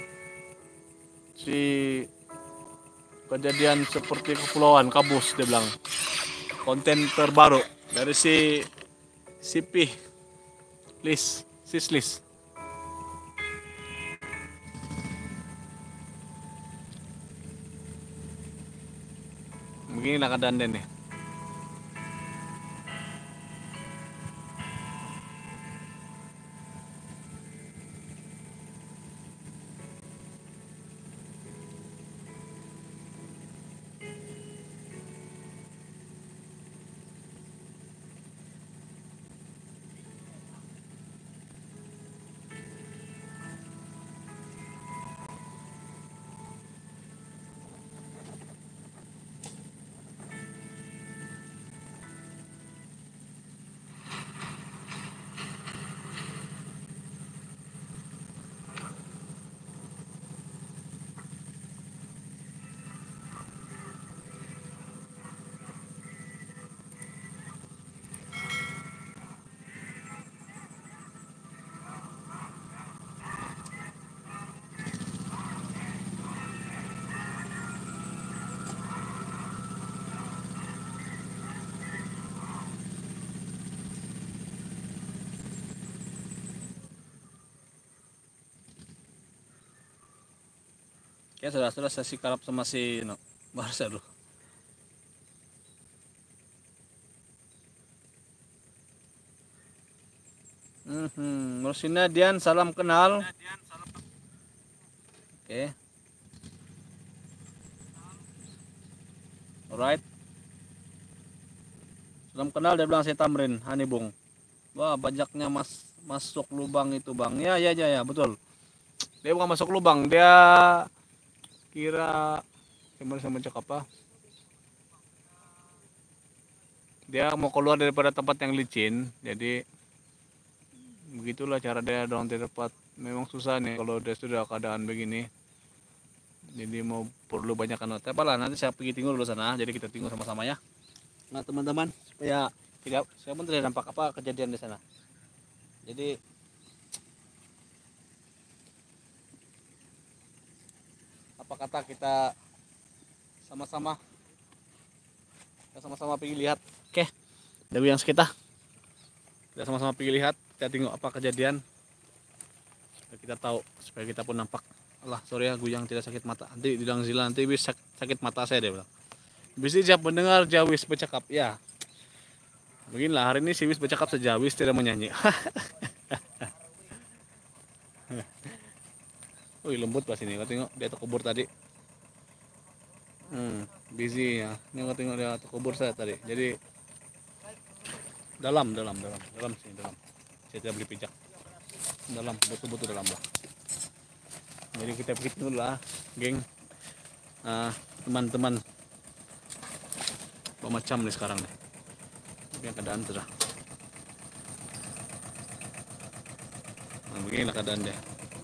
S1: Si kejadian seperti kepulauan kabus dia bilang. Konten terbaru dari si Sipi Lis Sislis. Beginilah keadaan dia nih. Ya sudah sudah saya sikarap sama si no, baru saya dulu. Hmm, Rosina Dian salam kenal. Oke. Okay. Alright. Salam kenal dia bilang saya Tamrin Hanibung. Wah banyaknya mas masuk lubang itu bang. Ya ya ya ya betul. Dia bukan masuk lubang, dia kira gimana saya mencak apa? Dia mau keluar daripada tempat yang licin, jadi begitulah cara dia dorong di tempat. Memang susah nih kalau dia sudah keadaan begini. Jadi mau perlu banyak kan. Tapi lah nanti saya pergi tinggal dulu sana, jadi kita tinggal sama-sama ya. Nah teman-teman supaya tidak saya pun tidak nampak apa kejadian di sana. Jadi apa kata kita sama-sama kita sama-sama pergi lihat. Oke, dari yang sekitar kita sama-sama pergi lihat, kita tengok apa kejadian. Biar kita tahu supaya kita pun nampak. Allah sorry ya Guyang tidak sakit mata. Nanti bilang Zila nanti bisa sakit mata saya dia bilang. Bisa siap mendengar Jawis bercakap ya. Beginilah hari ini si Wis bercakap saja, Wis tidak menyanyi. Wih lembut pas ini, kau tengok dia terkubur tadi. Hmm, busy ya. Ini kau tengok dia terkubur saya tadi. Jadi dalam, dalam, dalam, dalam sini dalam. Saya tidak beli pijak. Dalam, betul-betul dalam lah. Jadi kita pikir dulu lah, geng, uh, teman-teman. Apa macam nih sekarang nih? Ini keadaan sudah. Nah, beginilah keadaan dia.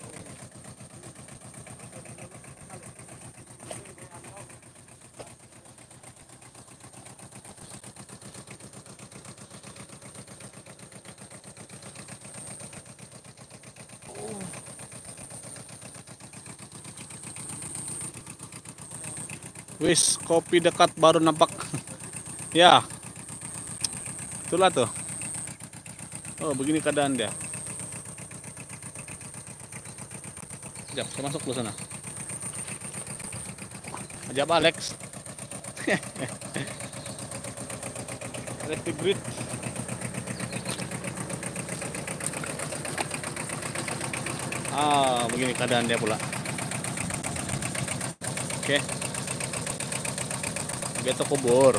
S1: Wis kopi dekat baru nampak. Ya, itulah tuh. Oh begini keadaan dia. Sekejap, saya masuk dulu sana. Ajak Alex. Electric grid. Ah, begini keadaan dia pula. Oke. Dia terkubur.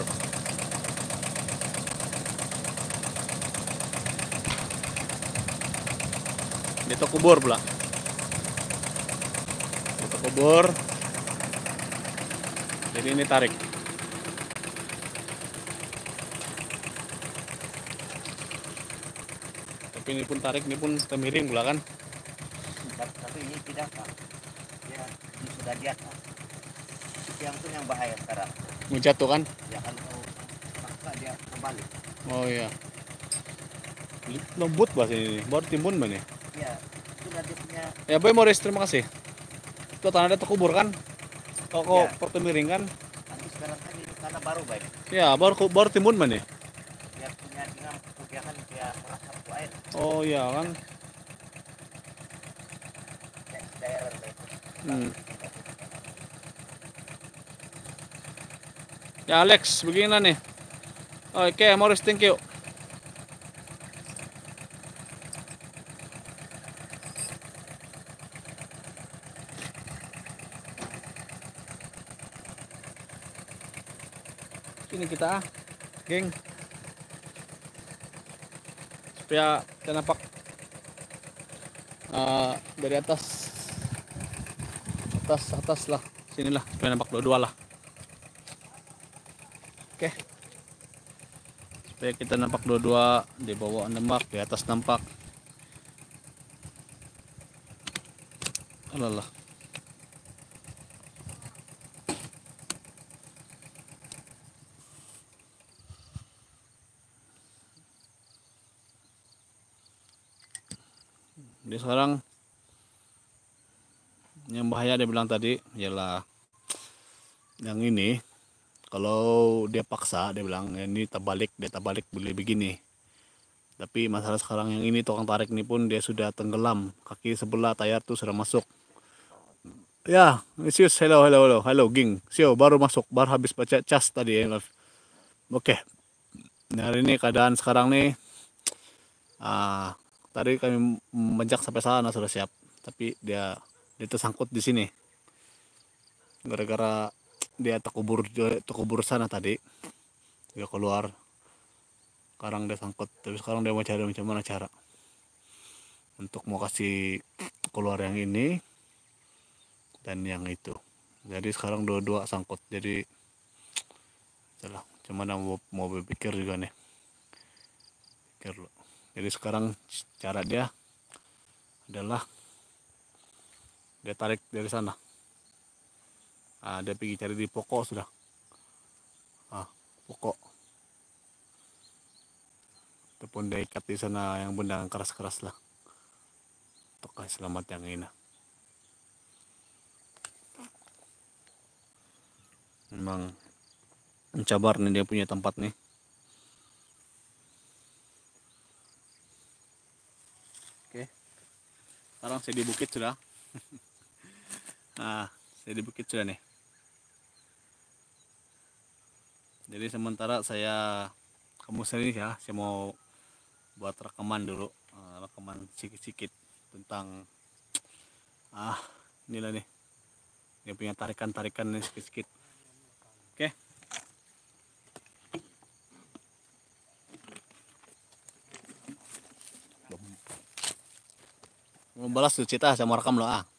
S1: Dia terkubur pula. Dia terkubur. Jadi ini tarik. Tapi ini pun tarik, ini pun temiring pula kan.
S3: Tapi ini tidak Pak. Ya, ini sudah di atas. Yang pun yang bahaya sekarang.
S1: Mau jatuh kan?
S3: Ya kalau paksa dia kembali.
S1: Oh iya. Lembut bahas ini, baru timbun mana?
S3: Ya, sudah dia punya.
S1: Ya Boy Morris, terima kasih. Itu tanah dia terkubur kan? Kok kok
S3: Ya.
S1: miring kan?
S3: Tapi sekarang kan ini karena baru baik.
S1: Ya baru baru timbun mana?
S3: Dia punya dengan dia kan dia merasa satu air.
S1: Oh iya kan?
S3: Ya, daerah baik.
S1: Hmm. Ya Alex, begini nih. Oke, Morris, thank you. Ini kita, geng, supaya kita nampak uh, dari atas, atas, atas lah, sinilah, supaya nampak dua-dua lah. Oke, supaya kita nampak dua-dua, di bawah nampak, di atas nampak. Alalah. Jadi sekarang yang bahaya dia bilang tadi ialah yang ini, kalau dia paksa dia bilang ini terbalik, dia terbalik boleh begini. Tapi masalah sekarang yang ini tukang tarik ini pun dia sudah tenggelam, kaki sebelah tayar tuh sudah masuk. Ya, Sius, hello, hello, hello, hello, Ging. Sio baru masuk, baru habis baca cas tadi ya. Oke, nah, hari ini keadaan sekarang nih. Ah, tadi kami menjak sampai sana sudah siap, tapi dia dia tersangkut di sini. Gara-gara dia terkubur terkubur sana tadi, dia keluar. Sekarang dia sangkut, tapi sekarang dia mau cari macam mana cara untuk mau kasih keluar yang ini dan yang itu. Jadi sekarang dua-dua sangkut. Jadi salah, cuman mau mau berpikir juga nih. Pikir lo. Jadi sekarang cara dia adalah dia tarik dari sana. Ah, dia pergi cari di pokok sudah. Ah, pokok. Ataupun dia ikat di sana yang benda yang keras-keras lah. Untuk kasih selamat yang ini. Memang mencabar nih dia punya tempat nih. Oke. Sekarang saya di bukit sudah. Nah, saya di bukit sudah nih. Jadi sementara saya kamu sendiri ya, saya mau buat rekaman dulu, eh, rekaman sedikit-sedikit tentang ah inilah nih, dia punya tarikan-tarikan nih sedikit-sedikit. Oke. Mau balas tuh cerita, saya mau rekam loh ah.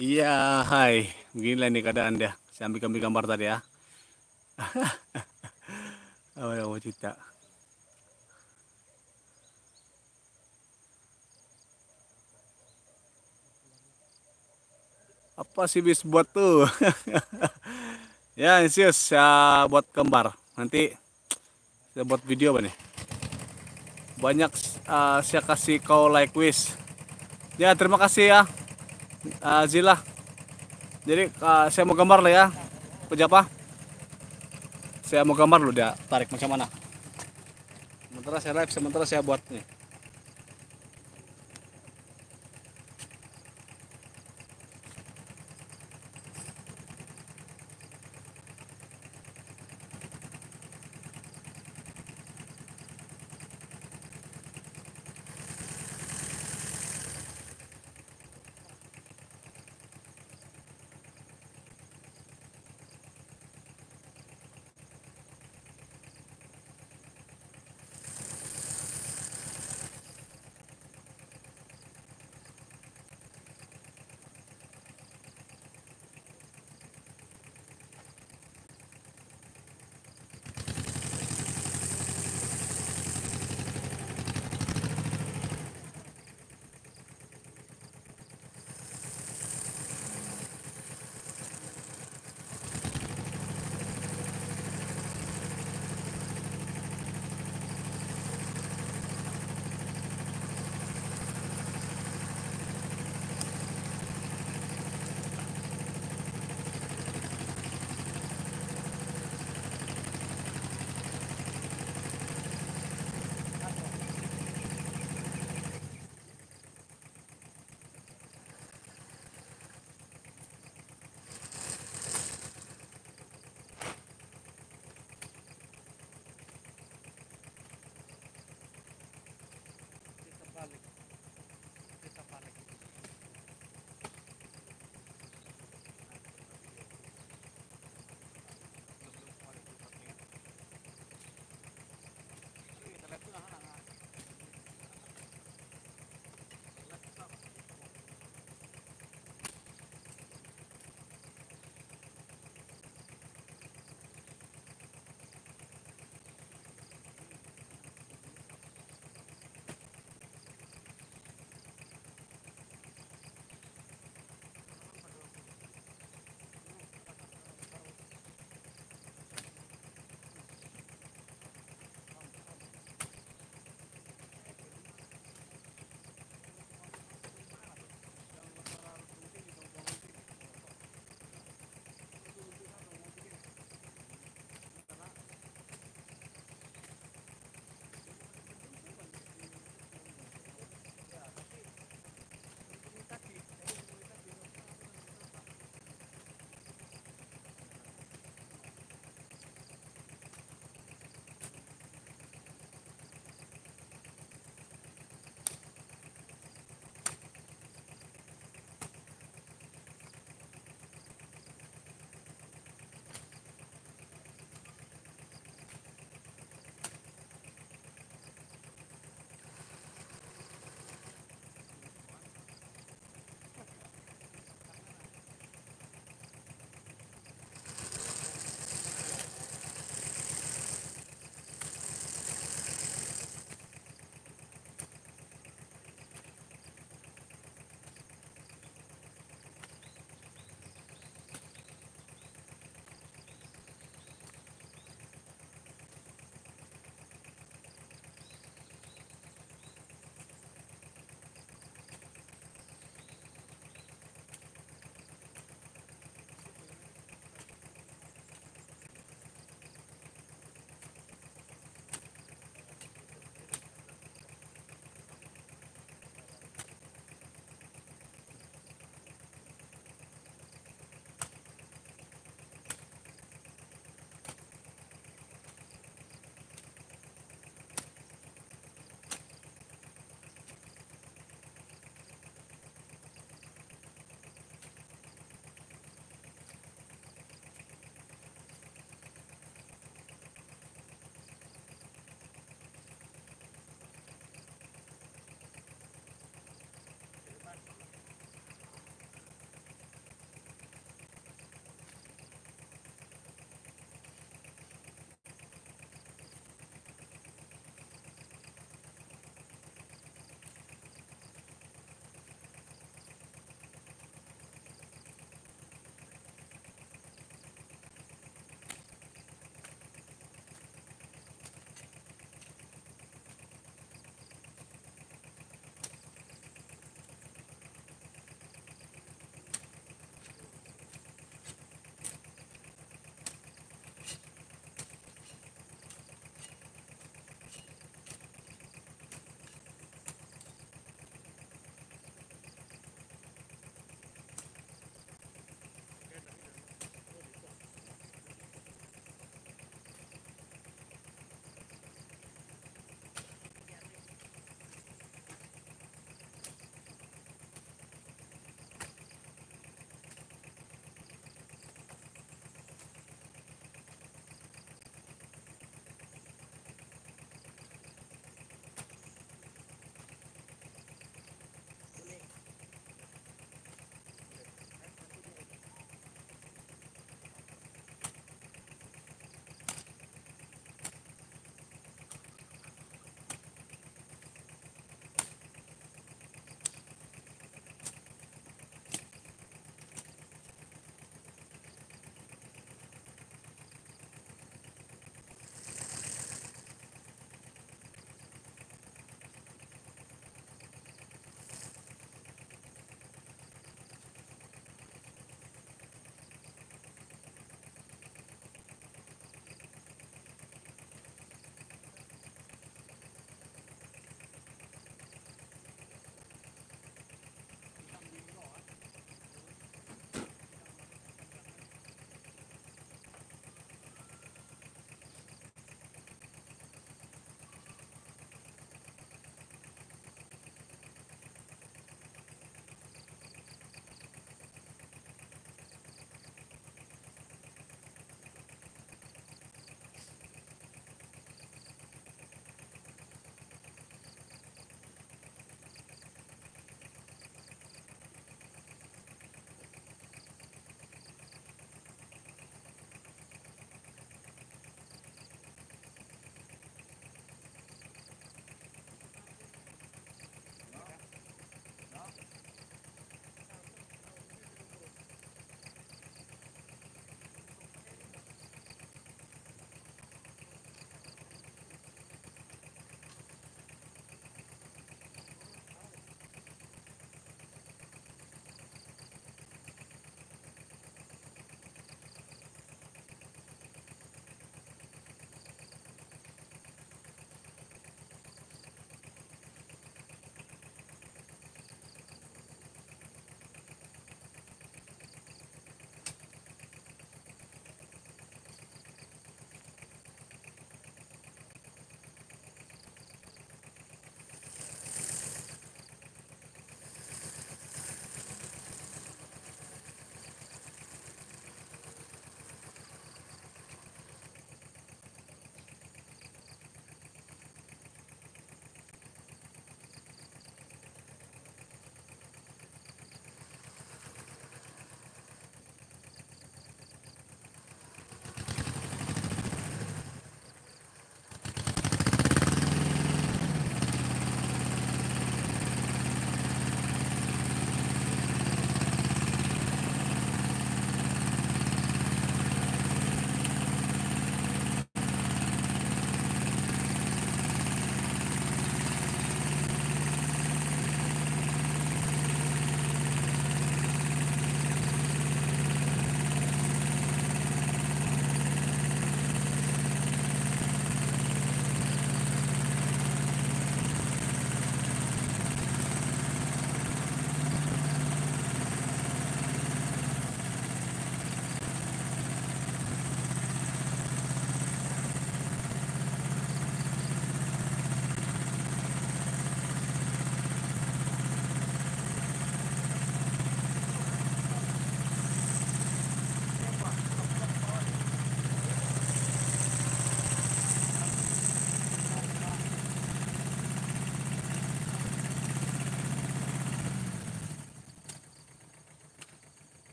S1: Iya, hai. Beginilah nih keadaan dia. Saya ambil ambil gambar tadi ya. Apa yang mau cerita? Apa sih bis buat tuh? Ya, Insius, saya buat gambar. Nanti saya buat video apa nih? Banyak uh, saya kasih kau like wish. Ya, terima kasih ya, uh, Zila. Jadi uh, saya mau gambar lah ya. Kerja apa? Saya mau gambar lu dia tarik macam mana? Sementara saya live, sementara saya buat nih.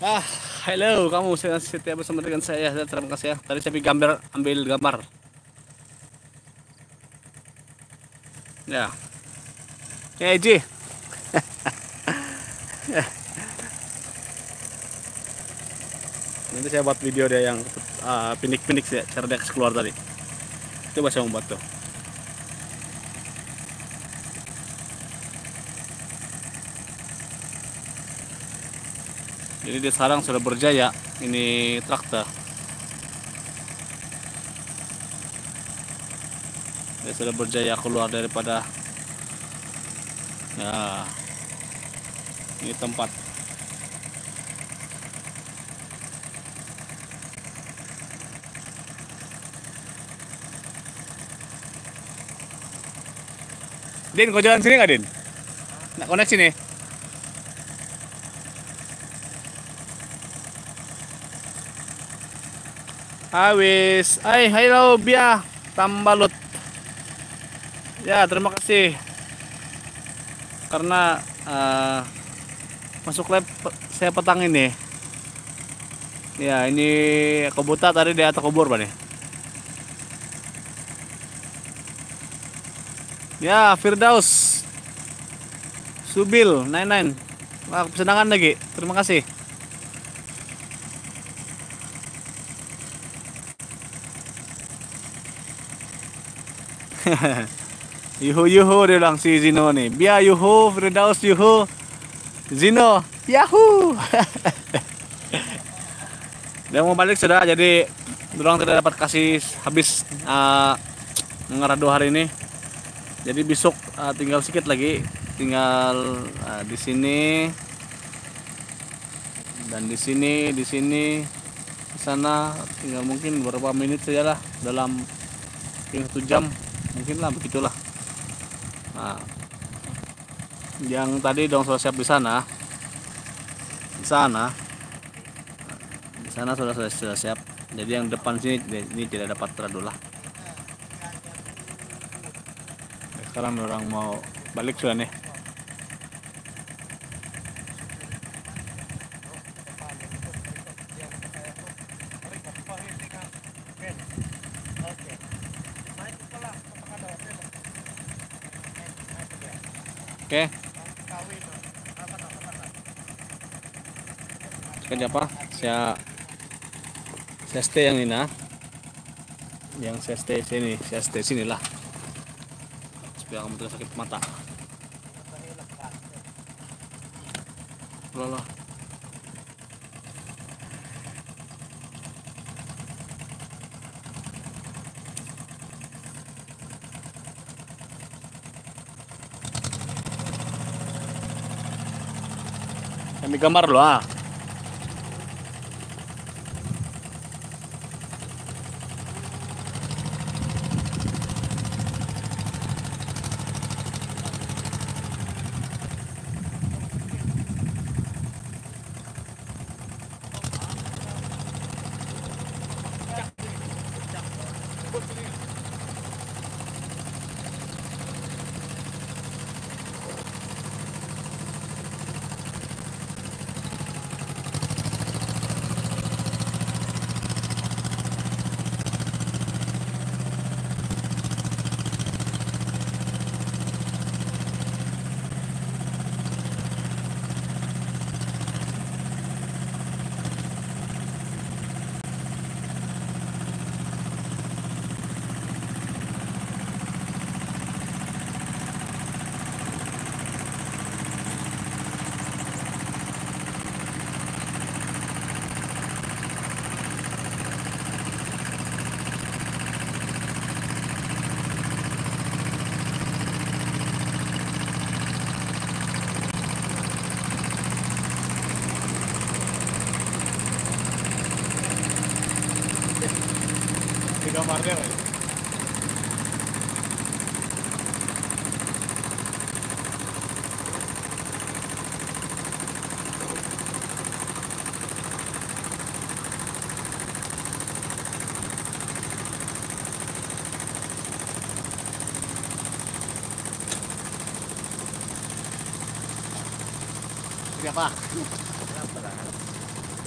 S1: Ah, hello kamu, saya setia bersama dengan saya. Terima kasih ya. Tadi saya ambil gambar, ambil gambar. Ya. Ya, Ji. Nanti saya buat video dia yang uh, pinik-pinik sih, cara dia keluar tadi. Coba saya membuat tuh. Jadi dia sekarang sudah berjaya, ini traktor. Dia sudah berjaya keluar daripada ya ini tempat. Din, kau jalan sini nggak, Din? Nak koneksi nih. Awis, ay, hello, Bia, Tambalut. Ya, terima kasih. Karena uh, masuk live saya petang ini. Ya, ini kebuta tadi di atas kubur, nih. Ya, Firdaus, Subil, nine nine. Wah, kesenangan lagi. Terima kasih. Yuhu yuhu dia bilang si Zino nih. Bia yuhu, Firdaus yuhu, Zino yahoo. Dia mau balik sudah, jadi dorang tidak dapat kasih habis uh, ngerado hari ini. Jadi besok uh, tinggal sedikit lagi, tinggal uh, di sini dan di sini, di sini, di sana, tinggal mungkin beberapa menit saja lah, dalam satu jam. Mungkin lah begitulah. Nah, yang tadi dong sudah siap di sana, di sana, di sana sudah sudah, sudah siap. Jadi yang depan sini ini tidak dapat teradu lah. Sekarang orang mau balik sudah nih. Oke. Sekarang apa? Saya saya stay yang ini nah. Yang saya stay sini, saya stay sinilah. Supaya kamu tidak sakit mata. Loh. Kami gambar loh ah. Gambarnya lah. Ini apa?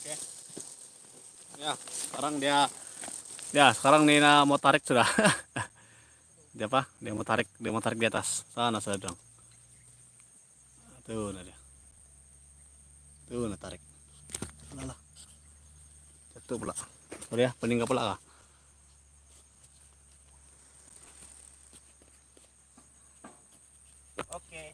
S1: Oke. Ya, sekarang dia ya sekarang Nina mau tarik sudah. Dia apa? Dia mau tarik, dia mau tarik di atas. Sana sudah dong. Tuh nah dia. Tuh nah tarik. Alah. Jatuh pula. Sorry ya, peninggal pula kah?
S3: Oke.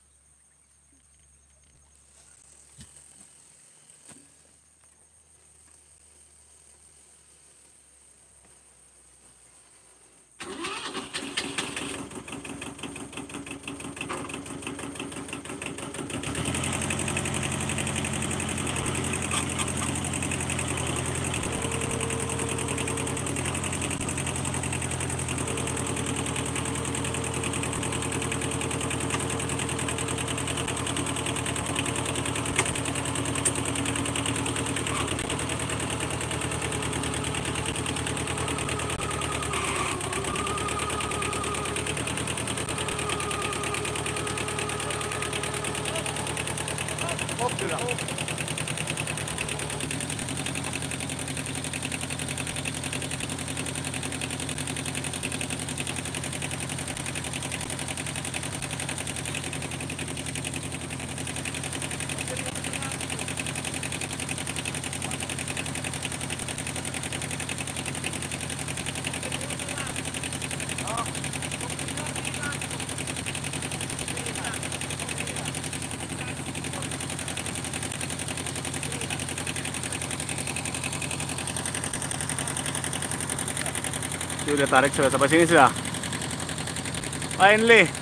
S1: Dia udah tarik sudah sampai sini sudah. Finally.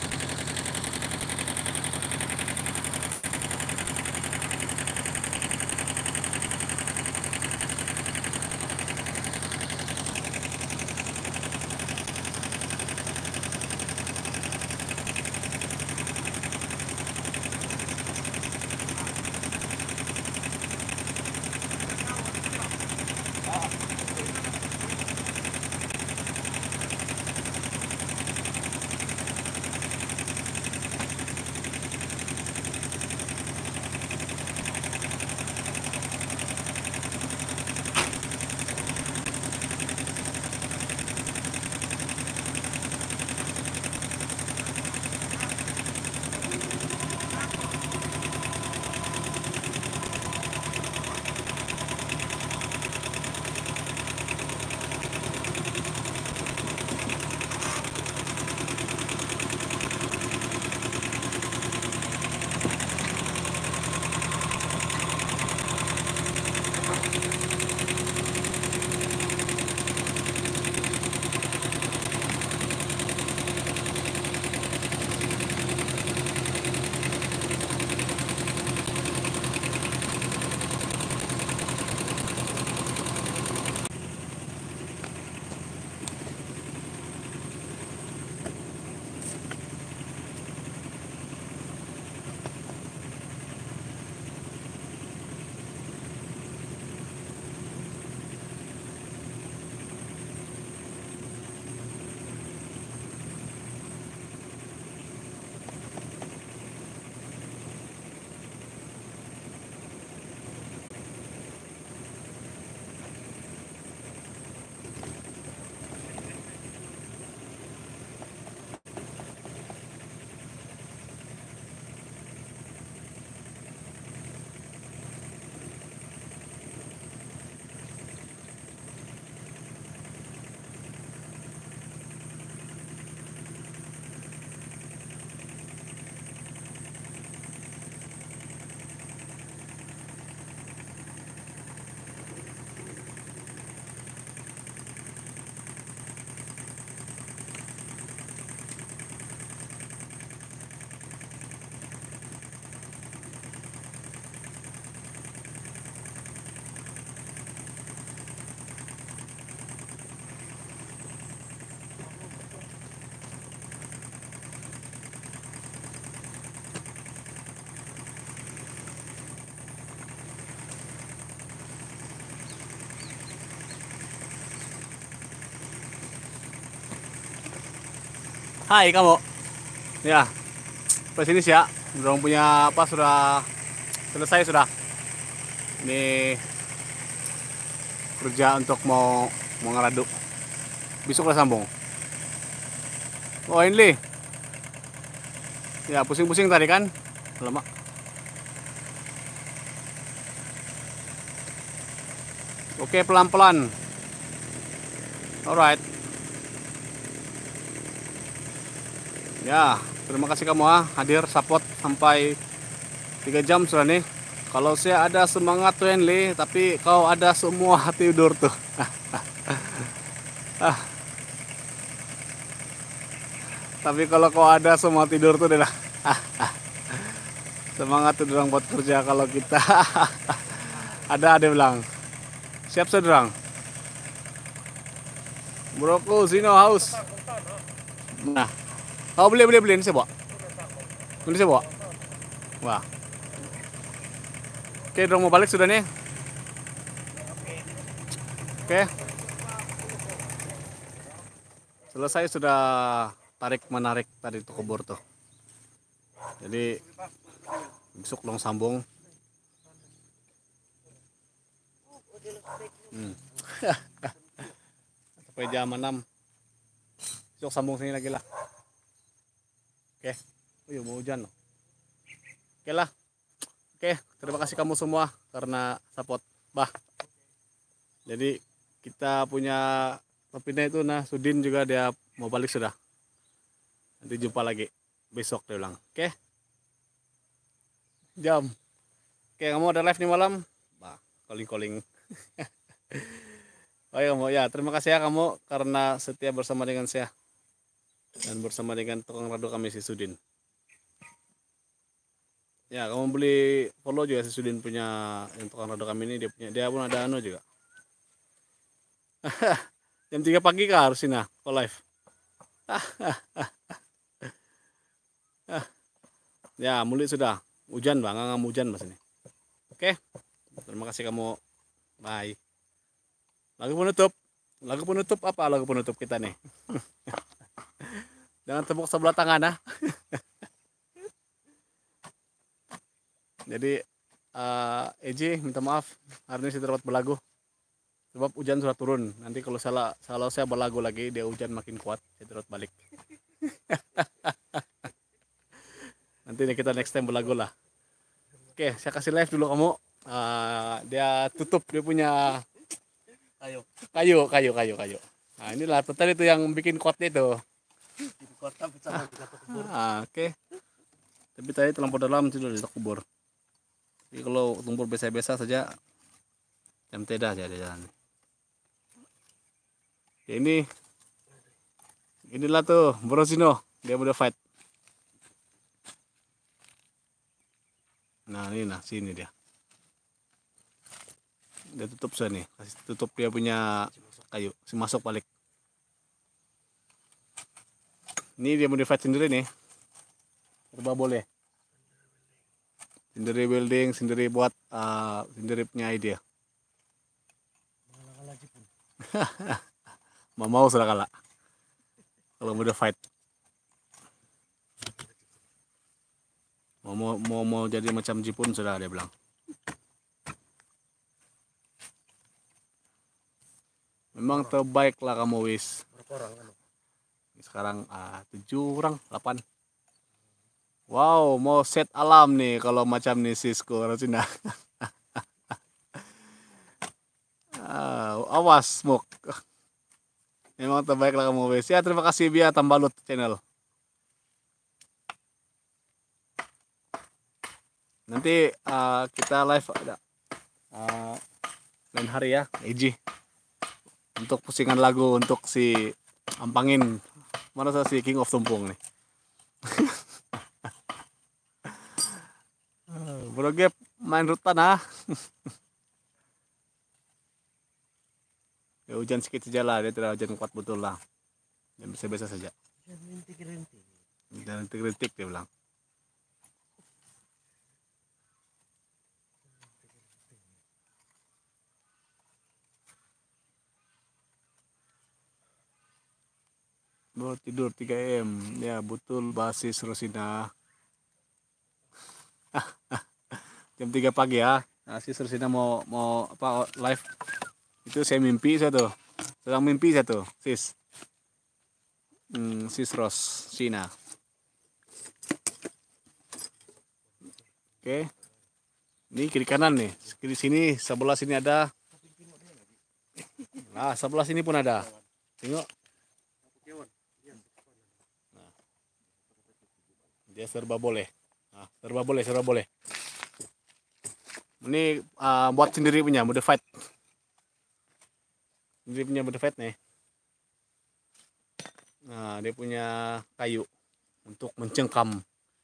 S1: Hai kamu. Ya. Sampai sini sih ya. Udah punya apa sudah selesai sudah. Ini kerja untuk mau mau ngeradu. Besok lah sambung. Oh ini, ya pusing-pusing tadi kan, lama. Oke pelan-pelan. Alright. Ya, terima kasih kamu ah hadir support sampai tiga jam sudah nih. Kalau saya ada semangat tuh Henley, tapi kau ada semua tidur tuh. ah. Tapi kalau kau ada semua tidur tuh adalah semangat tuh dorang buat kerja kalau kita ada ada bilang. Siap sedang. Broku Zino House. Nah, kau beli beli beli ini saya bawa. Ini saya bawa. Wah. Oke, dorang mau balik sudah nih. Oke. Selesai sudah tarik menarik tadi tuh kebur tuh. Jadi besok long sambung. Hmm. Sampai jam enam. Besok sambung sini lagi lah. Oke. Oh iya, mau hujan loh. Oke lah. Oke, terima kasih kamu semua karena support. Bah. Jadi kita punya Pepinda itu nah Sudin juga dia mau balik sudah. Nanti jumpa lagi besok dia bilang. Oke. Jam. Oke, kamu ada live nih malam? Bah, calling-calling. Oh iya, ya, terima kasih ya kamu karena setia bersama dengan saya dan bersama dengan tukang radu kami si Sudin. Ya, kamu beli follow juga si Sudin punya yang tukang radu kami ini, dia punya, dia pun ada anu juga. Jam tiga pagi kah harus sini kok live. Ya, mulai sudah. Hujan bang, nggak hujan mas ini. Oke, terima kasih kamu. Bye. Lagu penutup. Lagu penutup apa lagu penutup kita nih? Jangan tepuk sebelah tangan ah. Jadi uh, Eji minta maaf hari ini saya terlambat berlagu. Sebab hujan sudah turun. Nanti kalau salah kalau saya berlagu lagi dia hujan makin kuat, saya terus balik. Nanti nih kita next time berlagu lah. Oke, saya kasih live dulu kamu. Uh, dia tutup dia punya
S3: Ayo.
S1: kayu, kayu, kayu, kayu. Nah inilah tadi itu yang bikin kuatnya itu.
S3: Di kota bersama di kota kubur.
S1: Ah, oke. Tapi tadi terlampau dalam sudah di kubur. Jadi kalau tumpur biasa-biasa saja jam tidak aja di jalan. Ya, ini inilah tuh Brosino, dia udah fight. Nah ini nah sini dia. Dia tutup saya nih, kasih tutup dia punya kayu, si masuk balik. Ini dia mau di fight sendiri nih, serba boleh. Sendiri building, sendiri buat, uh, sendiri punya ide. Mau sudah kalah. Kalau mau fight, mau mau mau, mau jadi macam Jipun sudah dia bilang. Memang terbaik lah kamu wis.
S3: Berapa orang kan?
S1: Sekarang uh, tujuh orang, delapan. Wow, mau set alam nih kalau macam nih Cisco Rasina. uh, awas smoke. Memang terbaik lah kamu wis. Ya terima kasih Bia Tambalut channel. Nanti uh, kita live ada uh, lain hari ya, Eji. Untuk pusingan lagu untuk si Ampangin. Mana si King of Tumpung nih. Bro Gap main rutan ah. Ya hujan sedikit saja lah, dia tidak hujan kuat betul lah. Dan biasa-biasa saja. Dan rintik-rintik dia bilang. Baru tidur tiga M. Ya betul basis Rosina. Jam tiga pagi ya. Nah, si Rosina mau mau apa live Itu saya mimpi saya tuh. Sedang mimpi saya tuh, sis. Hmm, sis Ros, Cina. Oke. Ini kiri kanan nih. Kiri sini, sebelah sini ada. Nah, sebelah sini pun ada. Tengok. Nah. Dia serba boleh. Nah, serba boleh, serba boleh. Ini uh, buat sendiri punya, modified. Sendiri punya modified nih. Nah, dia punya kayu untuk mencengkam.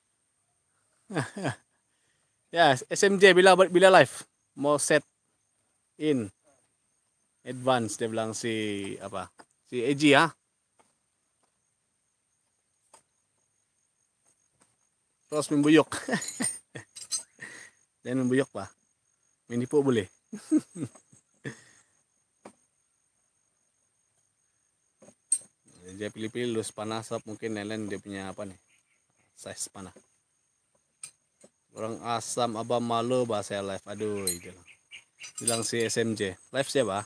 S1: Ya, S M J bila bila live mau set in advance dia bilang si apa? Si Eji ya. Terus membuyuk. Dan membuyuk, Pak. Menipu boleh. Dia pilih-pilih lulus panah sop mungkin lain dia punya apa nih? Size panah. Orang asam abah malu bahasa live. Aduh, itu. Bilang si S M J. Live siapa?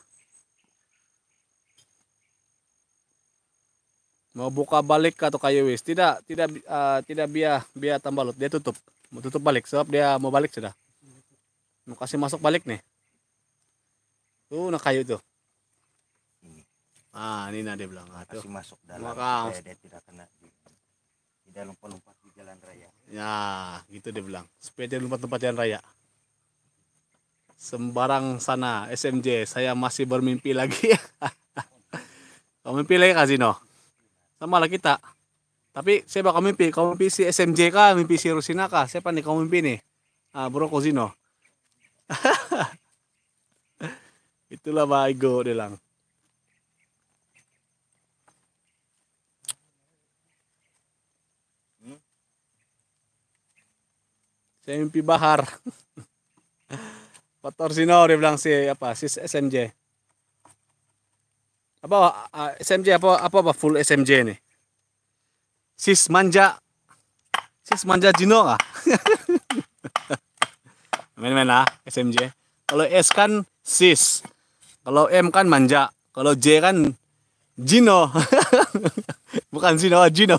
S1: Mau buka balik atau kayu wis? Tidak, tidak uh, tidak biar biar tambah lot. Dia tutup. Mau tutup balik sebab dia mau balik sudah. Mau kasih masuk balik nih. Tuh, nak kayu tuh.
S3: Ini.
S1: Ah, ini nah dia bilang. Ah, tuh.
S3: Kasih masuk dalam
S1: Maka,
S3: supaya dia tidak kena di, tidak lompat-lompat di jalan raya.
S1: ya, gitu dia bilang. Supaya dia lompat-lompat jalan raya. Sembarang sana S M J, saya masih bermimpi lagi. Kau mimpi lagi Kazino? Sama lah kita. Tapi saya bakal mimpi. Kau mimpi si S M J kah? Mimpi si Rusina kah? Siapa nih kau mimpi nih? Ah, bro Kozino. Itulah Baigo dia bilang.
S3: Hmm?
S1: Saya mimpi Bahar. Kotor Sino dia bilang si apa? Si S M J. Apa uh, S M J apa apa apa full S M J nih? Sis manja. Sis manja Jino kah? Main-main lah S M J. Kalau S kan sis. Kalau M kan manja. Kalau J kan Jino. Bukan Zino, Jino.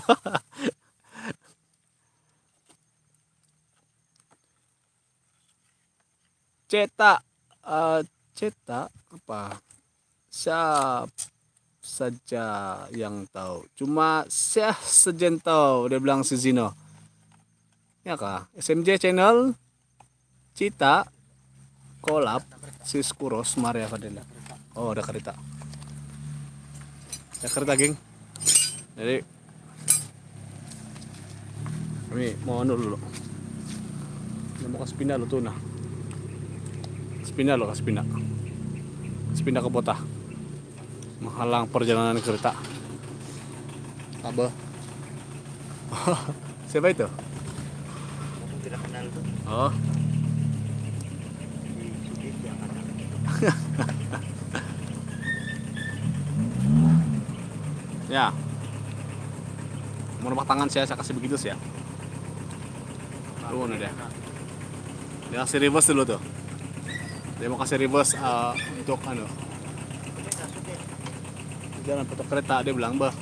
S1: Cetak uh, cetak apa? Siapa saja yang tahu. Cuma saya sejen tahu dia bilang si Zino. Ya kah? S M J channel Cita kolab Siskuros Maria Fadela. Oh, ada kereta. Ada kereta, geng. Jadi kami mau anu dulu. Ini mau kasih pindah lo tuh nah. Sepindah lo, kasih pindah. Sepindah ke Bota. Menghalang perjalanan kereta. Apa? Siapa itu?
S3: Aku tidak kenal tuh.
S1: Oh.
S3: Si Sudit yang ada.
S1: Ya. Mau numpak tangan saya, saya kasih begitu sih ya. Tuh, nah dia. Dia kasih reverse dulu tuh. Dia mau kasih reverse uh, untuk anu. Jalan foto kereta dia bilang, bah.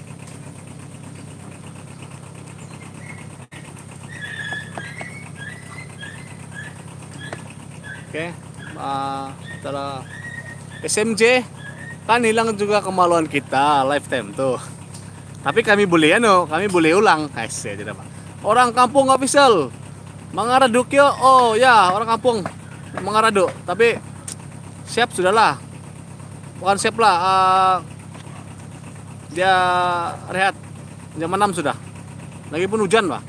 S1: Oke, okay. uh, setelah S M J kan hilang juga kemaluan kita lifetime tuh. Tapi kami boleh anu, kami boleh ulang. Guys, ya tidak apa. Orang kampung official. Mangaraduk yo. Oh ya, orang kampung Mangaraduk. Tapi siap sudahlah. Bukan siap lah. Uh, dia rehat jam enam sudah. Lagi pun hujan, Pak.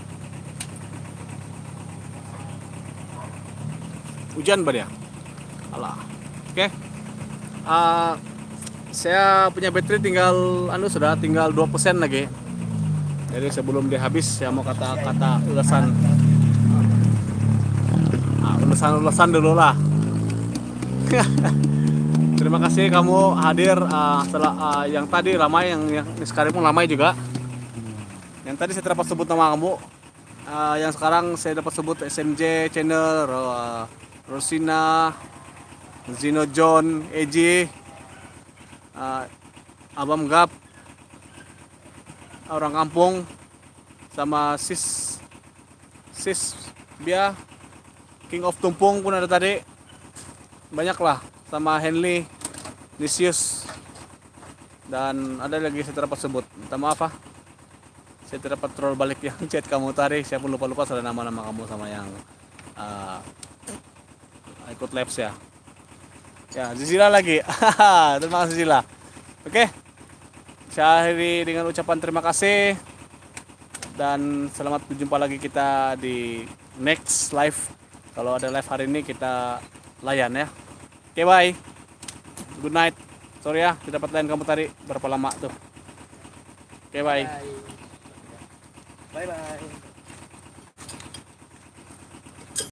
S1: Hujan, Pak dia. Alah. Oke. Okay. Uh, saya punya baterai tinggal anu sudah tinggal dua persen lagi. Jadi sebelum dia habis saya mau kata-kata ulasan. Nah, ulasan-ulasan dulu lah. Terima kasih kamu hadir uh, setelah uh, yang tadi ramai, yang, yang sekarang pun ramai juga. Yang tadi saya dapat sebut nama kamu. Uh, yang sekarang saya dapat sebut S M J channel, uh, Rosina, Zino John, Eji, uh, Abam Gap, orang kampung, sama Sis Sis Bia, King of Tumpung pun ada tadi. Banyak lah, sama Henley, Nisius, dan ada lagi saya dapat sebut. Minta maaf ah, saya tidak dapat troll balik yang chat kamu tadi. Saya pun lupa-lupa soal nama-nama kamu sama yang uh, ikut labs ya. Ya, Zizila lagi. Terima kasih Zizila. Oke. Saya akhiri dengan ucapan terima kasih dan selamat berjumpa lagi kita di next live. Kalau ada live hari ini kita layan ya. Oke, bye. Good night. Sorry ya, tidak dapat layan kamu tadi berapa lama tuh. Oke, bye.
S3: Bye bye.